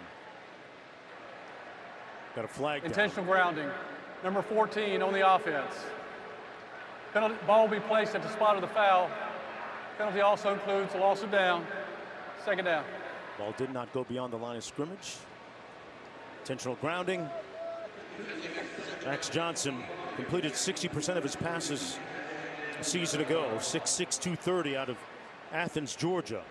Got a flag down. Intentional grounding. Number 14 on the offense. Penalty, ball will be placed at the spot of the foul. Penalty also includes a loss of down. Second down. Ball did not go beyond the line of scrimmage. Intentional grounding. Max Johnson completed 60% of his passes a season ago. 6'6", 230 out of Athens, Georgia.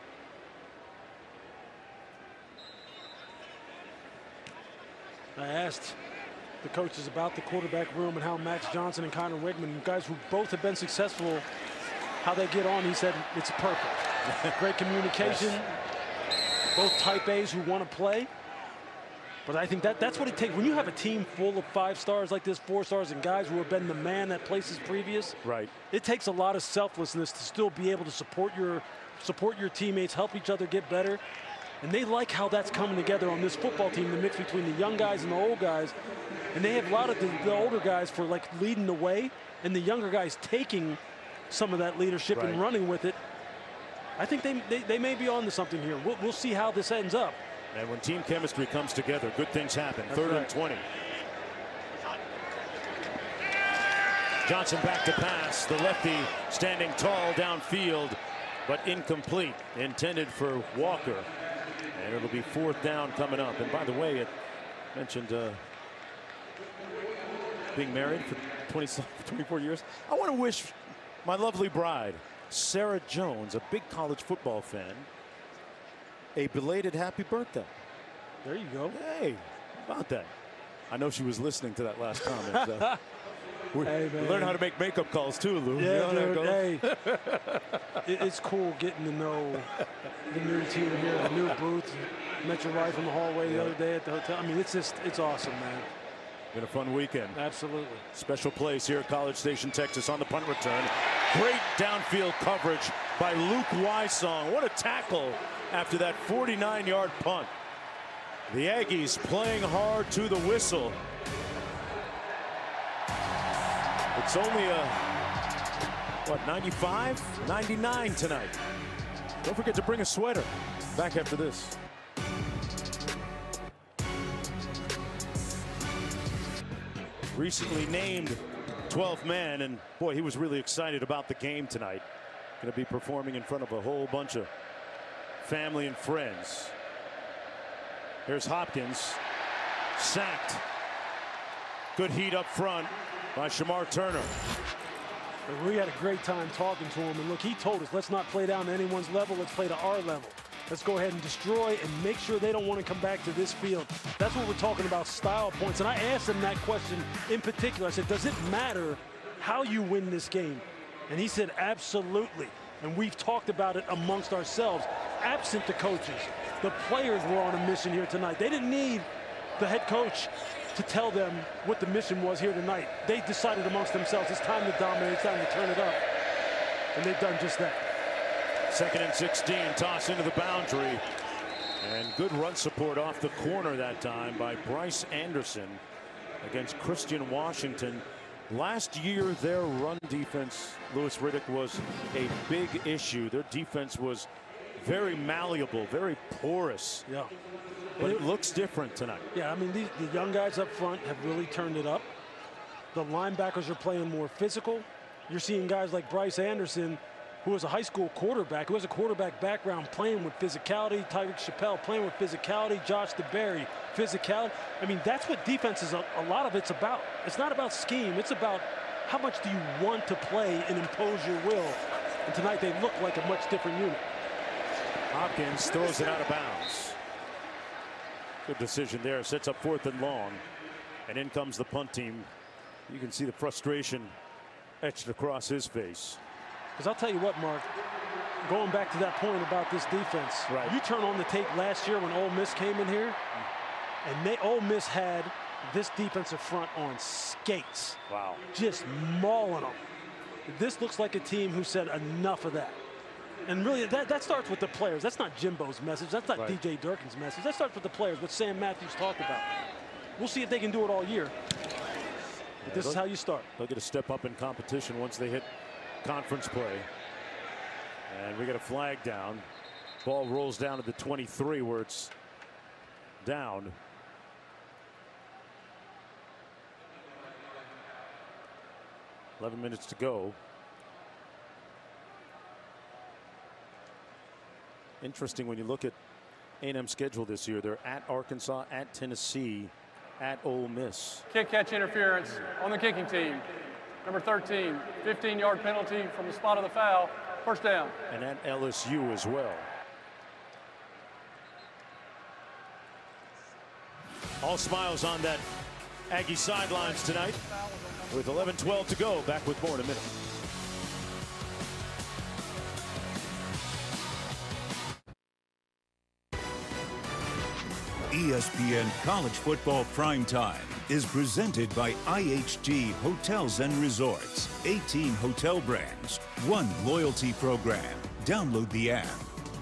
I asked the coaches about the quarterback room and how Max Johnson and Connor Wigman, guys who both have been successful, how they get on. He said it's perfect. Great communication. Both type A's who want to play. But I think that's what it takes. When you have a team full of 5 stars like this, 4 stars, and guys who have been the man at places previous, it takes a lot of selflessness to still be able to support your teammates, help each other get better. And they like how that's coming together on this football team, the mix between the young guys and the old guys. And they have a lot of the older guys for like leading the way, and the younger guys taking some of that leadership and running with it. I think they may be on to something here. We'll see how this ends up. And when team chemistry comes together, good things happen. Third and 20. Johnson back to pass. The lefty standing tall downfield, but incomplete. Intended for Walker. And it'll be 4th down coming up. And by the way, it mentioned being married for 24 years. I want to wish my lovely bride, Sarah Jones, a big college football fan, a belated happy birthday. There you go. Hey, how about that? I know she was listening to that last comment. We learn how to make makeup calls too, Lou. Yeah, dude, hey, it's cool getting to know the new team here, the new booth. Met your wife in the hallway the other day at the hotel. I mean, it's awesome, man. Been a fun weekend. Absolutely. Special plays here at College Station, Texas on the punt return. Great downfield coverage by Luke Wysong. What a tackle after that 49-yard punt. The Aggies playing hard to the whistle. It's only a, 95, 99 tonight. Don't forget to bring a sweater. Back after this. Recently named 12th man, and boy, he was really excited about the game tonight. Going to be performing in front of a whole bunch of family and friends. Here's Hopkins, sacked. Good heat up front by Shamar Turner. We had a great time talking to him, and look, he told us, let's not play down to anyone's level, let's play to our level. Let's go ahead and destroy and make sure they don't want to come back to this field. That's what we're talking about, style points. And I asked him that question in particular. I said, does it matter how you win this game? And he said, absolutely. And we've talked about it amongst ourselves. Absent the coaches, the players were on a mission here tonight. They didn't need the head coach to tell them what the mission was here tonight. They decided amongst themselves, it's time to dominate, it's time to turn it up. And they've done just that. 2nd and 16, toss into the boundary. And good run support off the corner that time by Bryce Anderson against Christian Washington. Last year, their run defense, Louis Riddick, was a big issue. Their defense was very malleable, very porous. Yeah. But it looks different tonight. Yeah, I mean, the young guys up front have really turned it up. The linebackers are playing more physical. You're seeing guys like Bryce Anderson, who was a high school quarterback, who has a quarterback background, playing with physicality. Tyreek Chappelle playing with physicality. Josh DeBerry, physicality. I mean, that's what defense is, a lot of it's about. It's not about scheme. It's about how much do you want to play and impose your will. And tonight they look like a much different unit. Hopkins throws it out of bounds. Good decision there. Sets up 4th and long. And in comes the punt team. You can see the frustration etched across his face. Because I'll tell you what, Mark, going back to that point about this defense, right. You turn on the tape last year when Ole Miss came in here, and Ole Miss had this defensive front on skates. Wow. Just mauling them. This looks like a team who said enough of that. And really, that starts with the players. That's not Jimbo's message. That's not right. DJ Durkin's message. That starts with the players, what Sam Matthews talked about. We'll see if they can do it all year. But this is how you start. They'll get a step up in competition once they hit conference play. And we got a flag down. Ball rolls down to the 23 where it's down. $11 minutes to go. Interesting when you look at A&M's schedule this year. They're at Arkansas, at Tennessee, at Ole Miss. Kick catch interference on the kicking team. Number 13, 15-yard penalty from the spot of the foul. First down. And at LSU as well. All smiles on that Aggie sidelines tonight. With 11-12 to go. Back with more in a minute. ESPN College Football Primetime is presented by IHG Hotels and Resorts. 18 hotel brands, 1 loyalty program. Download the app.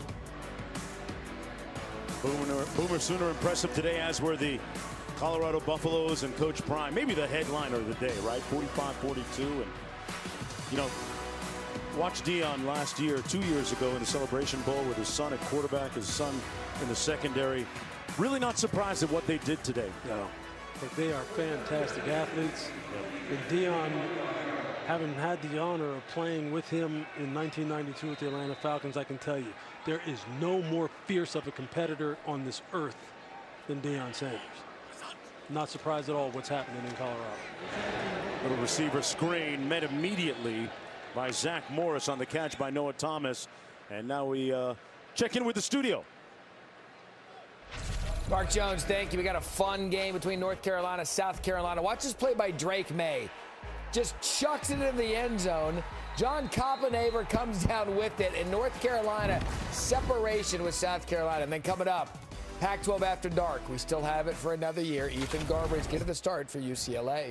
Boomer Sooner impressive today, as were the Colorado Buffaloes and Coach Prime. Maybe the headliner of the day, right? 45-42. And, you know, watch Deion last year, 2 years ago in the Celebration Bowl with his son at quarterback, his son in the secondary. Really not surprised at what they did today. No. But they are fantastic athletes. Yep. And Deion, having had the honor of playing with him in 1992 with the Atlanta Falcons, I can tell you, there is no more fierce of a competitor on this earth than Deion Sanders. Not surprised at all what's happening in Colorado. Little receiver screen met immediately by Zach Morris on the catch by Noah Thomas. And now we check in with the studio. Mark Jones, thank you. We got a fun game between North Carolina, South Carolina. Watch this play by Drake May. Just chucks it into the end zone. John Koppenhaver comes down with it. And North Carolina, separation with South Carolina. And then coming up, Pac-12 After Dark. We still have it for another year. Ethan Garbridge getting the start for UCLA.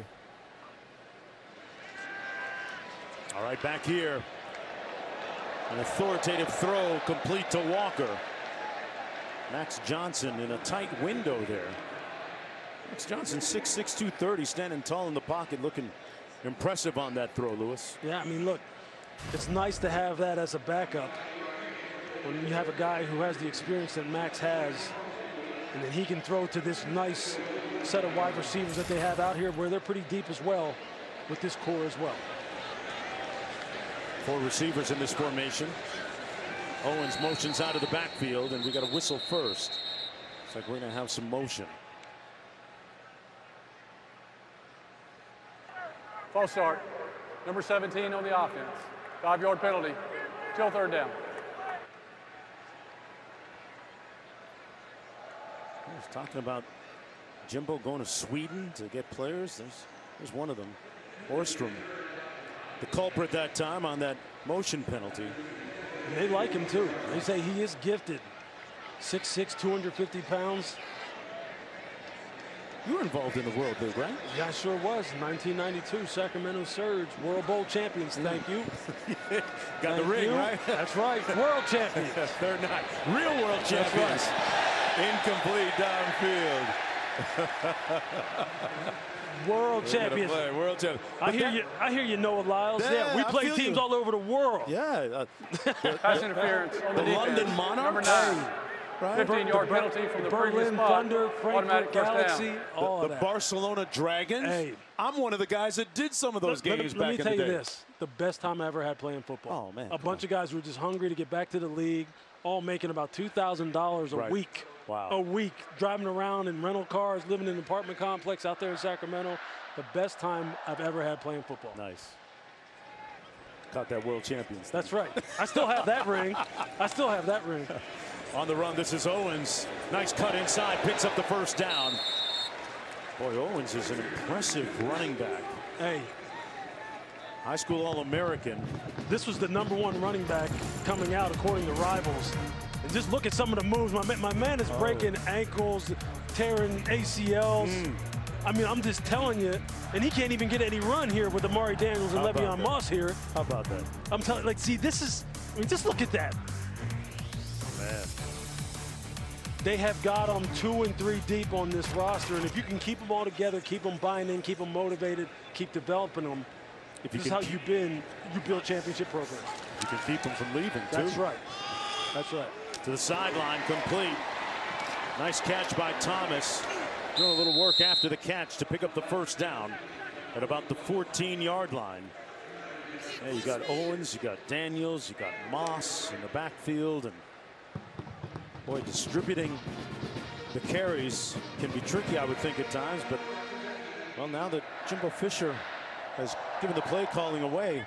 All right, back here. An authoritative throw complete to Walker. Max Johnson in a tight window there. Max Johnson, 6'6", 230, standing tall in the pocket, looking impressive on that throw, Lewis. Yeah, I mean, look, it's nice to have that as a backup when you have a guy who has the experience that Max has, and then he can throw to this nice set of wide receivers that they have out here where they're pretty deep as well with this core as well. 4 receivers in this formation. Owens motions out of the backfield, and we got a whistle first. Looks like we're going to have some motion. False start. Number 17 on the offense. 5-yard penalty. Till third down. I was talking about Jimbo going to Sweden to get players. There's one of them. Orstrom, the culprit that time on that motion penalty. And they like him too. They say he is gifted. 6'6", 250 pounds. You were involved in the World League, right? Yeah, I sure was. 1992, Sacramento Surge, World Bowl champions. Thank you. Got the ring, right? That's right. World champions. They're not. Real world champions. Right. Incomplete downfield. World champions. World champion. I hear you, Noah Lyles. Yeah, we play teams all over the world. Yeah. Pass interference on the London Monarchs. Number 9. Right. 15-yard penalty from the Berlin previous spot. Thunder, Frankfurt Automatic first Galaxy, down. all The of that. Barcelona Dragons. Hey. I'm one of the guys that did some of those games Let back me in the tell day. you this. The best time I ever had playing football. Oh, man. A bunch of guys who were just hungry to get back to the league, all making about $2,000 a week. Wow. A week, driving around in rental cars, living in an apartment complex out there in Sacramento. The best time I've ever had playing football. Nice. Caught that world champions. That's right. I still have that ring. I still have that ring. On the run, this is Owens. Nice cut inside, picks up the first down. Boy, Owens is an impressive running back. Hey. High school All-American. This was the #1 running back coming out according to Rivals. And just look at some of the moves. My man is breaking ankles, tearing ACLs. I mean, I'm just telling you. And he can't even get any run here with Amari Daniels and Le'Veon Moss here. How about that? I'm telling you, like, see, this is, I mean, just look at that. Man. They have got them 2 and 3 deep on this roster. And if you can keep them all together, keep them buying in, keep them motivated, keep developing them, this is how you build championship programs. You can keep them from leaving, too. That's right. That's right. To the sideline, complete. Nice catch by Thomas. Doing a little work after the catch to pick up the first down at about the 14-yard line. Yeah, you got Owens, you got Daniels, you got Moss in the backfield, and boy, distributing the carries can be tricky, I would think, at times. But well, now that Jimbo Fisher has given the play calling away,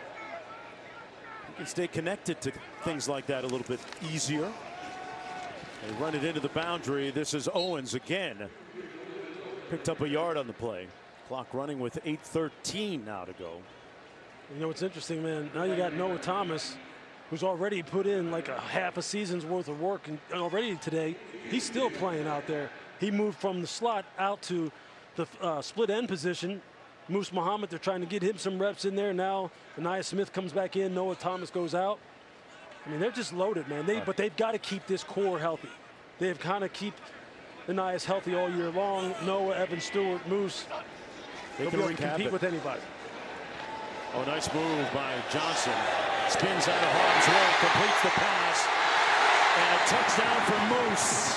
you can stay connected to things like that a little bit easier. They run it into the boundary. This is Owens again. Picked up a yard on the play. Clock running with 8:13 now to go. You know, what's interesting, man, now you got Noah Thomas, who's already put in like a half a season's worth of work, and already today, he's still playing out there. He moved from the slot out to the split end position. Moose Muhammad, they're trying to get him some reps in there. Now, Aniyah Smith comes back in, Noah Thomas goes out. I mean, they're just loaded, man. But they've got to keep this core healthy. They have kind of keep Aniyah's healthy all year long. Noah, Evan Stewart, Moose. They'll be able to compete with anybody. Oh, nice move by Johnson. Spins out of harm's way, completes the pass, and a touchdown for Moose.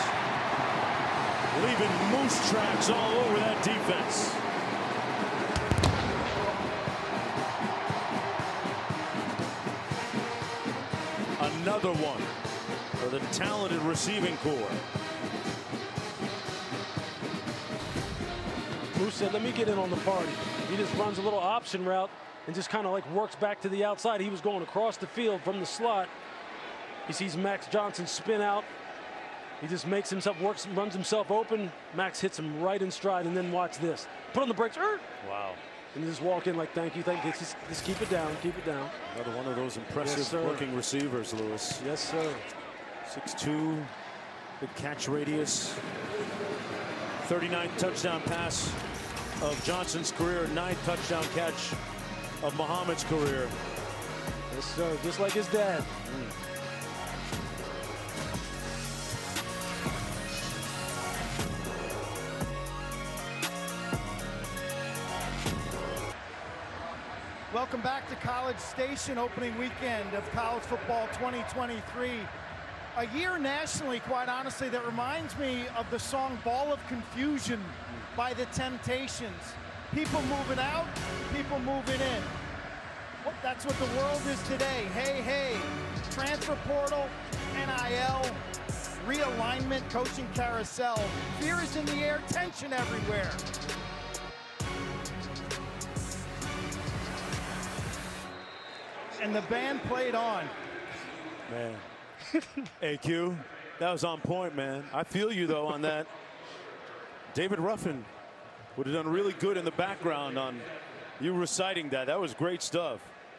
Leaving Moose tracks all over that defense. Another one for the talented receiving core. Moose said, let me get in on the party. He just runs a little option route and just kind of like works back to the outside. He was going across the field from the slot. He sees Max Johnson spin out. He just makes himself, runs himself open. Max hits him right in stride, and then watch this. Put on the brakes. Wow. And just walk in like, thank you, thank you. Just keep it down, keep it down. Another one of those impressive looking receivers, Lewis. Yes, sir. 6'2", big catch radius. 39th touchdown pass of Johnson's career, 9th touchdown catch of Muhammad's career. Yes, sir, just like his dad. Welcome back to College Station, opening weekend of college football 2023. A year nationally, quite honestly, that reminds me of the song Ball of Confusion by The Temptations. People moving out, people moving in. Well, that's what the world is today. Hey, hey, transfer portal, NIL, realignment, coaching carousel. Fear is in the air, tension everywhere. And the band played on. Man. Hey, Q, that was on point, man. I feel you, though, on that. David Ruffin would have done really good in the background on you reciting that. That was great stuff.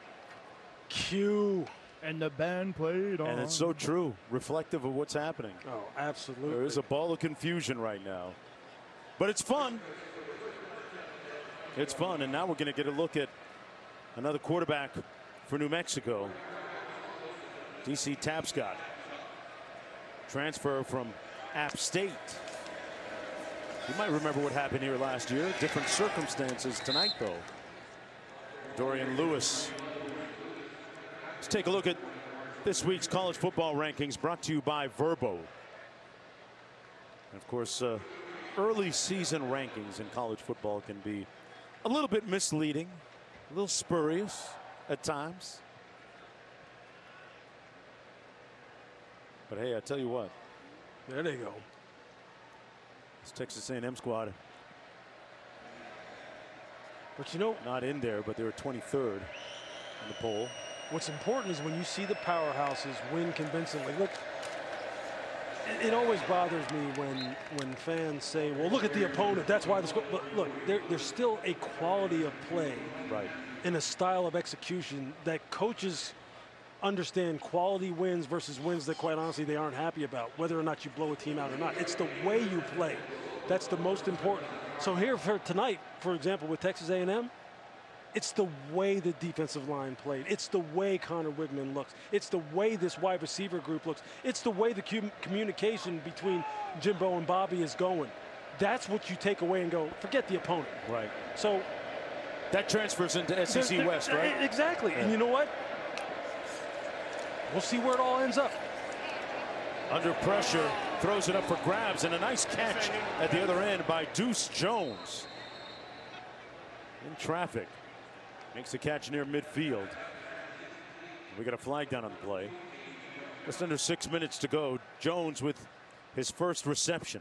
Q. And the band played on. And it's so true, reflective of what's happening. Oh, absolutely. There is a ball of confusion right now. But it's fun. It's fun, and now we're going to get a look at another quarterback for New Mexico. DC Tapscott, transfer from App State. You might remember what happened here last year. Different circumstances tonight, though. Dorian Lewis. Let's take a look at this week's college football rankings brought to you by Verbo. And of course, early season rankings in college football can be a little bit misleading, a little spurious at times. But hey, I tell you what. There they go. This Texas A&M squad. But you know, not in there, but they were 23rd in the poll. What's important is when you see the powerhouses win convincingly. Look, it always bothers me when fans say, well, look at the opponent, that's why the score. But look, there's still a quality of play, right, and a style of execution that coaches understand. Quality wins versus wins that, quite honestly, they aren't happy about, whether or not you blow a team out or not. It's the way you play that's the most important. So here for tonight, for example, with Texas A&M, it's the way the defensive line played. It's the way Connor Wigman looks. It's the way this wide receiver group looks. It's the way the communication between Jimbo and Bobby is going. That's what you take away and go, forget the opponent. Right. So that transfers into SEC West, right? Exactly. Yeah. And you know what? We'll see where it all ends up. Under pressure, throws it up for grabs, and a nice catch at the other end by Deuce Jones. In traffic. Makes the catch near midfield. We got a flag down on the play. Just under 6 minutes to go. Jones with his first reception.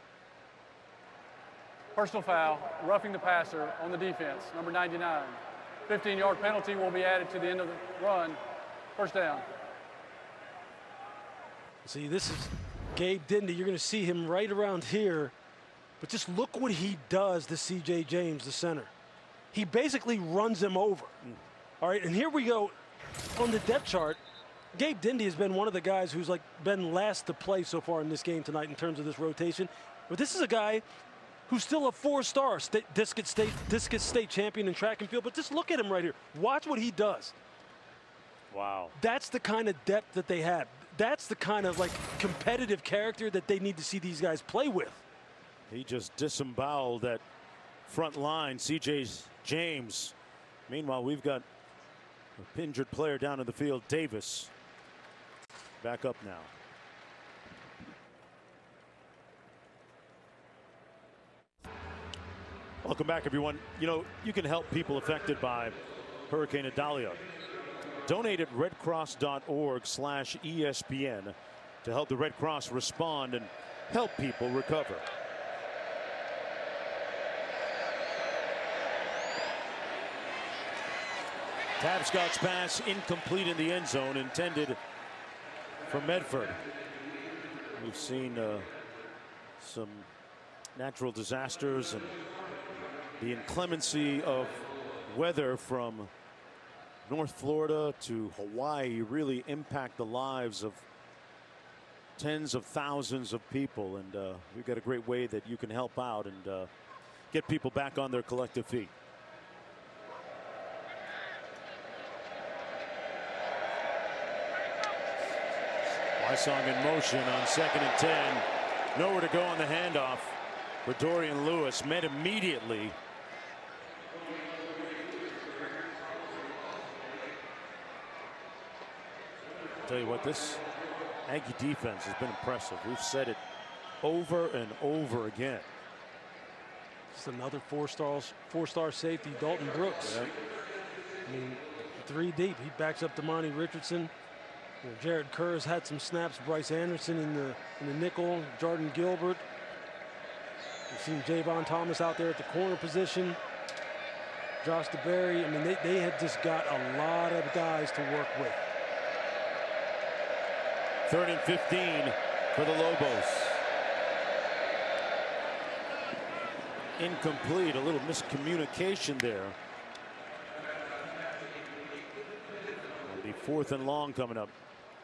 Personal foul, roughing the passer on the defense, number 99. 15-yard penalty will be added to the end of the run. First down. See, this is Gabe Dindy. You're going to see him right around here. But just look what he does to C.J. James, the center. He basically runs him over. All right, and here we go on the depth chart. Gabe Dindy has been one of the guys who's been last to play so far in this game tonight in terms of this rotation. But this is a guy who's still a 4-star Discus State champion in track and field. But just look at him right here. Watch what he does. Wow. That's the kind of depth that they have. That's the kind of competitive character that they need to see these guys play with. He just disemboweled that front line, C.J. James. Meanwhile, we've got an injured player down in the field, Davis. Back up now. Welcome back, everyone. You know, you can help people affected by Hurricane Idalia. Donate at redcross.org/ESPN to help the Red Cross respond and help people recover. Tapscott's pass incomplete in the end zone, intended for Medford. We've seen some natural disasters and the inclemency of weather from North Florida to Hawaii really impact the lives of tens of thousands of people, and we've got a great way that you can help out and get people back on their collective feet. Wysong in motion on 2nd and 10. Nowhere to go on the handoff for Dorian Lewis. Met immediately. Tell you what, this Aggie defense has been impressive. We've said it over and over again. It's another four-star safety, Dalton Brooks. Yep. I mean, 3 deep. He backs up Damani Richardson. You know, Jared Kerr has had some snaps. Bryce Anderson in the nickel. Jordan Gilbert. We've seen Javon Thomas out there at the corner position. Josh DeBerry. I mean, they have just got a lot of guys to work with. 3rd and 15 for the Lobos. Incomplete, a little miscommunication there. It'll be 4th and long coming up.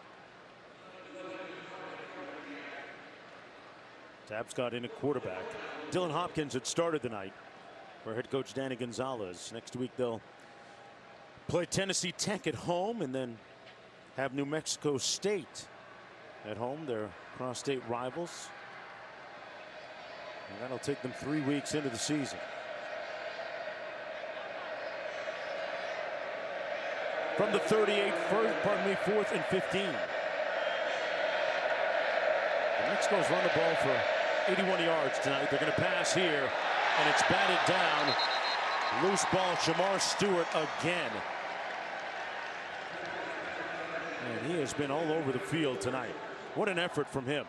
Tapscott in a quarterback. Dylan Hopkins had started the night for head coach Danny Gonzalez. Next week they'll play Tennessee Tech at home and then have New Mexico State at home. They're cross-state rivals. And that'll take them 3 weeks into the season. From the 38, 4th and 15. The Mexico's run the ball for 81 yards tonight. They're going to pass here, and it's batted down. Loose ball, Shamar Stewart again. And he has been all over the field tonight. What an effort from him.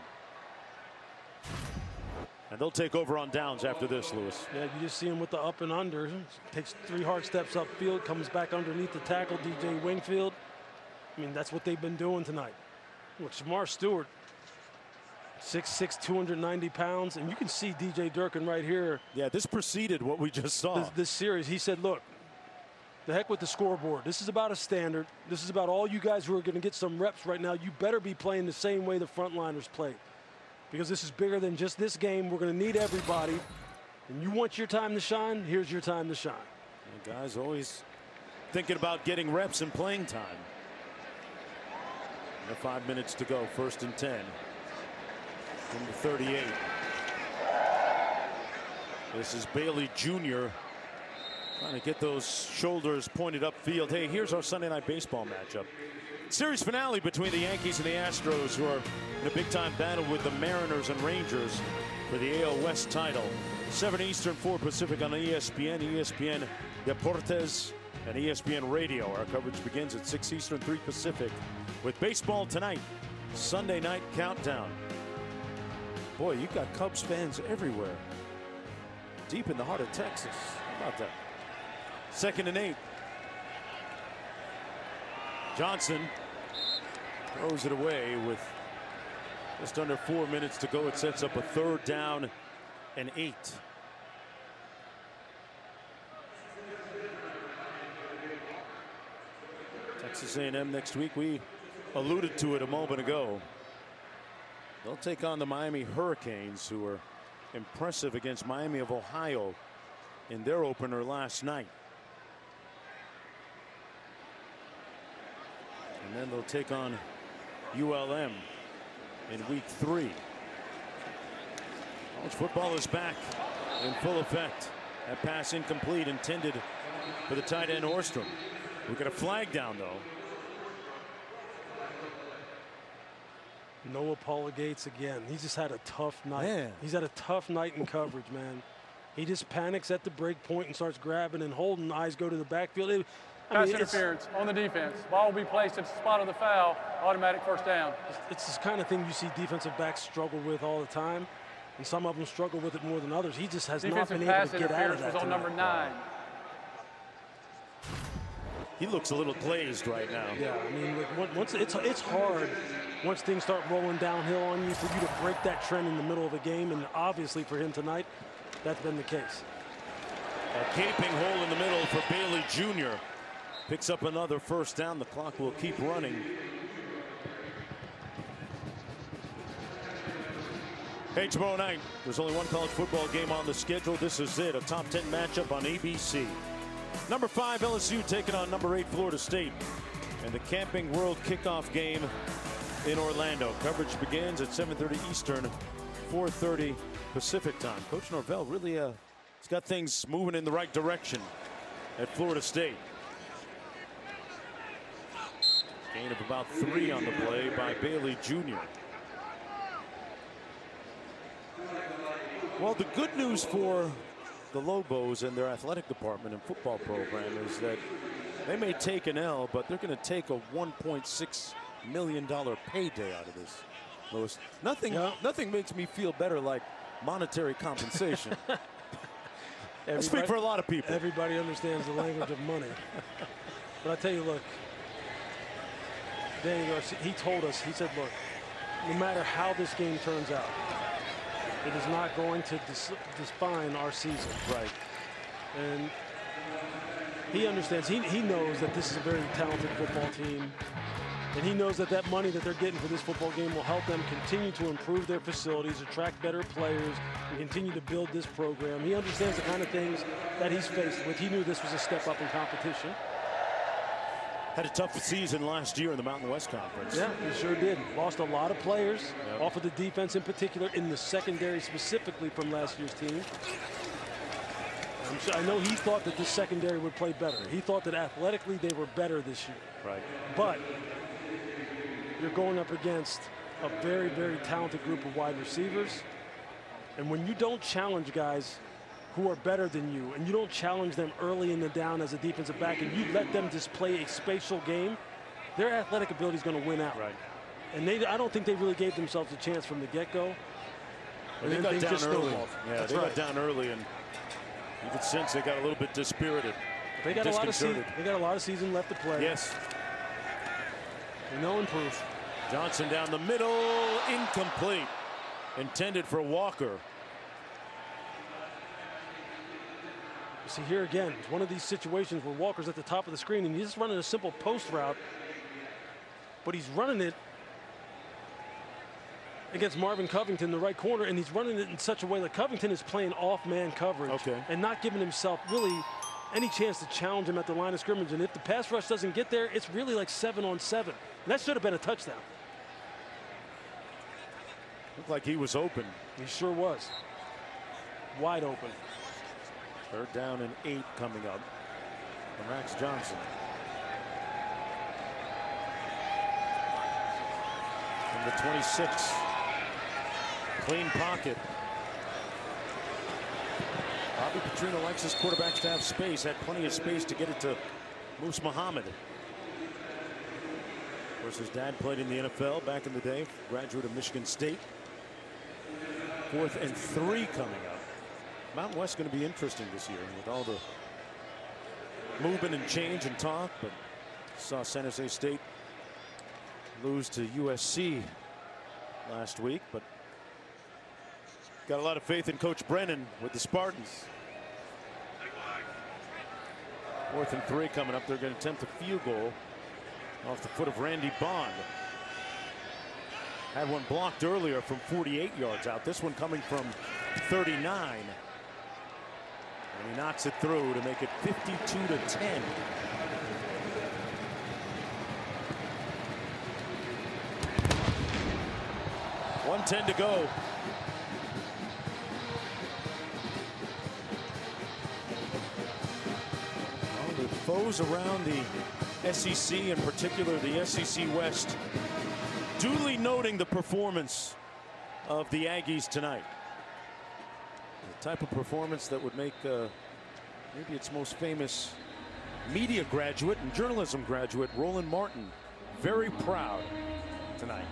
And they'll take over on downs after this, Lewis. Yeah, you just see him with the up and under. Takes 3 hard steps upfield, comes back underneath the tackle, DJ Wingfield. I mean, that's what they've been doing tonight. Look, Shamar Stewart, 6'6", 290 pounds, and you can see DJ Durkin right here. Yeah, this preceded what we just saw. This series, he said, look, the heck with the scoreboard. This is about a standard. This is about all you guys who are going to get some reps right now. You better be playing the same way the frontliners played, because this is bigger than just this game. We're going to need everybody, and you want your time to shine, here's your time to shine. And guys always thinking about getting reps and playing time. And 5 minutes to go, 1st and 10. From the 38. This is Bailey Jr. trying to get those shoulders pointed upfield. Hey, here's our Sunday Night Baseball matchup. Series finale between the Yankees and the Astros, who are in a big-time battle with the Mariners and Rangers for the AL West title. 7 Eastern, 4 Pacific on ESPN, ESPN Deportes, and ESPN Radio. Our coverage begins at 6 Eastern, 3 Pacific with baseball tonight. Sunday night countdown. Boy, you've got Cubs fans everywhere. Deep in the heart of Texas. How about that? 2nd and 8. Johnson throws it away with just under 4 minutes to go. It sets up a 3rd down and 8. Texas A&M next week. We alluded to it a moment ago. They'll take on the Miami Hurricanes, who were impressive against Miami of Ohio in their opener last night. And then they'll take on ULM in week 3. College football is back in full effect. That pass incomplete, intended for the tight end Orstrom. We got a flag down, though. Noah Paula Gates again. He just had a tough night. Man. He's had a tough night in coverage, man. He just panics at the break point and starts grabbing and holding. Eyes go to the backfield. Pass interference on the defense. Ball will be placed at the spot of the foul. Automatic 1st down. It's this kind of thing you see defensive backs struggle with all the time, and some of them struggle with it more than others. He just has not been able to get out of that. Was on number 9. He looks a little glazed right now. Yeah, I mean, once it's hard once things start rolling downhill on you for you to break that trend in the middle of a game, and obviously for him tonight, that's been the case. A gaping hole in the middle for Bailey Jr. Picks up another 1st down. The clock will keep running. Hey, tomorrow night, there's only one college football game on the schedule. This is it, a top 10 matchup on ABC. Number 5 LSU taking on number 8 Florida State. And the Camping World kickoff game in Orlando. Coverage begins at 7:30 Eastern, 4:30 Pacific time. Coach Norvell really has got things moving in the right direction at Florida State. Gain of about 3 on the play by Bailey Jr. Well, the good news for the Lobos and their athletic department and football program is that they may take an L, but they're going to take a $1.6 million payday out of this. Lewis, nothing makes me feel better like monetary compensation. I speak for a lot of people. Everybody understands the language of money. But I tell you, look, Danny Garcia, he told us, he said, look, no matter how this game turns out, it is not going to define our season. Right. And he understands, he knows that this is a very talented football team. And he knows that that money that they're getting for this football game will help them continue to improve their facilities, attract better players, and continue to build this program. He understands the kind of things that he's faced with. He knew this was a step up in competition. Had a tough season last year in the Mountain West Conference. Yeah, he sure did. Lost a lot of players off of the defense in particular, in the secondary specifically from last year's team. I know he thought that this secondary would play better. He thought that athletically they were better this year. Right. But you're going up against a very, very talented group of wide receivers. And when you don't challenge guys who are better than you, and you don't challenge them early in the down as a defensive back, and you let them just play a spatial game, their athletic ability is going to win out. Right. And I don't think they really gave themselves a chance from the get-go. And they got down early. Yeah, That's they right. got down early, and you could sense they got a little bit dispirited. They got a lot of season left to play. Yes. They know improve. Johnson down the middle, incomplete. Intended for Walker. See, here again, it's one of these situations where Walker's at the top of the screen and he's just running a simple post route, but he's running it against Marvin Covington, the right corner, and he's running it in such a way that Covington is playing off-man coverage and not giving himself really any chance to challenge him at the line of scrimmage. And if the pass rush doesn't get there, it's really like 7-on-7. And that should have been a touchdown. Looked like he was open. He sure was. Wide open. 3rd down and 8 coming up for Max Johnson. From the 26. Clean pocket. Bobby Petrino likes his quarterbacks to have space. Had plenty of space to get it to Moose Muhammad. Of course, his dad played in the NFL back in the day. Graduate of Michigan State. 4th and 3 coming up. Mountain West going to be interesting this year with all the movement and change and talk, but saw San Jose State lose to USC last week, but got a lot of faith in Coach Brennan with the Spartans. 4th and 3 coming up. They're going to attempt a field goal off the foot of Randy Bond. Had one blocked earlier from 48 yards out. This one coming from 39. And he knocks it through to make it 52-10. .110 to go. Well, the foes around the SEC, in particular the SEC West, duly noting the performance of the Aggies tonight. The type of performance that would make maybe its most famous media graduate and journalism graduate, Roland Martin, very proud tonight.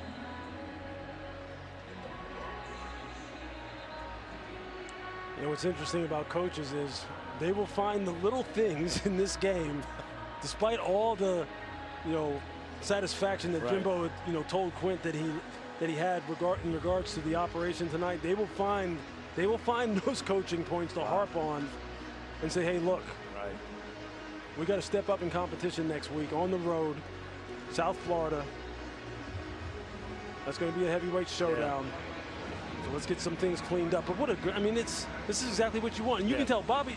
You know, what's interesting about coaches is they will find the little things in this game, despite all the, satisfaction that Jimbo, told Quint that he had in regards to the operation tonight. They will find those coaching points to harp on and say, hey, look, we got to step up in competition next week on the road, South Florida. That's going to be a heavyweight showdown. So let's get some things cleaned up. But what a great, this is exactly what you want. And you can tell Bobby,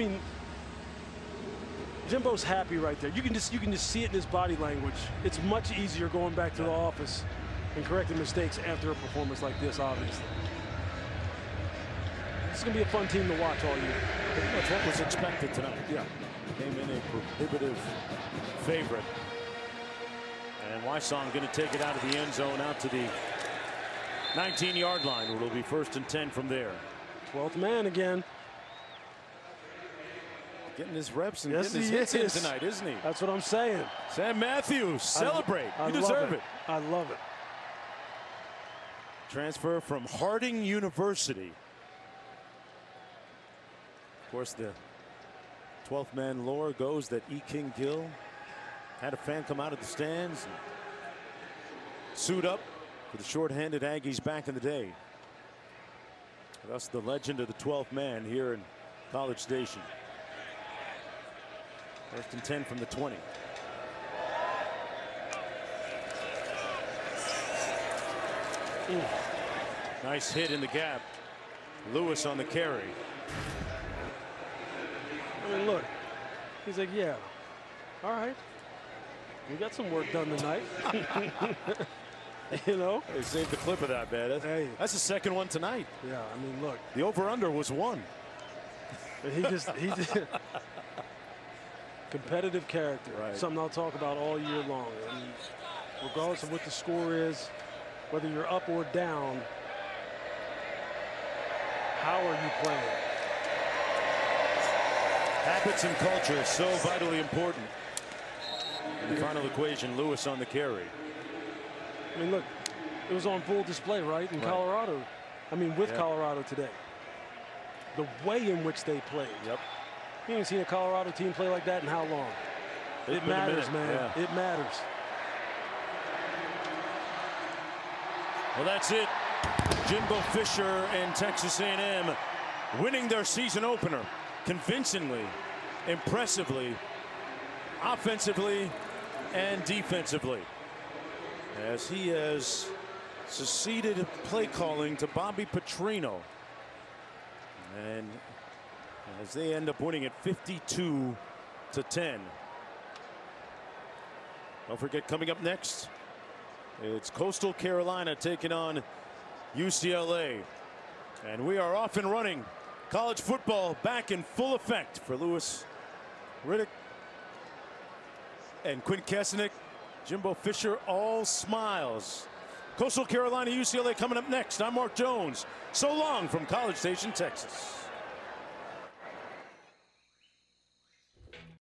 Jimbo's happy right there. You can just see it in his body language. It's much easier going back to the office and correcting mistakes after a performance like this, obviously. It's going to be a fun team to watch all year. Pretty much what was expected tonight. Yeah. Came in a prohibitive favorite. And Wysong going to take it out of the end zone out to the 19-yard line. It'll be 1st and 10 from there. 12th man again. Getting his reps and getting his hits in tonight, isn't he? That's what I'm saying. Sam Matthews, celebrate. You deserve it. I love it. Transfer from Harding University. Of course, the 12th man lore goes that E. King Gill had a fan come out of the stands and suit up for the short-handed Aggies back in the day. Thus the legend of the 12th man here in College Station. 1st and 10 from the 20. Nice hit in the gap. Lewis on the carry. Look, he's like, yeah, all right. We got some work done tonight. You know? They saved the clip of that, man. That's the second one tonight. Yeah, I mean, look. The over-under was 1. He just competitive character. Right. Something I'll talk about all year long. I mean, regardless of what the score is, whether you're up or down, how are you playing? Habits and culture is so vitally important. In the final equation, Lewis on the carry. I mean, look, it was on full display, right, in Colorado. I mean, with Colorado today. The way in which they played. Yep. You haven't seen a Colorado team play like that in how long? It matters, man. Yeah. It matters. Well, that's it. Jimbo Fisher and Texas A&M winning their season opener convincingly, impressively, offensively and defensively, as he has succeeded play calling to Bobby Petrino, and as they end up winning it 52-10. Don't forget, coming up next, it's Coastal Carolina taking on UCLA, and we are off and running. College football back in full effect for Louis Riddick and Quint Kessenich. Jimbo Fisher, all smiles. Coastal Carolina, UCLA coming up next. I'm Mark Jones. So long from College Station, Texas.